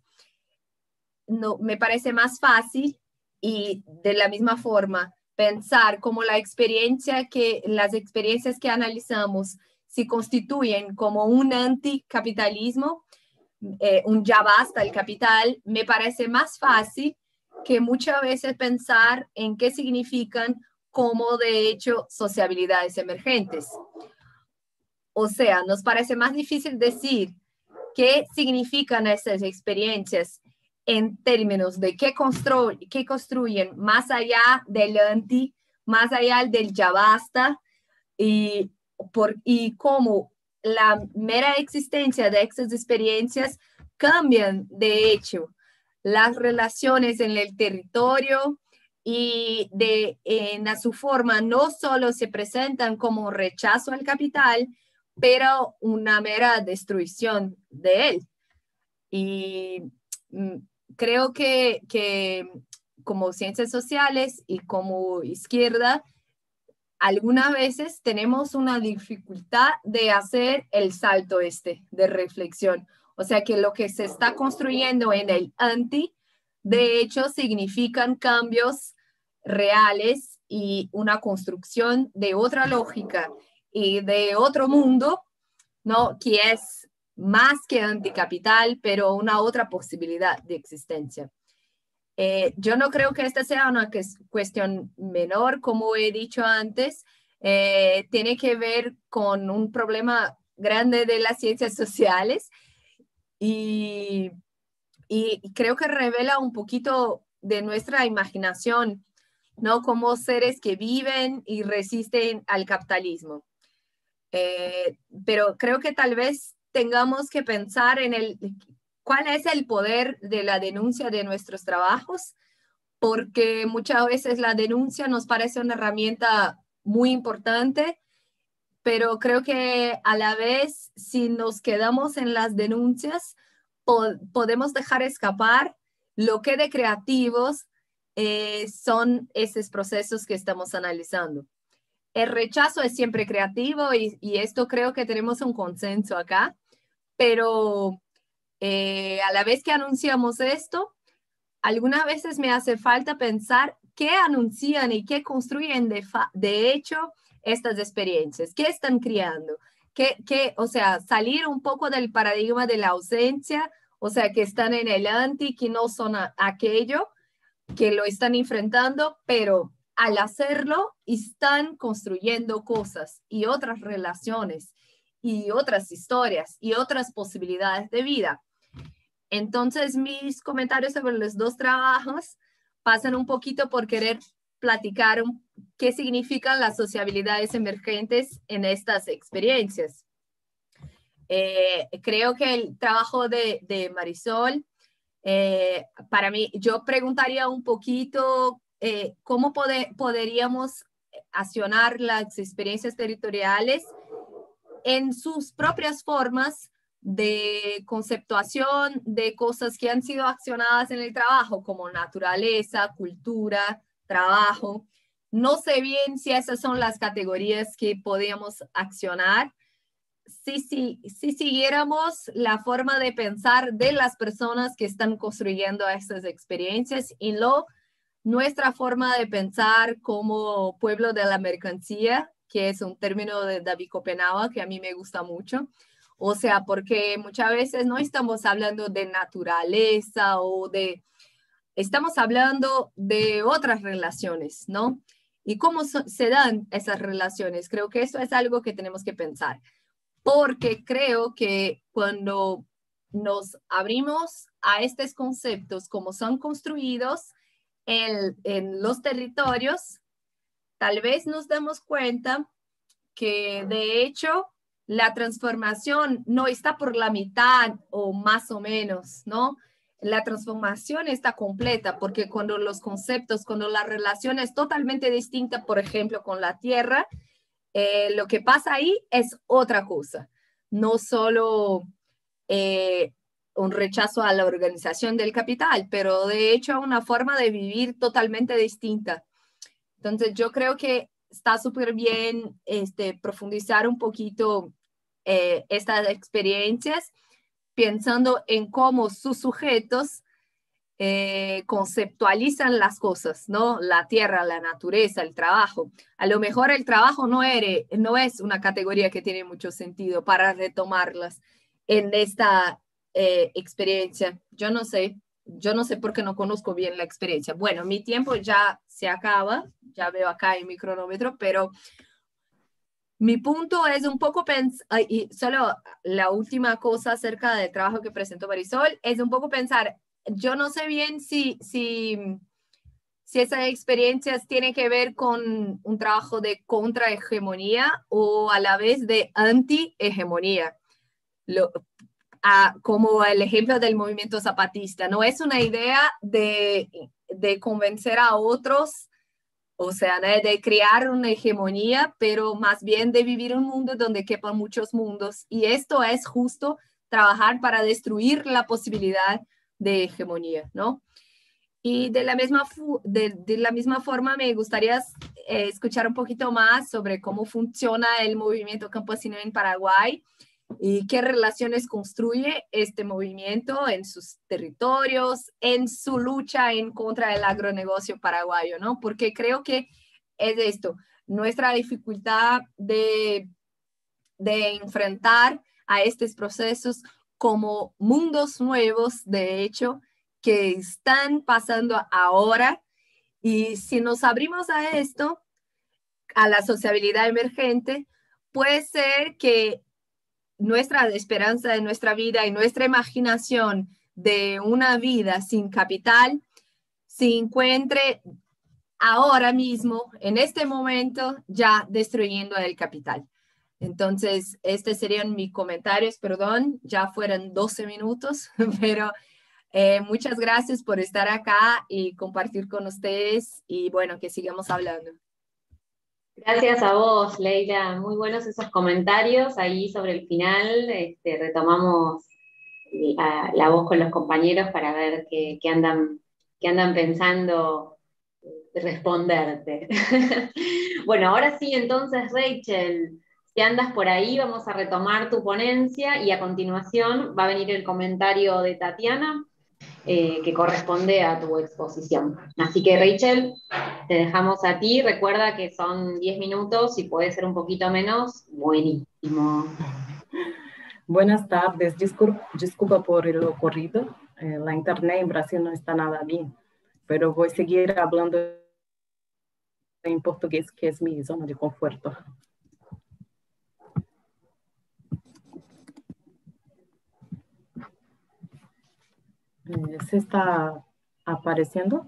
M: no, me parece más fácil y de la misma forma pensar cómo la experiencia que, las experiencias que analizamos se constituyen como un anticapitalismo, eh, un ya basta el capital, me parece más fácil que muchas veces pensar en qué significan como de hecho sociabilidades emergentes. O sea, nos parece más difícil decir qué significan esas experiencias en términos de qué, constru qué construyen más allá del anti, más allá del ya basta, y, por, y cómo la mera existencia de esas experiencias cambian, de hecho, las relaciones en el territorio y de, en a su forma no solo se presentan como rechazo al capital, pero una mera destrucción de él. Y mm, creo que, que como ciencias sociales y como izquierda, algunas veces tenemos una dificultad de hacer el salto este de reflexión. O sea que lo que se está construyendo en el anti, de hecho, significan cambios reales y una construcción de otra lógica y de otro mundo, ¿no? Que es más que anticapital, pero una otra posibilidad de existencia. Eh, yo no creo que esta sea una cuestión menor, como he dicho antes, eh, tiene que ver con un problema grande de las ciencias sociales y, y creo que revela un poquito de nuestra imaginación, ¿no? Como seres que viven y resisten al capitalismo. Eh, pero creo que tal vez tengamos que pensar en el, cuál es el poder de la denuncia de nuestros trabajos, porque muchas veces la denuncia nos parece una herramienta muy importante, pero creo que a la vez, si nos quedamos en las denuncias, po podemos dejar escapar lo que de creativos eh, son esos procesos que estamos analizando. El rechazo es siempre creativo y, y esto creo que tenemos un consenso acá, pero eh, a la vez que anunciamos esto, algunas veces me hace falta pensar qué anuncian y qué construyen de, de hecho estas experiencias, qué están creando, qué, qué, o sea, salir un poco del paradigma de la ausencia, o sea, que están en el anti, que no son a, aquello, que lo están enfrentando, pero al hacerlo están construyendo cosas y otras relaciones y otras historias y otras posibilidades de vida. Entonces mis comentarios sobre los dos trabajos pasan un poquito por querer platicar qué significan las sociabilidades emergentes en estas experiencias. Eh, creo que el trabajo de, de Marisol, eh, para mí, yo preguntaría un poquito eh, cómo poder, podríamos accionar las experiencias territoriales en sus propias formas de conceptuación de cosas que han sido accionadas en el trabajo, como naturaleza, cultura, trabajo. No sé bien si esas son las categorías que podíamos accionar. Si, si, si siguiéramos la forma de pensar de las personas que están construyendo estas experiencias y no nuestra forma de pensar como pueblo de la mercancía, que es un término de David Copenhague que a mí me gusta mucho. O sea, porque muchas veces no estamos hablando de naturaleza o de... Estamos hablando de otras relaciones, ¿no? Y cómo so, se dan esas relaciones. Creo que eso es algo que tenemos que pensar. Porque creo que cuando nos abrimos a estos conceptos, como son construidos en, en los territorios, tal vez nos damos cuenta que de hecho la transformación no está por la mitad o más o menos, ¿no? la transformación está completa, porque cuando los conceptos, cuando la relación es totalmente distinta, por ejemplo, con la tierra, eh, lo que pasa ahí es otra cosa. No solo eh, un rechazo a la organización del capital, pero de hecho una forma de vivir totalmente distinta. Entonces yo creo que está súper bien este, profundizar un poquito eh, estas experiencias, pensando en cómo sus sujetos eh, conceptualizan las cosas, ¿no? La tierra, la naturaleza, el trabajo. A lo mejor el trabajo no, eres, no es una categoría que tiene mucho sentido para retomarlas en esta eh, experiencia. Yo no sé, yo no sé por qué no conozco bien la experiencia. Bueno, mi tiempo ya se acaba, ya veo acá en mi cronómetro, pero mi punto es un poco pensar, y solo la última cosa acerca del trabajo que presentó Marisol, es un poco pensar, yo no sé bien si, si, si esas experiencias tienen que ver con un trabajo de contrahegemonía o a la vez de anti-hegemonía. Lo, a, como el ejemplo del movimiento zapatista, no es una idea de, de convencer a otros, o sea, de, de crear una hegemonía, pero más bien de vivir un mundo donde quepan muchos mundos. Y esto es justo trabajar para destruir la posibilidad de hegemonía, ¿no? Y de la misma, de, de la misma forma me gustaría eh, escuchar un poquito más sobre cómo funciona el movimiento campesino en Paraguay y qué relaciones construye este movimiento en sus territorios, en su lucha en contra del agronegocio paraguayo, ¿no? Porque creo que es esto, nuestra dificultad de, de enfrentar a estos procesos como mundos nuevos, de hecho, que están pasando ahora. Y si nos abrimos a esto, a la sociabilidad emergente, puede ser que nuestra esperanza de nuestra vida y nuestra imaginación de una vida sin capital se encuentre ahora mismo, en este momento, ya destruyendo el capital. Entonces, estos serían mis comentarios, perdón, ya fueron doce minutos, pero eh, muchas gracias por estar acá y compartir con ustedes y bueno, que sigamos hablando.
I: Gracias a vos, Leila. Muy buenos esos comentarios. Ahí sobre el final este, retomamos la, la voz con los compañeros para ver qué, qué, andan, qué andan pensando responderte. Bueno, ahora sí, entonces, Rachel, si andas por ahí, vamos a retomar tu ponencia y a continuación va a venir el comentario de Tatiana, Eh, que corresponde a tu exposición. Así que Rachel, te dejamos a ti, recuerda que son diez minutos y puede ser un poquito menos, buenísimo.
K: Buenas tardes, disculpa, disculpa por el ocurrido, eh, la internet en Brasil no está nada bien, pero voy a seguir hablando en portugués, que es mi zona de conforto. ¿Se está apareciendo?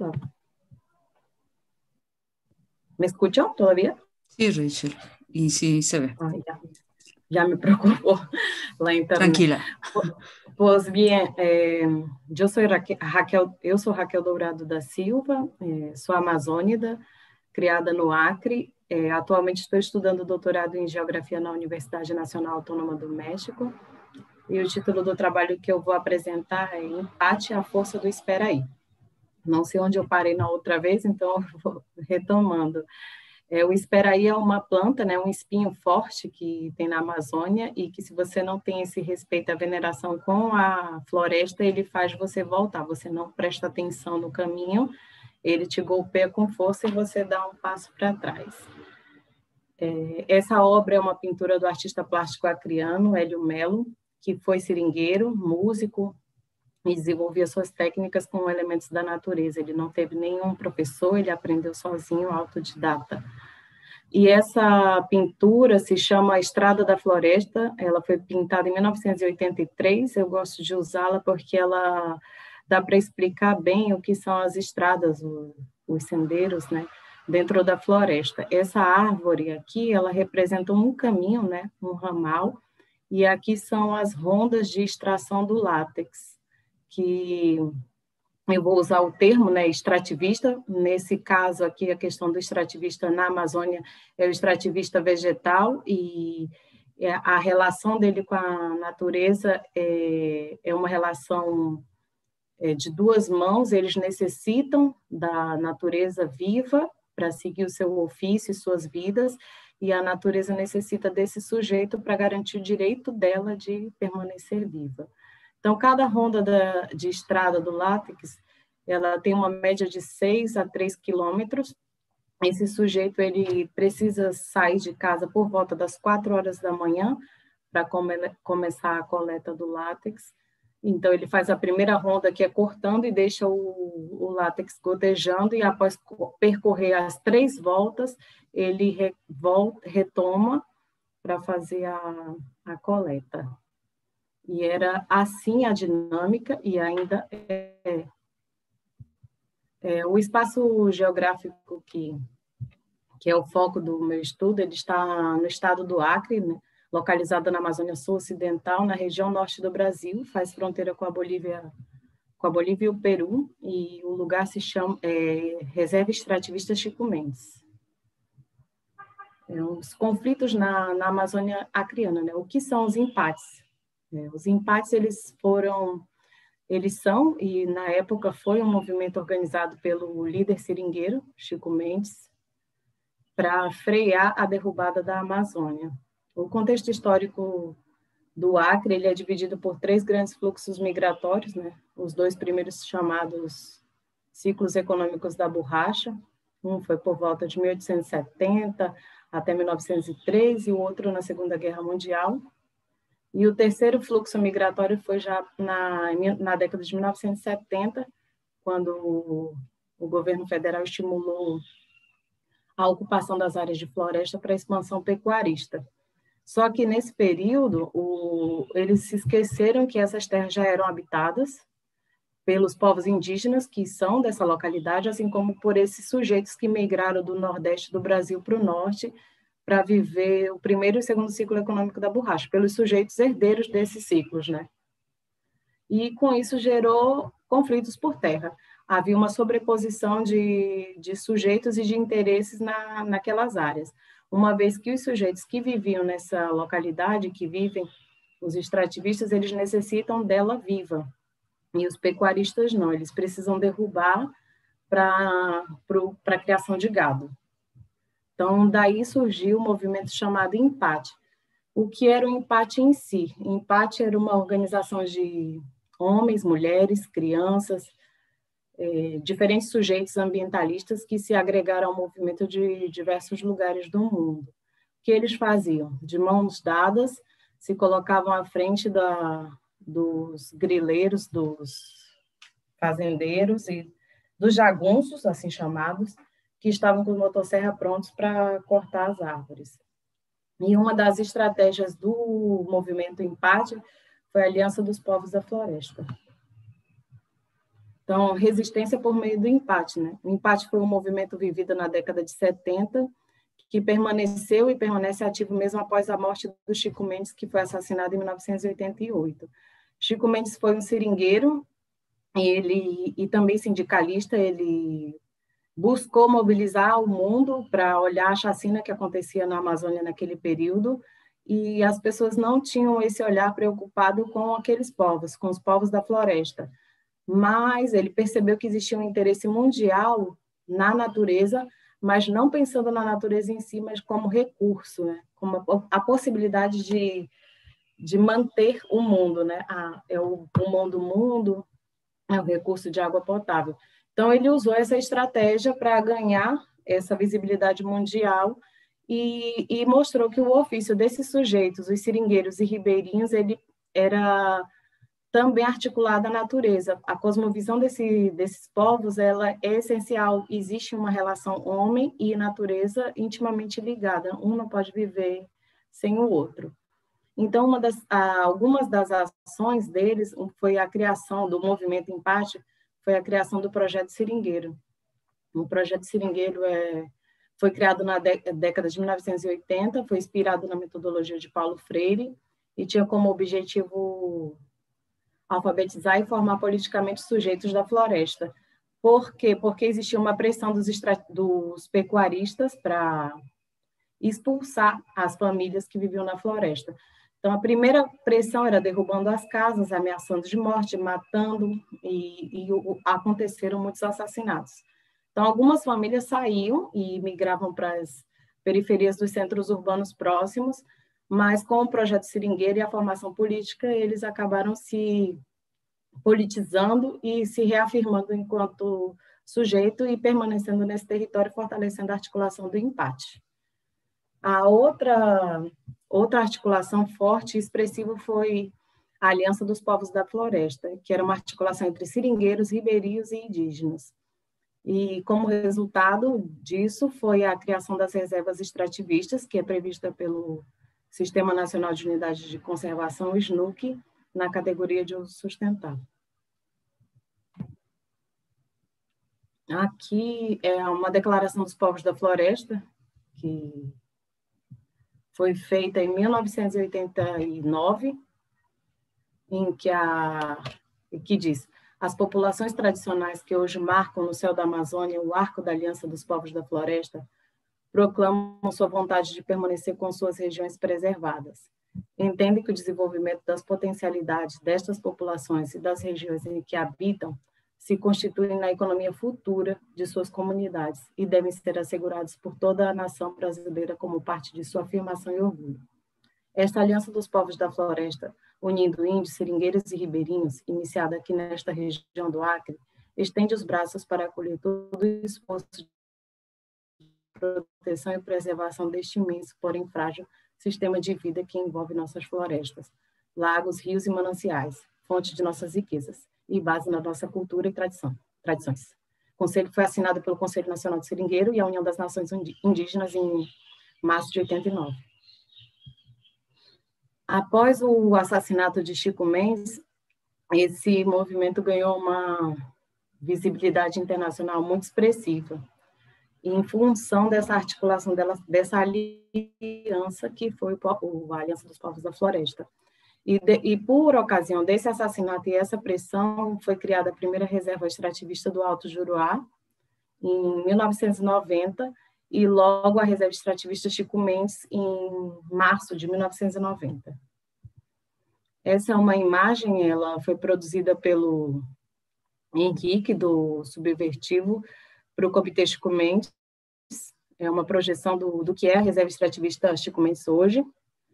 K: ¿Me escuchan todavía?
B: Sí, Rachel. Y sí, se ve.
K: Ah, ya. Ya me preocupó la internet.
B: Tranquila.
K: Pues bien, eh, yo soy Raquel, Raquel, eu sou Raquel Dourado da Silva, eh, sou amazônida, criada no Acre. Eh, atualmente estou estudando doutorado em Geografia na Universidade Nacional Autônoma do México. E o título do trabalho que eu vou apresentar é Empate à Força do Espera Aí. Não sei onde eu parei na outra vez, então eu vou retomando. É, o Espera Aí é uma planta, né, um espinho forte que tem na Amazônia e que se você não tem esse respeito, a veneração com a floresta, ele faz você voltar. Você não presta atenção no caminho, ele te golpeia com força e você dá um passo para trás. É, essa obra é uma pintura do artista plástico acreano, Hélio Melo, que foi seringueiro, músico, e desenvolvia suas técnicas com elementos da natureza. Ele não teve nenhum professor, ele aprendeu sozinho, autodidata. E essa pintura se chama Estrada da Floresta, ela foi pintada em mil novecentos e oitenta e três, eu gosto de usá-la porque ela dá para explicar bem o que são as estradas, os sendeiros, né, dentro da floresta. Essa árvore aqui, ela representa um caminho, né, um ramal, e aqui são as rondas de extração do látex, que eu vou usar o termo, né, extrativista. Nesse caso aqui, a questão do extrativista na Amazônia é o extrativista vegetal, e a relação dele com a natureza é, é uma relação de duas mãos. Eles necessitam da natureza viva para seguir o seu ofício e suas vidas, e a natureza necessita desse sujeito para garantir o direito dela de permanecer viva. Então, cada ronda da, de estrada do látex, ela tem uma média de seis a três quilômetros. Esse sujeito ele precisa sair de casa por volta das quatro horas da manhã para come, começar a coleta do látex. Então, ele faz a primeira ronda, que é cortando, e deixa o, o látex gotejando, e após percorrer as três voltas, ele re, volta, retoma para fazer a, a coleta. E era assim a dinâmica, e ainda é. é o espaço geográfico que, que é o foco do meu estudo, ele está no estado do Acre, né? Localizada na Amazônia Sul-Ocidental, na região norte do Brasil, faz fronteira com a Bolívia, com a Bolívia e o Peru, e o lugar se chama é, Reserva Extrativista Chico Mendes. É, os conflitos na, na Amazônia acreana, né? O que são os empates? É, os empates, eles foram, eles são, e na época foi um movimento organizado pelo líder seringueiro, Chico Mendes, para frear a derrubada da Amazônia. O contexto histórico do Acre ele é dividido por três grandes fluxos migratórios, né? Os dois primeiros chamados ciclos econômicos da borracha. Um foi por volta de mil oitocentos e setenta até mil novecentos e três, e o outro na Segunda Guerra Mundial. E o terceiro fluxo migratório foi já na, na década de mil novecentos e setenta, quando o, o governo federal estimulou a ocupação das áreas de floresta para a expansão pecuarista. Só que, nesse período, o, eles se esqueceram que essas terras já eram habitadas pelos povos indígenas que são dessa localidade, assim como por esses sujeitos que migraram do nordeste do Brasil para o norte para viver o primeiro e o segundo ciclo econômico da borracha, pelos sujeitos herdeiros desses ciclos, né? E, com isso, gerou conflitos por terra. Havia uma sobreposição de, de sujeitos e de interesses na, naquelas áreas. Uma vez que os sujeitos que viviam nessa localidade, que vivem, os extrativistas, eles necessitam dela viva, e os pecuaristas não, eles precisam derrubar para a criação de gado. Então, daí surgiu o movimento chamado Empate. O que era o Empate em si? Empate era uma organização de homens, mulheres, crianças, É, diferentes sujeitos ambientalistas que se agregaram ao movimento de diversos lugares do mundo. O que eles faziam? De mãos dadas, se colocavam à frente da, dos grileiros, dos fazendeiros e dos jagunços, assim chamados, que estavam com motosserra prontos para cortar as árvores. E uma das estratégias do movimento Empate foi a Aliança dos Povos da Floresta. Então, resistência por meio do empate, né? O empate foi um movimento vivido na década de setenta, que permaneceu e permanece ativo mesmo após a morte do Chico Mendes, que foi assassinado em mil novecentos e oitenta e oito. Chico Mendes foi um seringueiro ele, e também sindicalista. Ele buscou mobilizar o mundo para olhar a chacina que acontecia na Amazônia naquele período, e as pessoas não tinham esse olhar preocupado com aqueles povos, com os povos da floresta. Mas ele percebeu que existia um interesse mundial na natureza, mas não pensando na natureza em si, mas como recurso, né? Como a, a possibilidade de, de manter o mundo, né? Ah, é o pulmão do mundo, é o recurso de água potável. Então, ele usou essa estratégia para ganhar essa visibilidade mundial e, e mostrou que o ofício desses sujeitos, os seringueiros e ribeirinhos, ele era também articulada à natureza. A cosmovisão desse, desses povos ela é essencial. Existe uma relação homem e natureza intimamente ligada. Um não pode viver sem o outro. Então, uma das, algumas das ações deles foi a criação do movimento Empate, foi a criação do Projeto Seringueiro. O Projeto Seringueiro é, foi criado na década de mil novecentos e oitenta, foi inspirado na metodologia de Paulo Freire e tinha como objetivo alfabetizar e formar politicamente os sujeitos da floresta. Por quê? Porque existia uma pressão dos, dos pecuaristas para expulsar as famílias que viviam na floresta. Então, a primeira pressão era derrubando as casas, ameaçando de morte, matando, e, e aconteceram muitos assassinatos. Então, algumas famílias saíam e migravam para as periferias dos centros urbanos próximos, mas com o projeto Seringueira e a formação política, eles acabaram se politizando e se reafirmando enquanto sujeito e permanecendo nesse território, fortalecendo a articulação do empate. A outra, outra articulação forte e expressiva foi a Aliança dos Povos da Floresta, que era uma articulação entre seringueiros, ribeirinhos e indígenas. E, como resultado disso, foi a criação das reservas extrativistas, que é prevista pelo Sistema Nacional de Unidade de Conservação, o S N U C, na categoria de uso sustentável. Aqui é uma declaração dos povos da floresta, que foi feita em mil novecentos e oitenta e nove, em que, a, que diz: as populações tradicionais que hoje marcam no céu da Amazônia o arco da aliança dos povos da floresta proclamam sua vontade de permanecer com suas regiões preservadas. Entendem que o desenvolvimento das potencialidades destas populações e das regiões em que habitam se constituem na economia futura de suas comunidades e devem ser assegurados por toda a nação brasileira como parte de sua afirmação e orgulho. Esta aliança dos povos da floresta, unindo índios, seringueiros e ribeirinhos, iniciada aqui nesta região do Acre, estende os braços para acolher todo o esforço de proteção e preservação deste imenso, porém frágil, sistema de vida que envolve nossas florestas, lagos, rios e mananciais, fonte de nossas riquezas e base na nossa cultura e tradição, tradições. O conselho foi assinado pelo Conselho Nacional do Seringueiro e a União das Nações Indígenas em março de oitenta e nove. Após o assassinato de Chico Mendes, esse movimento ganhou uma visibilidade internacional muito expressiva, em função dessa articulação dela, dessa aliança que foi a Aliança dos Povos da Floresta. E, de, e por ocasião desse assassinato e essa pressão, foi criada a primeira reserva extrativista do Alto Juruá, em mil novecentos e noventa, e logo a reserva extrativista Chico Mendes, em março de mil novecentos e noventa. Essa é uma imagem, ela foi produzida pelo Henrique, do Subvertivo, para o Comitê Chico Mendes. É uma projeção do, do que é a reserva extrativista Chico Mendes hoje,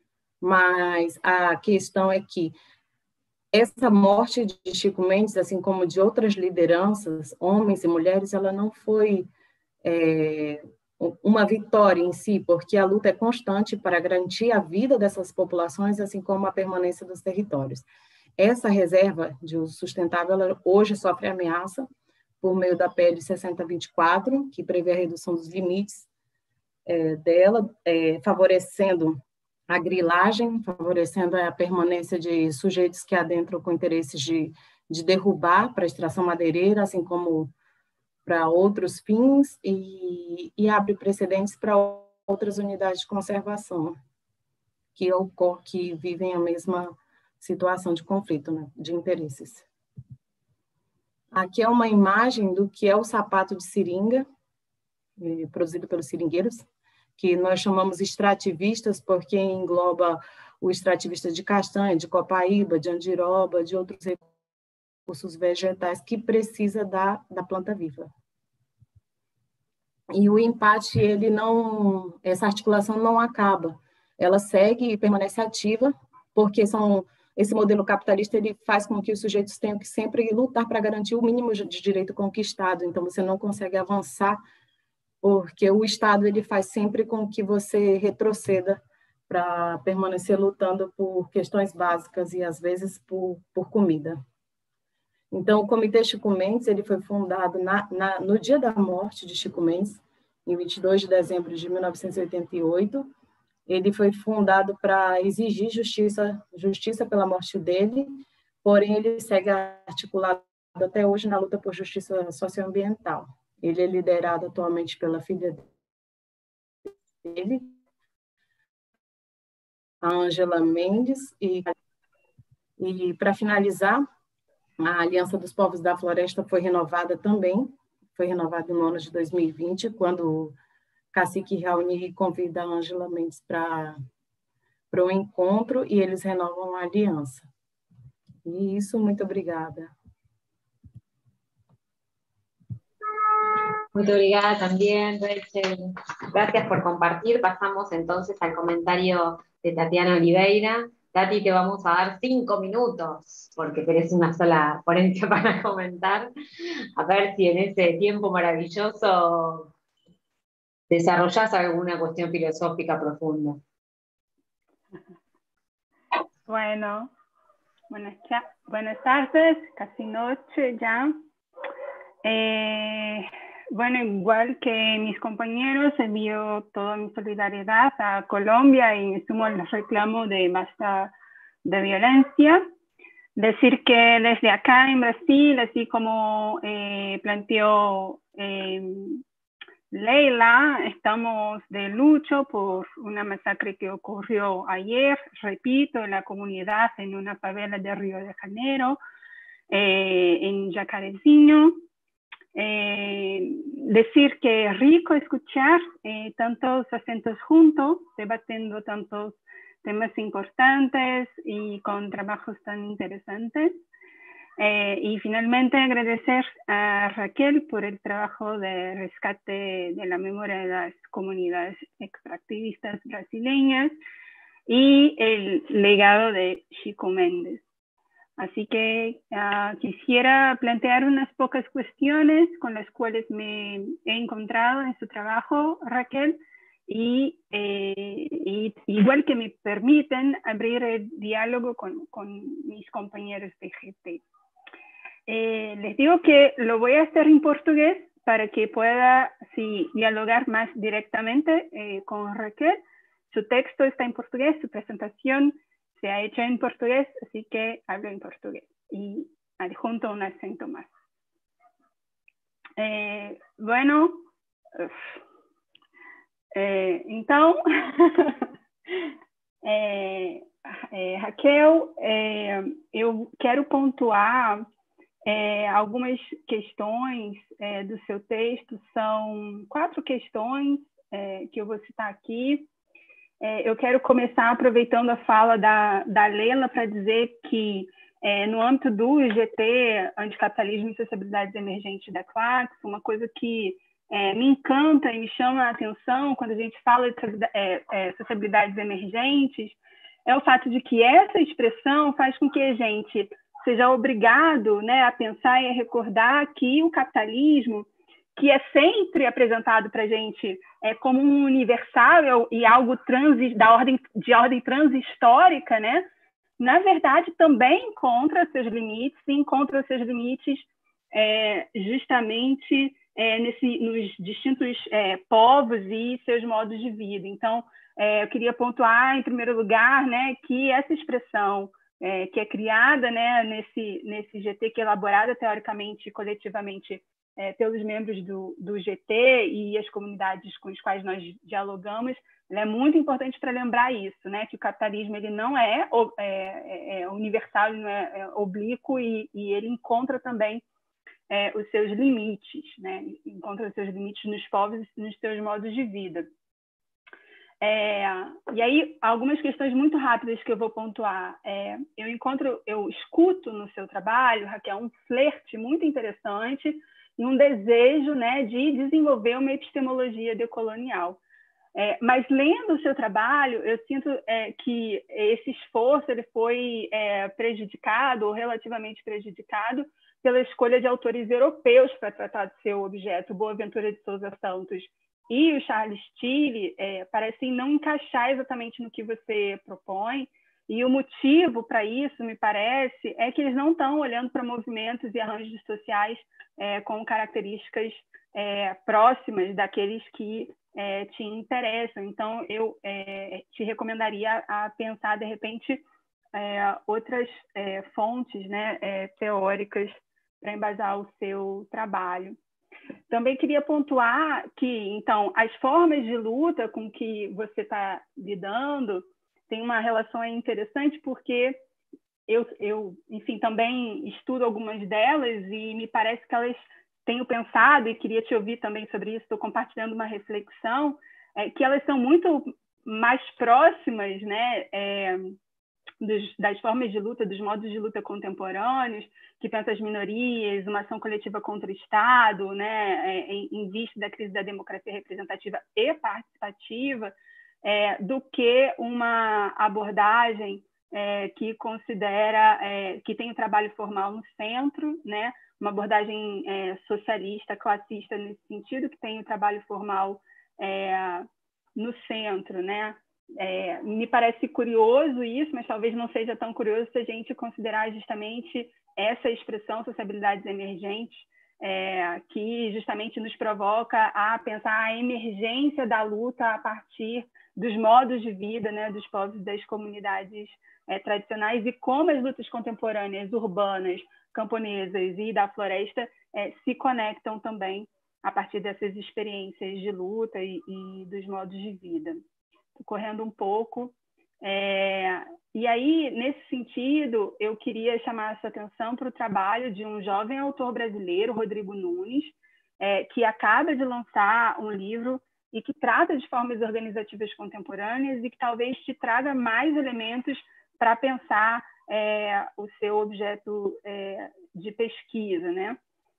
K: mas a questão é que essa morte de Chico Mendes, assim como de outras lideranças, homens e mulheres, ela não foi é, uma vitória em si, porque a luta é constante para garantir a vida dessas populações, assim como a permanência dos territórios. Essa reserva de uso sustentável, ela hoje sofre ameaça por meio da P L sessenta vinte e quatro, que prevê a redução dos limites é, dela, é, favorecendo a grilagem, favorecendo a permanência de sujeitos que adentram com interesses de, de derrubar para extração madeireira, assim como para outros fins, e, e abre precedentes para outras unidades de conservação que, que vivem a mesma situação de conflito, né, de interesses. Aqui é uma imagem do que é o sapato de seringa, eh, produzido pelos seringueiros, que nós chamamos extrativistas porque engloba o extrativista de castanha, de copaíba, de andiroba, de outros recursos vegetais que precisa da, da planta viva. E o empate, ele não, essa articulação não acaba, ela segue e permanece ativa, porque são, esse modelo capitalista ele faz com que os sujeitos tenham que sempre lutar para garantir o mínimo de direito conquistado, então você não consegue avançar, porque o Estado ele faz sempre com que você retroceda para permanecer lutando por questões básicas e, às vezes, por, por comida. Então, o Comitê Chico Mendes ele foi fundado na, na, no dia da morte de Chico Mendes, em vinte e dois de dezembro de mil novecentos e oitenta e oito. Ele foi fundado para exigir justiça, justiça pela morte dele, porém, ele segue articulado até hoje na luta por justiça socioambiental. Ele é liderado atualmente pela filha dele, a Ângela Mendes. E, e para finalizar, A Aliança dos Povos da Floresta foi renovada também, foi renovada no ano de dois mil e vinte, quando o cacique Raoni convida a Ângela Mendes para o encontro e eles renovam a aliança. E isso, muito obrigada.
I: Muito obrigada también, Rachel. Gracias por compartir. Pasamos entonces al comentario de Tatiana Oliveira. Tati, te vamos a dar cinco minutos, porque tenés una sola ponencia para comentar. A ver si en ese tiempo maravilloso desarrollás alguna cuestión filosófica profunda.
N: Bueno, buenas, buenas tardes, casi noche ya. Eh, bueno, igual que mis compañeros, envío toda mi solidaridad a Colombia y me sumo al reclamo de basta de violencia. Decir que desde acá en Brasil, así como eh, planteó eh, Leila, estamos de luto por una masacre que ocurrió ayer, repito, en la comunidad, en una favela de Río de Janeiro, eh, en Jacarezinho. Eh, decir que es rico escuchar eh, tantos acentos juntos, debatiendo tantos temas importantes y con trabajos tan interesantes. Eh, y finalmente agradecer a Raquel por el trabajo de rescate de la memoria de las comunidades extractivistas brasileñas y el legado de Chico Mendes. Así que uh, quisiera plantear unas pocas cuestiones con las cuales me he encontrado en su trabajo, Raquel, y, eh, y igual que me permiten abrir el diálogo con, con mis compañeros de G T. Eh, les digo que lo voy a hacer en portugués para que pueda sí, dialogar más directamente eh, con Raquel. Su texto está en portugués, su presentación se ha hecho en portugués, así que hablo en portugués y adjunto un acento más. Eh, bueno, eh, então, é, é, Raquel, é, eu quero pontuar é, algumas questões é, do seu texto, são quatro questões é, que eu vou citar aqui. É, eu quero começar aproveitando a fala da, da Leila para dizer que é, no âmbito do G T, Anticapitalismo e Sociabilidades Emergentes da Clax, uma coisa que é, me encanta e me chama a atenção quando a gente fala de é, é, sociabilidades emergentes é o fato de que essa expressão faz com que a gente seja obrigado, né, a pensar e a recordar que o capitalismo, que é sempre apresentado para a gente é, como um universal e algo transi, da ordem, de ordem transhistórica, né? Na verdade, também encontra seus limites, e encontra seus limites é, justamente é, nesse, nos distintos é, povos e seus modos de vida. Então, é, eu queria pontuar, em primeiro lugar, né, que essa expressão é, que é criada, né, nesse, nesse G T, que é elaborada teoricamente e coletivamente É, pelos membros do, do G T e as comunidades com as quais nós dialogamos, ela é muito importante para lembrar isso, né? Que o capitalismo ele não é, é, é universal, ele não é, é oblíquo e, e ele encontra também é, os seus limites, né? Encontra os seus limites nos povos e nos seus modos de vida. É, e aí, algumas questões muito rápidas que eu vou pontuar. É, eu encontro, eu escuto no seu trabalho, Raquel, um flerte muito interessante e um desejo, né, de desenvolver uma epistemologia decolonial. É, mas lendo o seu trabalho, eu sinto é, que esse esforço ele foi é, prejudicado, ou relativamente prejudicado, pela escolha de autores europeus para tratar do seu objeto. Boaventura de Souza Santos e o Charles Tilly é, parecem não encaixar exatamente no que você propõe, e o motivo para isso, me parece, é que eles não estão olhando para movimentos e arranjos sociais é, com características é, próximas daqueles que é, te interessam. Então, eu é, te recomendaria a pensar, de repente, é, outras é, fontes, né, é, teóricas para embasar o seu trabalho. Também queria pontuar que, então, as formas de luta com que você está lidando tem uma relação interessante porque eu, eu, enfim, também estudo algumas delas e me parece que elas tenho pensado, e queria te ouvir também sobre isso, estou compartilhando uma reflexão, é, que elas são muito mais próximas, né, é, dos, das formas de luta, dos modos de luta contemporâneos, que pensam as minorias, uma ação coletiva contra o Estado, né, é, em, em vista da crise da democracia representativa e participativa, é, do que uma abordagem é, que considera, é, que tem o trabalho formal no centro, né, uma abordagem é, socialista, classista nesse sentido, que tem o trabalho formal é, no centro, né? É, me parece curioso isso, mas talvez não seja tão curioso se a gente considerar justamente essa expressão sociabilidades emergentes, é, que justamente nos provoca a pensar a emergência da luta a partir dos modos de vida, né, dos povos e das comunidades é, tradicionais, e como as lutas contemporâneas, urbanas, camponesas e da floresta é, se conectam também a partir dessas experiências de luta e, e dos modos de vida. Estou correndo um pouco. É, e aí, nesse sentido, eu queria chamar a sua atenção para o trabalho de um jovem autor brasileiro, Rodrigo Nunes, é, que acaba de lançar um livro e que trata de formas organizativas contemporâneas e que talvez te traga mais elementos para pensar é, o seu objeto é, de pesquisa, né?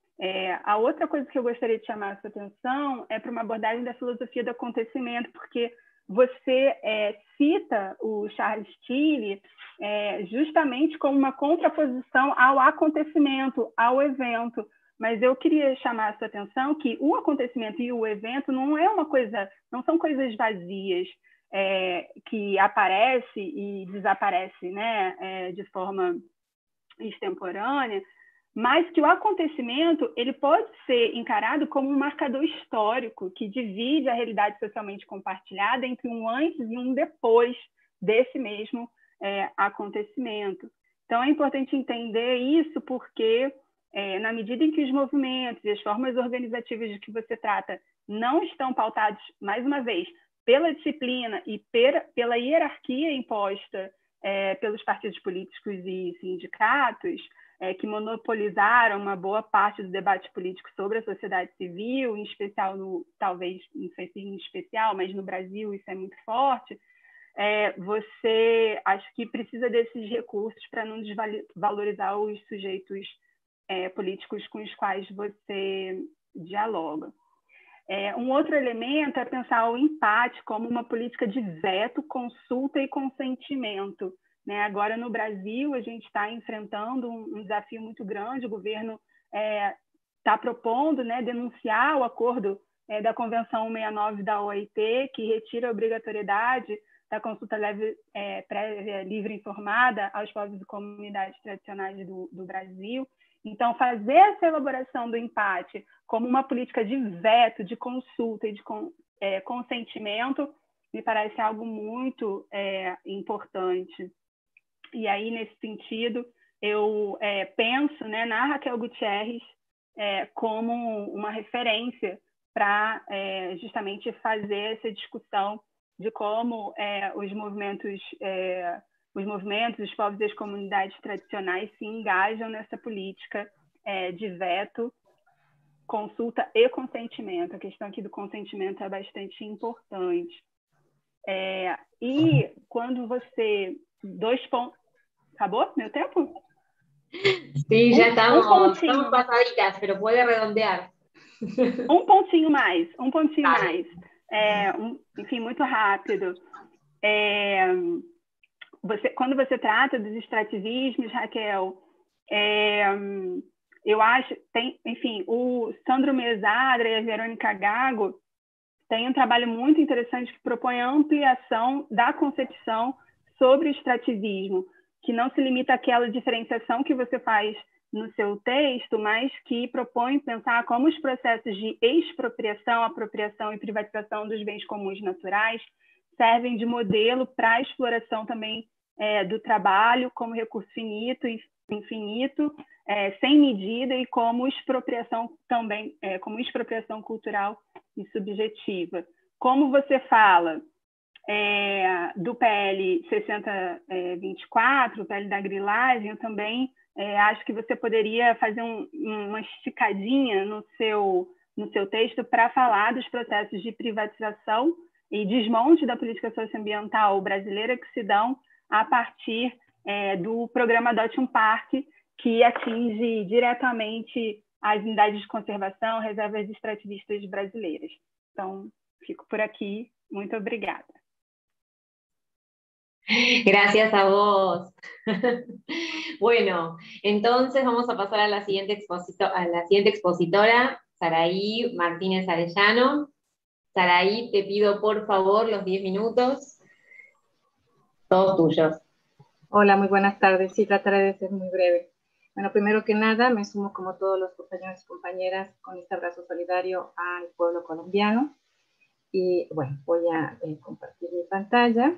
N: É, a outra coisa que eu gostaria de chamar a sua atenção é para uma abordagem da filosofia do acontecimento, porque você é, cita o Charles Tilly é, justamente como uma contraposição ao acontecimento, ao evento. Mas eu queria chamar a sua atenção que o acontecimento e o evento não é uma coisa, não são coisas vazias é, que aparece e desaparece, né, é, de forma extemporânea, mas que o acontecimento ele pode ser encarado como um marcador histórico que divide a realidade socialmente compartilhada entre um antes e um depois desse mesmo é, acontecimento. Então, é importante entender isso porque, é, na medida em que os movimentos e as formas organizativas de que você trata não estão pautados, mais uma vez, pela disciplina e pela, pela hierarquia imposta é, pelos partidos políticos e sindicatos, É, que monopolizaram uma boa parte do debate político sobre a sociedade civil, em especial, no, talvez, não sei se em especial, mas no Brasil isso é muito forte, é, você acho que precisa desses recursos para não desvalorizar os sujeitos é, políticos com os quais você dialoga. É, um outro elemento é pensar o empate como uma política de veto, consulta e consentimento. Né? Agora, no Brasil, a gente está enfrentando um, um desafio muito grande. O governo está é, propondo, né, denunciar o acordo é, da Convenção cento e sessenta e nove da O I T, que retira a obrigatoriedade da consulta leve, é, prévia, livre e informada aos povos e comunidades tradicionais do, do Brasil. Então, fazer essa elaboração do empate como uma política de veto, de consulta e de é, consentimento, me parece algo muito é, importante. E aí, nesse sentido, eu é, penso, né, na Raquel Gutierrez é, como uma referência para é, justamente fazer essa discussão de como é, os movimentos, é, os movimentos, os povos e as comunidades tradicionais se engajam nessa política é, de veto, consulta e consentimento. A questão aqui do consentimento é bastante importante. É, e quando você... Dois pontos... ¿Acabó meu tempo?
I: Sí, ya
N: um,
I: estamos,
N: um
I: estamos pasaditas, pero puede redondear.
N: Um pontinho mais, um pontinho vale. mais. É, um, enfim, muito rápido. É, você, quando você trata dos extrativismos, Raquel, é, eu acho, tem, enfim, o Sandro Mesadra e a Verônica Gago têm um trabalho muito interessante que propõe a ampliação da concepção sobre o extrativismo, que não se limita àquela diferenciação que você faz no seu texto, mas que propõe pensar como os processos de expropriação, apropriação e privatização dos bens comuns naturais servem de modelo para a exploração também é, do trabalho como recurso finito e infinito, é, sem medida, e como expropriação também, é, como expropriação cultural e subjetiva. Como você fala é, do P L sessenta vinte e quatro, o P L da grilagem, eu também é, acho que você poderia fazer um, uma esticadinha no seu, no seu texto para falar dos processos de privatização e desmonte da política socioambiental brasileira que se dão a partir é, do programa Adote um Parque, que atinge diretamente as unidades de conservação, reservas extrativistas brasileiras. Então, fico por aquí. Muito obrigada.
I: Gracias a vos. Bueno, entonces vamos a pasar a la siguiente, exposito a la siguiente expositora, Saraí Martínez Arellano. Saraí, te pido por favor los diez minutos. Todos tuyos.
O: Hola, muy buenas tardes. Sí, trataré de ser muy breve. Bueno, primero que nada, me sumo como todos los compañeros y compañeras con este abrazo solidario al pueblo colombiano. Y bueno, voy a eh, compartir mi pantalla.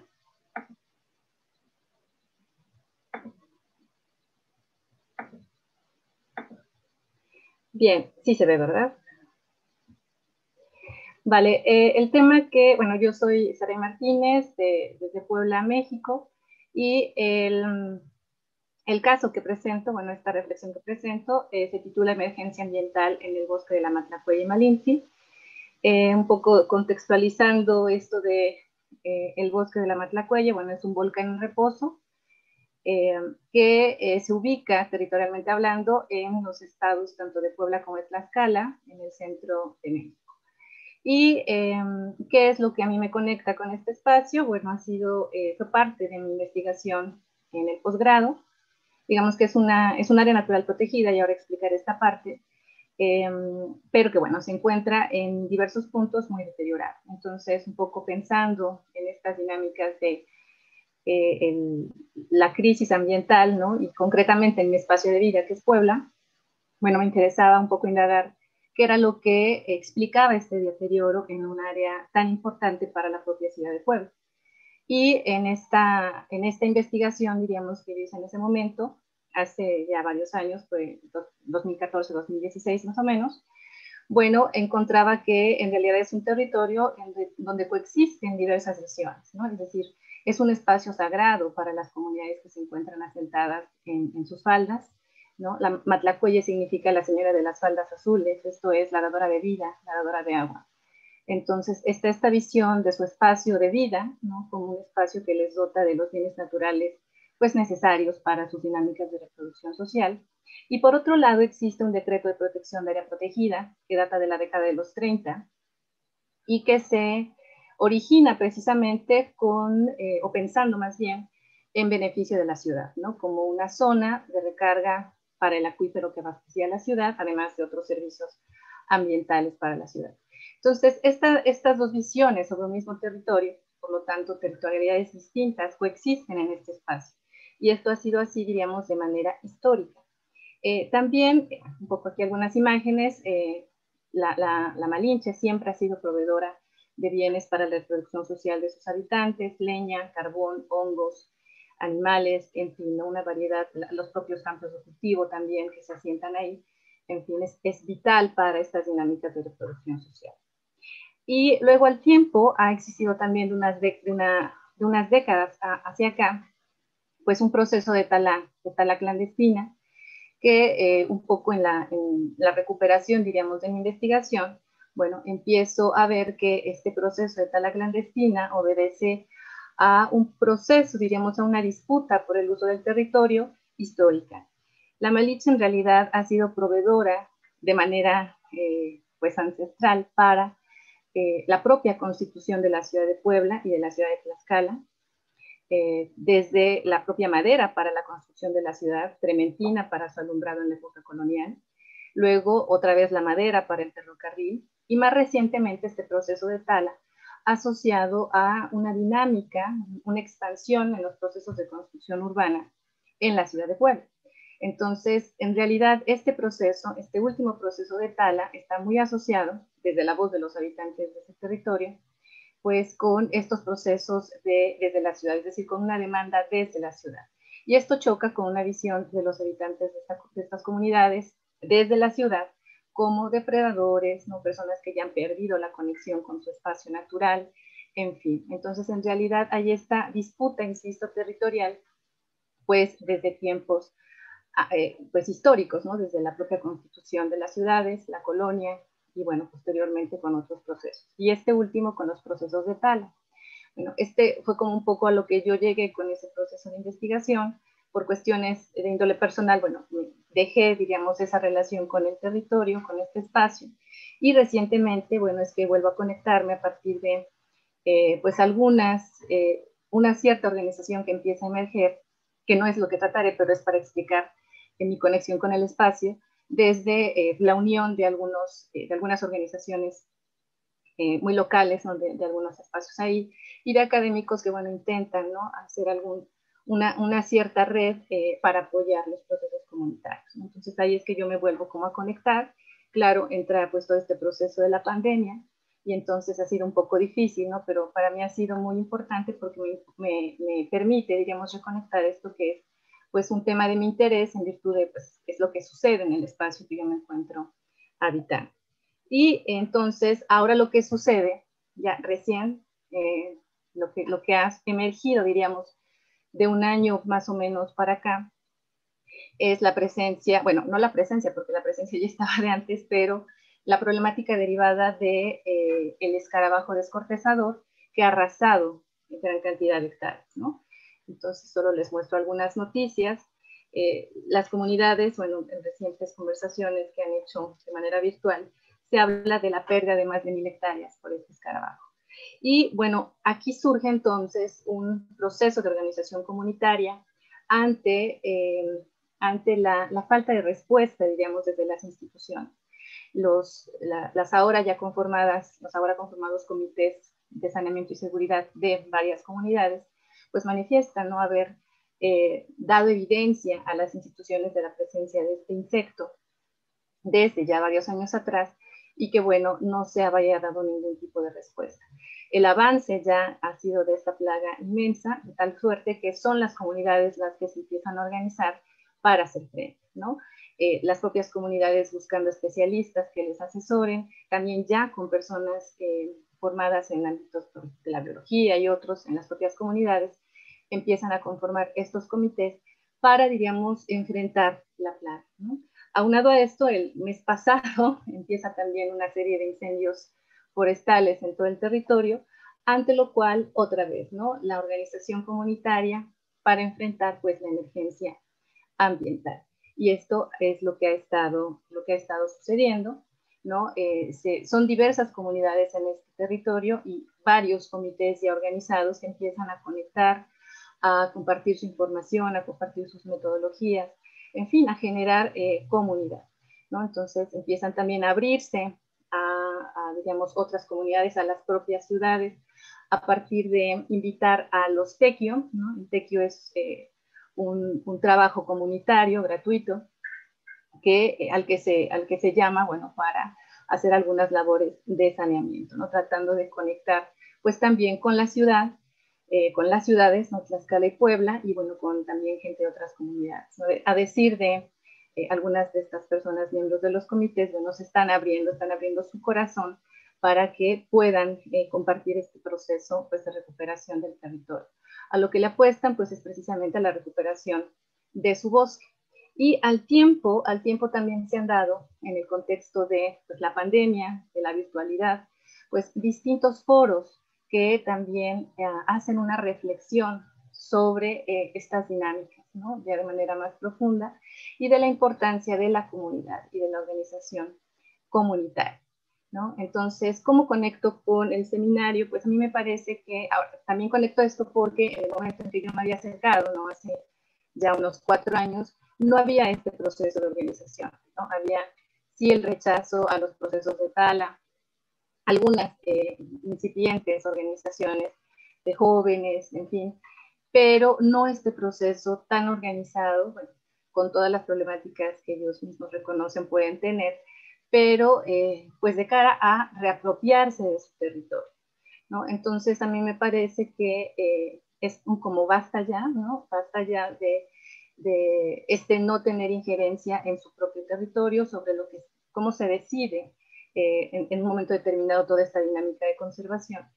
O: Bien, sí se ve, ¿verdad? Vale, eh, el tema que, bueno, yo soy Saraí Martínez, de, desde Puebla, México, y el, el caso que presento, bueno, esta reflexión que presento, eh, se titula Emergencia Ambiental en el Bosque de la Matlacueye y Malintzin. Eh, un poco contextualizando esto de eh, el Bosque de la Matlacueye, bueno, es un volcán en reposo, Eh, que eh, se ubica territorialmente hablando en los estados tanto de Puebla como de Tlaxcala, en el centro de México. ¿Y eh, qué es lo que a mí me conecta con este espacio? Bueno, ha sido, eh, fue parte de mi investigación en el posgrado. Digamos que es, una, es un área natural protegida, y ahora explicaré esta parte, eh, pero que, bueno, se encuentra en diversos puntos muy deteriorado. Entonces, un poco pensando en estas dinámicas de Eh, el, la crisis ambiental, ¿no? Y concretamente en mi espacio de vida, que es Puebla, bueno, me interesaba un poco indagar qué era lo que explicaba este deterioro en un área tan importante para la propia ciudad de Puebla. Y en esta, en esta investigación, diríamos que hice en ese momento, hace ya varios años, fue dos mil catorce, dos mil dieciséis más o menos, bueno, encontraba que en realidad es un territorio en de, donde coexisten diversas visiones, ¿no? Es decir, es un espacio sagrado para las comunidades que se encuentran asentadas en, en sus faldas, ¿no? La Matlacueye significa la señora de las faldas azules, esto es la dadora de vida, la dadora de agua. Entonces, está esta visión de su espacio de vida, ¿no? Como un espacio que les dota de los bienes naturales pues, necesarios para sus dinámicas de reproducción social. Y por otro lado, existe un decreto de protección de área protegida que data de la década de los treinta y que se origina precisamente con, eh, o pensando más bien, en beneficio de la ciudad, ¿no? Como una zona de recarga para el acuífero que abastecía la ciudad, además de otros servicios ambientales para la ciudad. Entonces, esta, estas dos visiones sobre un mismo territorio, por lo tanto, territorialidades distintas, coexisten en este espacio. Y esto ha sido así, diríamos, de manera histórica. Eh, también, un poco aquí algunas imágenes, eh, la, la, la Malinche siempre ha sido proveedora de bienes para la reproducción social de sus habitantes, leña, carbón, hongos, animales, en fin, ¿no? Una variedad, los propios campos de cultivo también que se asientan ahí, en fin, es, es vital para estas dinámicas de reproducción social. Y luego al tiempo ha existido también de unas, de, de una, de unas décadas a, hacia acá, pues un proceso de tala, de tala clandestina, que eh, un poco en la, en la recuperación, diríamos, de mi investigación, bueno, empiezo a ver que este proceso de tala clandestina obedece a un proceso, diríamos, a una disputa por el uso del territorio histórica. La Malinche en realidad ha sido proveedora de manera eh, pues ancestral para eh, la propia constitución de la ciudad de Puebla y de la ciudad de Tlaxcala, eh, desde la propia madera para la construcción de la ciudad, trementina para su alumbrado en la época colonial, luego otra vez la madera para el ferrocarril, y más recientemente este proceso de tala asociado a una dinámica, una expansión en los procesos de construcción urbana en la ciudad de Puebla. Entonces, en realidad, este proceso, este último proceso de tala está muy asociado, desde la voz de los habitantes de ese territorio, pues con estos procesos de, desde la ciudad, es decir, con una demanda desde la ciudad. Y esto choca con una visión de los habitantes de, esta, de estas comunidades desde la ciudad, como depredadores, ¿no? Personas que ya han perdido la conexión con su espacio natural, en fin. Entonces, en realidad hay esta disputa, insisto, territorial, pues desde tiempos eh, pues, históricos, ¿no? Desde la propia constitución de las ciudades, la colonia, y bueno, posteriormente con otros procesos. Y este último con los procesos de tala. Bueno, este fue como un poco a lo que yo llegué con ese proceso de investigación. Por cuestiones de índole personal, bueno, dejé, diríamos, esa relación con el territorio, con este espacio. Y recientemente, bueno, es que vuelvo a conectarme a partir de, eh, pues, algunas, eh, una cierta organización que empieza a emerger, que no es lo que trataré, pero es para explicar en mi conexión con el espacio, desde eh, la unión de, algunos, eh, de algunas organizaciones eh, muy locales, ¿no? de, de algunos espacios ahí, y de académicos que, bueno, intentan, ¿no? hacer algún, una, una cierta red eh, para apoyar los procesos comunitarios, ¿no? Entonces ahí es que yo me vuelvo como a conectar. Claro, entra pues todo este proceso de la pandemia, y entonces ha sido un poco difícil, ¿no? Pero para mí ha sido muy importante porque me, me, me permite, digamos, reconectar esto que es pues un tema de mi interés en virtud de, pues, es lo que sucede en el espacio que yo me encuentro habitando. Y entonces, ahora lo que sucede, ya recién, eh, lo, que, lo que ha emergido, diríamos, de un año más o menos para acá, es la presencia, bueno, no la presencia, porque la presencia ya estaba de antes, pero la problemática derivada de eh, el escarabajo descortezador que ha arrasado en gran cantidad de hectáreas, ¿no? Entonces, solo les muestro algunas noticias. Eh, las comunidades, bueno, en recientes conversaciones que han hecho de manera virtual, se habla de la pérdida de más de mil hectáreas por este escarabajo. Y bueno, aquí surge entonces un proceso de organización comunitaria ante, eh, ante la, la falta de respuesta, diríamos, desde las instituciones. Los, la, las ahora ya conformadas, los ahora conformados comités de saneamiento y seguridad de varias comunidades, pues manifiestan no haber eh, dado evidencia a las instituciones de la presencia de este insecto desde ya varios años atrás, y que, bueno, no se había dado ningún tipo de respuesta. El avance ya ha sido de esta plaga inmensa, de tal suerte que son las comunidades las que se empiezan a organizar para hacer frente, ¿no? Eh, las propias comunidades buscando especialistas que les asesoren, también ya con personas eh, formadas en ámbitos de la biología y otros en las propias comunidades, empiezan a conformar estos comités para, diríamos, enfrentar la plaga, ¿no? Aunado a esto, el mes pasado empieza también una serie de incendios forestales en todo el territorio, ante lo cual, otra vez, ¿no? La organización comunitaria para enfrentar, pues, la emergencia ambiental. Y esto es lo que ha estado, lo que ha estado sucediendo, ¿no? Eh, se, son diversas comunidades en este territorio y varios comités ya organizados que empiezan a conectar, a compartir su información, a compartir sus metodologías, en fin, a generar eh, comunidad, ¿no? Entonces empiezan también a abrirse a, a, digamos, otras comunidades, a las propias ciudades, a partir de invitar a los tequio, ¿no? El tequio es eh, un, un trabajo comunitario gratuito que, eh, al, que se, al que se llama, bueno, para hacer algunas labores de saneamiento, ¿no? Tratando de conectar, pues, también con la ciudad, Eh, con las ciudades, ¿no? Tlaxcala y Puebla, y bueno, con también gente de otras comunidades, ¿no? A decir de eh, algunas de estas personas, miembros de los comités, bueno, se están abriendo, están abriendo su corazón para que puedan eh, compartir este proceso, pues, de recuperación del territorio. A lo que le apuestan, pues, es precisamente a la recuperación de su bosque. Y al tiempo, al tiempo también se han dado, en el contexto de, pues, la pandemia, de la virtualidad, pues, distintos foros que también eh, hacen una reflexión sobre eh, estas dinámicas, ¿no? Ya de manera más profunda, y de la importancia de la comunidad y de la organización comunitaria, ¿no? Entonces, ¿cómo conecto con el seminario? Pues a mí me parece que, ahora, también conecto esto porque en el momento en que yo me había acercado, ¿no? Hace ya unos cuatro años, no había este proceso de organización, ¿no? Había sí el rechazo a los procesos de tala, algunas eh, incipientes organizaciones de jóvenes, en fin, pero no este proceso tan organizado, bueno, con todas las problemáticas que ellos mismos reconocen pueden tener, pero eh, pues de cara a reapropiarse de su territorio, ¿no? Entonces a mí me parece que eh, es un como basta ya, ¿no? Basta ya de, de este no tener injerencia en su propio territorio sobre lo que, cómo se decide Eh, en, en un momento determinado toda esta dinámica de conservación,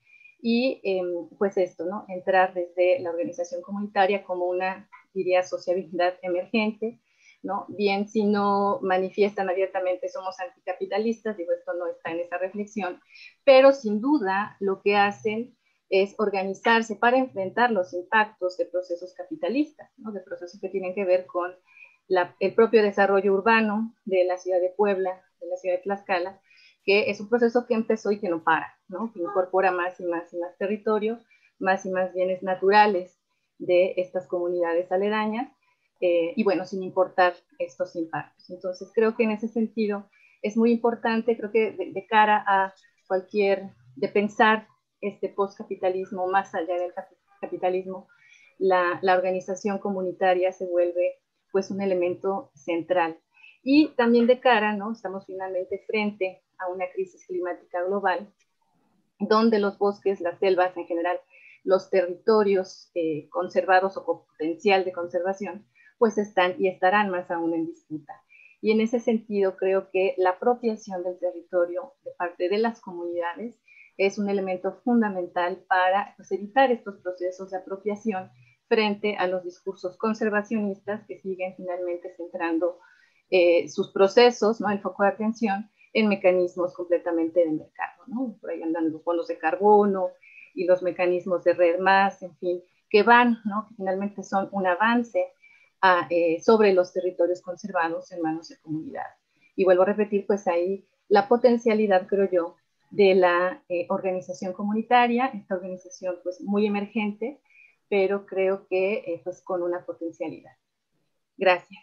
O: y eh, pues esto, ¿no? Entrar desde la organización comunitaria como una, diría, sociabilidad emergente, ¿no? Bien, si no manifiestan abiertamente somos anticapitalistas, digo, esto no está en esa reflexión, pero sin duda lo que hacen es organizarse para enfrentar los impactos de procesos capitalistas, ¿no? De procesos que tienen que ver con la, el propio desarrollo urbano de la ciudad de Puebla, de la ciudad de Tlaxcala, que es un proceso que empezó y que no para, ¿no? Que incorpora más y más y más territorio, más y más bienes naturales de estas comunidades aledañas, eh, y bueno, sin importar estos impactos. Entonces creo que en ese sentido es muy importante, creo que de, de cara a cualquier, de pensar este postcapitalismo más allá del capitalismo, la, la organización comunitaria se vuelve pues un elemento central. Y también de cara, ¿no? Estamos finalmente frente a una crisis climática global, donde los bosques, las selvas en general, los territorios eh, conservados o con potencial de conservación, pues están y estarán más aún en disputa. Y en ese sentido creo que la apropiación del territorio de parte de las comunidades es un elemento fundamental para pues, evitar estos procesos de apropiación frente a los discursos conservacionistas que siguen finalmente centrando eh, sus procesos, ¿no? El foco de atención en mecanismos completamente de mercado, ¿no? Por ahí andan los bonos de carbono y los mecanismos de red más, en fin, que van, ¿no? Que finalmente son un avance a, eh, sobre los territorios conservados en manos de comunidad. Y vuelvo a repetir, pues ahí la potencialidad, creo yo, de la eh, organización comunitaria, esta organización pues muy emergente, pero creo que eh, pues con una potencialidad. Gracias.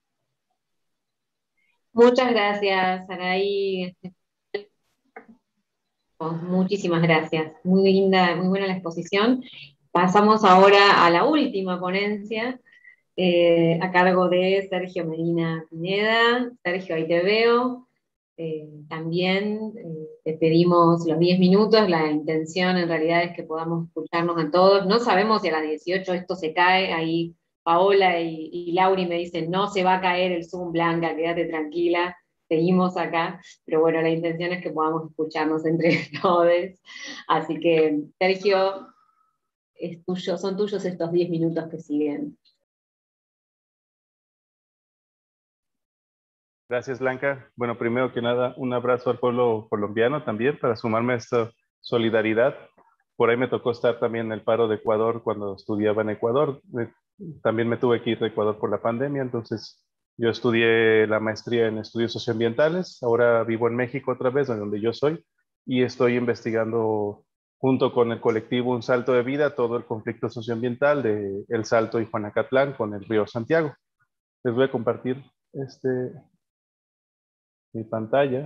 I: Muchas gracias, Saray. Muchísimas gracias. Muy linda, muy buena la exposición. Pasamos ahora a la última ponencia, eh, a cargo de Sergio Medina Pineda. Sergio, ahí te veo. Eh, también eh, te pedimos los diez minutos. La intención en realidad es que podamos escucharnos a todos. No sabemos si a las dieciocho esto se cae. Ahí Paola y, y Lauri me dicen, no se va a caer el Zoom, Blanca, quédate tranquila. Seguimos acá, pero bueno, la intención es que podamos escucharnos entre todos. Así que, Sergio, es tuyo, son tuyos estos diez minutos que siguen.
P: Gracias, Blanca. Bueno, primero que nada, un abrazo al pueblo colombiano también para sumarme a esta solidaridad. Por ahí me tocó estar también en el paro de Ecuador cuando estudiaba en Ecuador. También me tuve que ir de Ecuador por la pandemia, entonces yo estudié la maestría en estudios socioambientales. Ahora vivo en México otra vez, donde yo soy, y estoy investigando junto con el colectivo Un Salto de Vida todo el conflicto socioambiental de El Salto y Juanacatlán con el río Santiago. Les voy a compartir este... mi pantalla.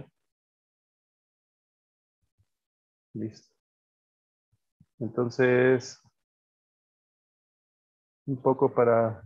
P: Listo. Entonces, un poco para...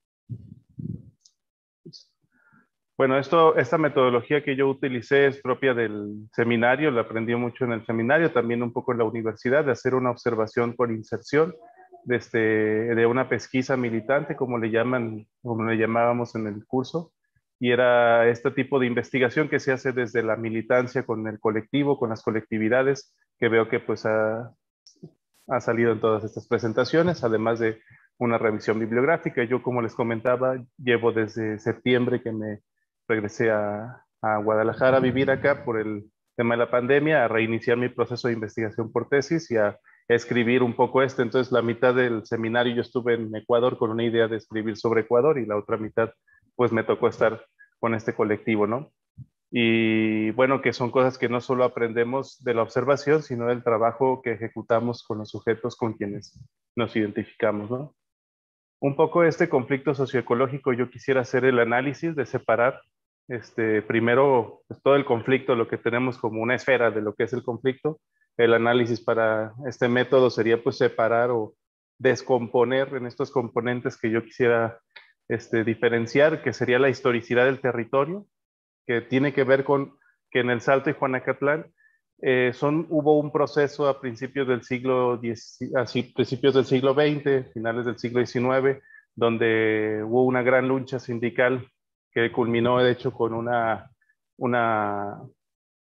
P: Bueno, esto, esta metodología que yo utilicé es propia del seminario, la aprendí mucho en el seminario, también un poco en la universidad, de hacer una observación por inserción de, este, de una pesquisa militante, como le llaman, como le llamábamos en el curso. Y era este tipo de investigación que se hace desde la militancia con el colectivo, con las colectividades, que veo que pues ha, ha salido en todas estas presentaciones, además de una revisión bibliográfica. Yo, como les comentaba, llevo desde septiembre que me regresé a, a Guadalajara a vivir acá por el tema de la pandemia, a reiniciar mi proceso de investigación por tesis y a escribir un poco esto. Entonces, la mitad del seminario yo estuve en Ecuador con una idea de escribir sobre Ecuador y la otra mitad pues me tocó estar con este colectivo, ¿no? Y bueno, que son cosas que no solo aprendemos de la observación, sino del trabajo que ejecutamos con los sujetos con quienes nos identificamos, ¿no? Un poco este conflicto socioecológico, yo quisiera hacer el análisis de separar este, primero pues, todo el conflicto, lo que tenemos como una esfera de lo que es el conflicto. El análisis para este método sería pues separar o descomponer en estos componentes que yo quisiera Este, diferenciar, que sería la historicidad del territorio, que tiene que ver con que en El Salto y Juanacatlán eh, son, hubo un proceso a principios del siglo diez, así, principios del siglo veinte, finales del siglo diecinueve, donde hubo una gran lucha sindical que culminó de hecho con una, una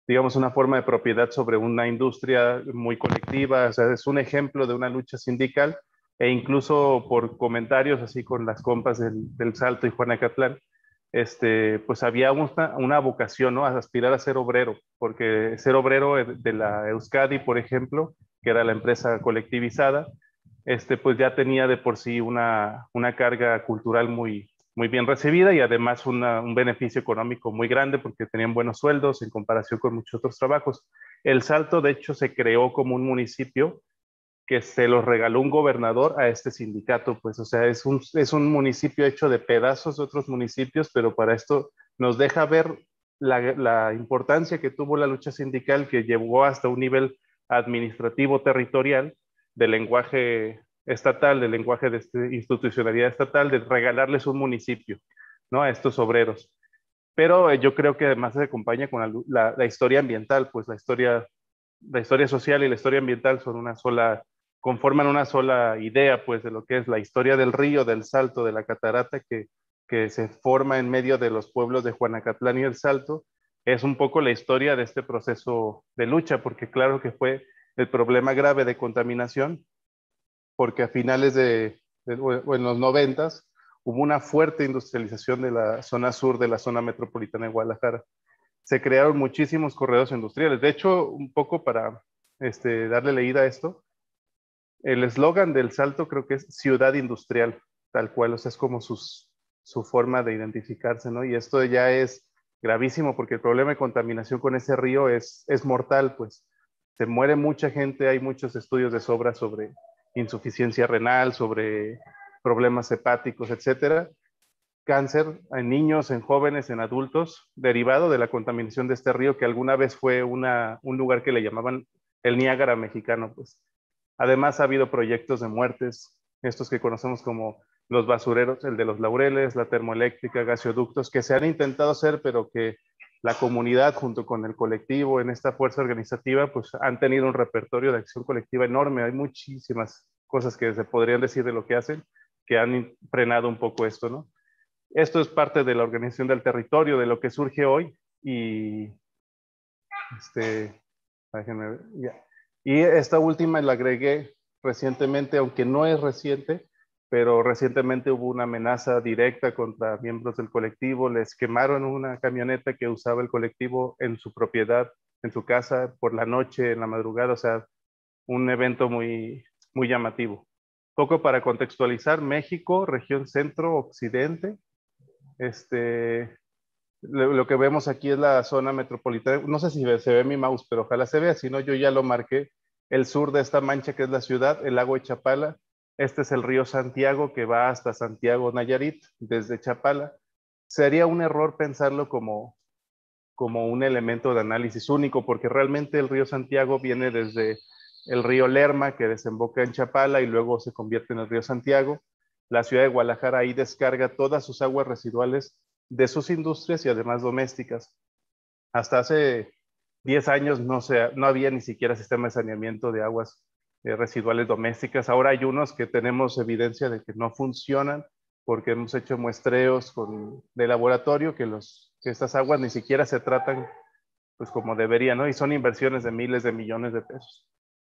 P: digamos, una forma de propiedad sobre una industria muy colectiva. O sea, es un ejemplo de una lucha sindical, e incluso por comentarios así con las compas del, del Salto y Juanacatlán, este, pues había una, una vocación, ¿no? A aspirar a ser obrero, porque ser obrero de la Euskadi, por ejemplo, que era la empresa colectivizada, este, pues ya tenía de por sí una, una carga cultural muy, muy bien recibida, y además una, un beneficio económico muy grande porque tenían buenos sueldos en comparación con muchos otros trabajos. El Salto, de hecho, se creó como un municipio que se los regaló un gobernador a este sindicato, pues, o sea, es un, es un municipio hecho de pedazos de otros municipios, pero para esto nos deja ver la, la importancia que tuvo la lucha sindical, que llevó hasta un nivel administrativo territorial del lenguaje estatal, del lenguaje de este, institucionalidad estatal, de regalarles un municipio, ¿no? A estos obreros. Pero eh, yo creo que además se acompaña con la, la, la historia ambiental, pues la historia, la historia social y la historia ambiental son una sola, conforman una sola idea, pues, de lo que es la historia del río, del Salto, de la catarata que, que se forma en medio de los pueblos de Juanacatlán y el Salto. Es un poco la historia de este proceso de lucha, porque claro que fue el problema grave de contaminación, porque a finales de, de o en los noventas, hubo una fuerte industrialización de la zona sur de la zona metropolitana de Guadalajara. Se crearon muchísimos corredores industriales. De hecho, un poco para este, darle leída a esto, el eslogan del Salto creo que es ciudad industrial, tal cual, o sea, es como sus, su forma de identificarse, ¿no? Y esto ya es gravísimo porque el problema de contaminación con ese río es, es mortal, pues. Se muere mucha gente, hay muchos estudios de sobra sobre insuficiencia renal, sobre problemas hepáticos, etcétera. Cáncer en niños, en jóvenes, en adultos, derivado de la contaminación de este río, que alguna vez fue una, un lugar que le llamaban el Niágara mexicano, pues. Además ha habido proyectos de muertes, estos que conocemos como los basureros, el de los Laureles, la termoeléctrica, gasoductos, que se han intentado hacer, pero que la comunidad junto con el colectivo en esta fuerza organizativa, pues han tenido un repertorio de acción colectiva enorme. Hay muchísimas cosas que se podrían decir de lo que hacen, que han frenado un poco esto, ¿no? Esto es parte de la organización del territorio, de lo que surge hoy, y este, déjenme ver, ya. Y esta última la agregué recientemente, aunque no es reciente, pero recientemente hubo una amenaza directa contra miembros del colectivo. Les quemaron una camioneta que usaba el colectivo en su propiedad, en su casa, por la noche, en la madrugada. O sea, un evento muy, muy llamativo. Poco para contextualizar, México, región centro-occidente. Este, lo, lo que vemos aquí es la zona metropolitana. No sé si se ve mi mouse, pero ojalá se vea, si no yo ya lo marqué. El sur de esta mancha, que es la ciudad, el lago de Chapala. Este es el río Santiago, que va hasta Santiago, Nayarit, desde Chapala. Sería un error pensarlo como, como un elemento de análisis único, porque realmente el río Santiago viene desde el río Lerma, que desemboca en Chapala y luego se convierte en el río Santiago. La ciudad de Guadalajara ahí descarga todas sus aguas residuales de sus industrias y además domésticas. Hasta hace diez años no, se, no había ni siquiera sistema de saneamiento de aguas eh, residuales domésticas. Ahora hay unos que tenemos evidencia de que no funcionan, porque hemos hecho muestreos con, de laboratorio que, los, que estas aguas ni siquiera se tratan pues como deberían, ¿no? Y son inversiones de miles de millones de pesos.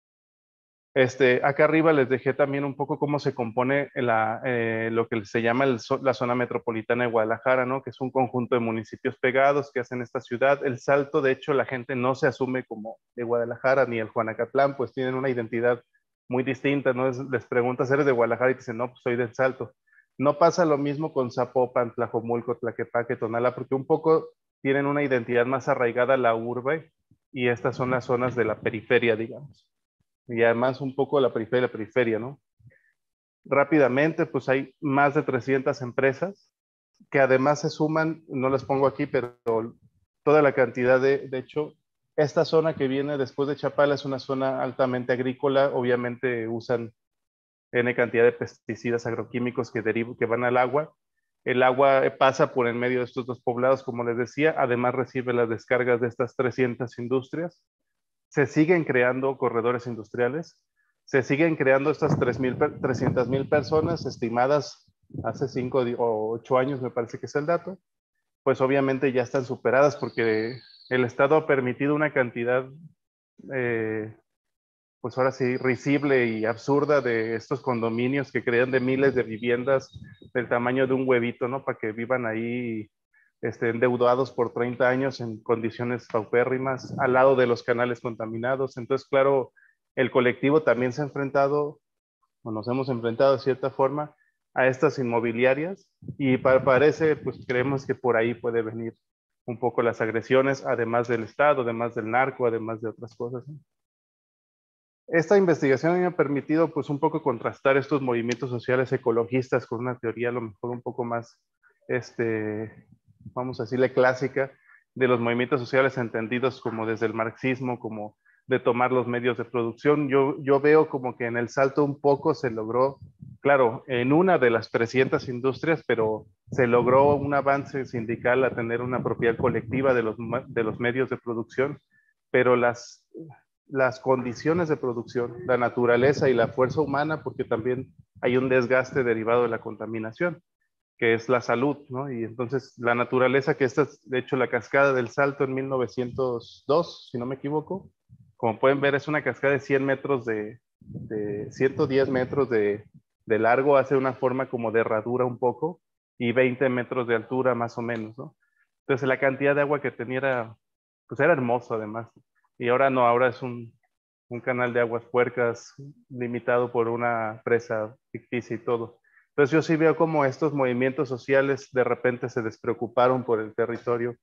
P: Este, acá arriba les dejé también un poco cómo se compone la, eh, lo que se llama el, la zona metropolitana de Guadalajara, ¿no? Que es un conjunto de municipios pegados que hacen esta ciudad. El Salto, de hecho, la gente no se asume como de Guadalajara, ni el Juanacatlán, pues tienen una identidad muy distinta, ¿no? Es, les preguntas, ¿eres de Guadalajara? Y te dicen, no, pues soy del Salto. No pasa lo mismo con Zapopan, Tlajomulco, Tlaquepaque, Tonala, porque un poco tienen una identidad más arraigada a la urbe, y estas son las zonas de la periferia, digamos. Y además un poco la periferia, la periferia, ¿no? Rápidamente, pues hay más de trescientas empresas que además se suman, no las pongo aquí, pero toda la cantidad de, de hecho, esta zona que viene después de Chapala es una zona altamente agrícola. Obviamente usan N cantidad de pesticidas agroquímicos que, derivan, que van al agua. El agua pasa por en medio de estos dos poblados, como les decía, además recibe las descargas de estas trescientas industrias. Se siguen creando corredores industriales, se siguen creando estas trescientas mil personas estimadas hace cinco o ocho años, me parece que es el dato. Pues obviamente ya están superadas porque el Estado ha permitido una cantidad, eh, pues ahora sí, risible y absurda de estos condominios que crean de miles de viviendas del tamaño de un huevito, ¿no? Para que vivan ahí este, endeudados por treinta años en condiciones paupérrimas, al lado de los canales contaminados. Entonces, claro, el colectivo también se ha enfrentado, o nos hemos enfrentado de cierta forma, a estas inmobiliarias, y para, parece, pues creemos que por ahí puede venir un poco las agresiones, además del Estado, además del narco, además de otras cosas, ¿no? Esta investigación me ha permitido pues un poco contrastar estos movimientos sociales ecologistas con una teoría a lo mejor un poco más, este, vamos a decirle clásica, de los movimientos sociales entendidos como desde el marxismo, como de tomar los medios de producción. Yo, yo veo como que en el Salto un poco se logró, claro, en una de las trescientas industrias, pero se logró un avance sindical a tener una propiedad colectiva de los, de los medios de producción, pero las... las condiciones de producción, la naturaleza y la fuerza humana, porque también hay un desgaste derivado de la contaminación, que es la salud, ¿no? Y entonces la naturaleza, que esta es de hecho la cascada del Salto en mil novecientos dos, si no me equivoco, como pueden ver es una cascada de cien metros de, de ciento diez metros de, de largo, hace una forma como de herradura un poco, y veinte metros de altura más o menos, ¿no? Entonces la cantidad de agua que tenía era, pues era hermoso además. Y ahora no, ahora es un, un canal de aguas puercas limitado por una presa ficticia y todo. Entonces yo sí veo como estos movimientos sociales de repente se despreocuparon por el territorio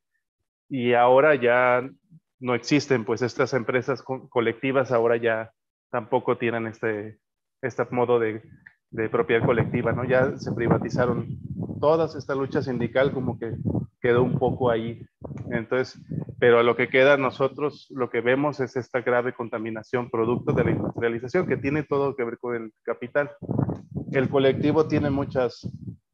P: y ahora ya no existen, pues estas empresas co colectivas ahora ya tampoco tienen este, este modo de, de propiedad colectiva, ¿no? Ya se privatizaron todas, esta lucha sindical como que quedó un poco ahí. Entonces, pero a lo que queda nosotros, lo que vemos es esta grave contaminación producto de la industrialización que tiene todo que ver con el capital. El colectivo tiene muchas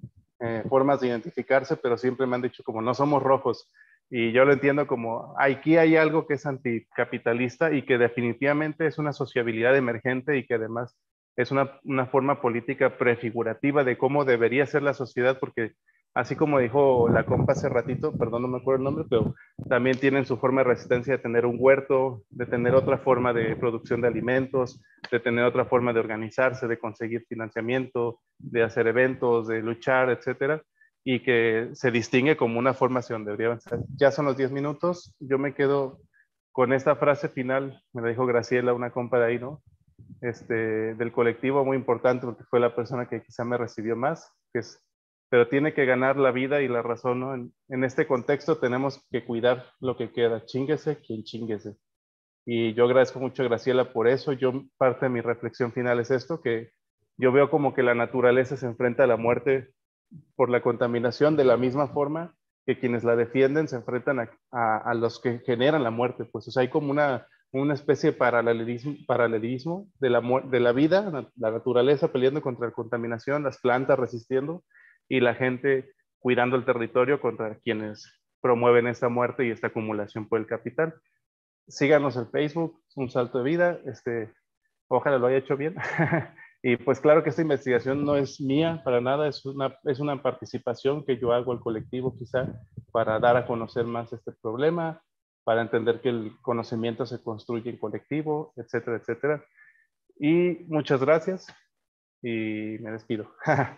P: eh, formas de identificarse, pero siempre me han dicho como no somos rojos. Y yo lo entiendo como aquí hay algo que es anticapitalista y que definitivamente es una sociabilidad emergente y que además es una, una forma política prefigurativa de cómo debería ser la sociedad, porque así como dijo la compa hace ratito, perdón, no me acuerdo el nombre, pero también tienen su forma de resistencia de tener un huerto, de tener otra forma de producción de alimentos, de tener otra forma de organizarse, de conseguir financiamiento, de hacer eventos, de luchar, etcétera, y que se distingue como una forma hacia donde debería avanzar. Ya son los diez minutos, yo me quedo con esta frase final, me la dijo Graciela, una compa de ahí, ¿no? Este, del colectivo, muy importante porque fue la persona que quizá me recibió más, que es, pero tiene que ganar la vida y la razón, ¿no? En, en este contexto tenemos que cuidar lo que queda, chínguese quien chínguese. Y yo agradezco mucho a Graciela por eso. Yo, parte de mi reflexión final es esto, que yo veo como que la naturaleza se enfrenta a la muerte por la contaminación de la misma forma que quienes la defienden se enfrentan a, a, a los que generan la muerte. Pues o sea, hay como una, una especie de paralelismo, paralelismo de, la, de la vida, la naturaleza peleando contra la contaminación, las plantas resistiendo y la gente cuidando el territorio contra quienes promueven esta muerte y esta acumulación por el capital. Síganos en Facebook, Un Salto de Vida, este, ojalá lo haya hecho bien. Y pues claro que esta investigación no es mía para nada, es una, es una participación que yo hago al colectivo quizá para dar a conocer más este problema, para entender que el conocimiento se construye en colectivo, etcétera, etcétera. Y muchas gracias y me despido.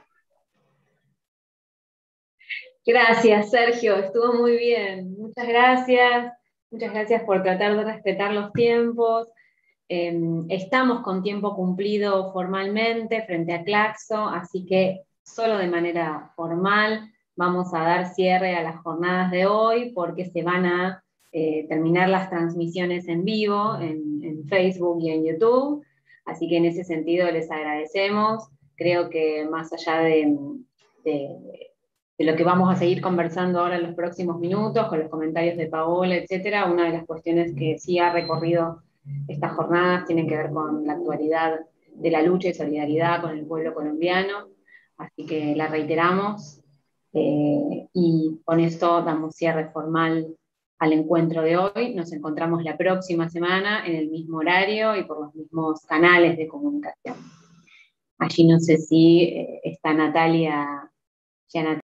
I: Gracias, Sergio, estuvo muy bien. Muchas gracias, muchas gracias por tratar de respetar los tiempos. Eh, estamos con tiempo cumplido formalmente frente a Claxo, así que solo de manera formal vamos a dar cierre a las jornadas de hoy porque se van a eh, terminar las transmisiones en vivo en, en Facebook y en YouTube, así que en ese sentido les agradecemos. Creo que más allá de, de, de lo que vamos a seguir conversando ahora en los próximos minutos, con los comentarios de Paola, etcétera, una de las cuestiones que sí ha recorrido estas jornadas tienen que ver con la actualidad de la lucha y solidaridad con el pueblo colombiano, así que la reiteramos eh, y con esto damos cierre formal al encuentro de hoy. Nos encontramos la próxima semana en el mismo horario y por los mismos canales de comunicación. Allí no sé si eh, está Natalia, ya Natalia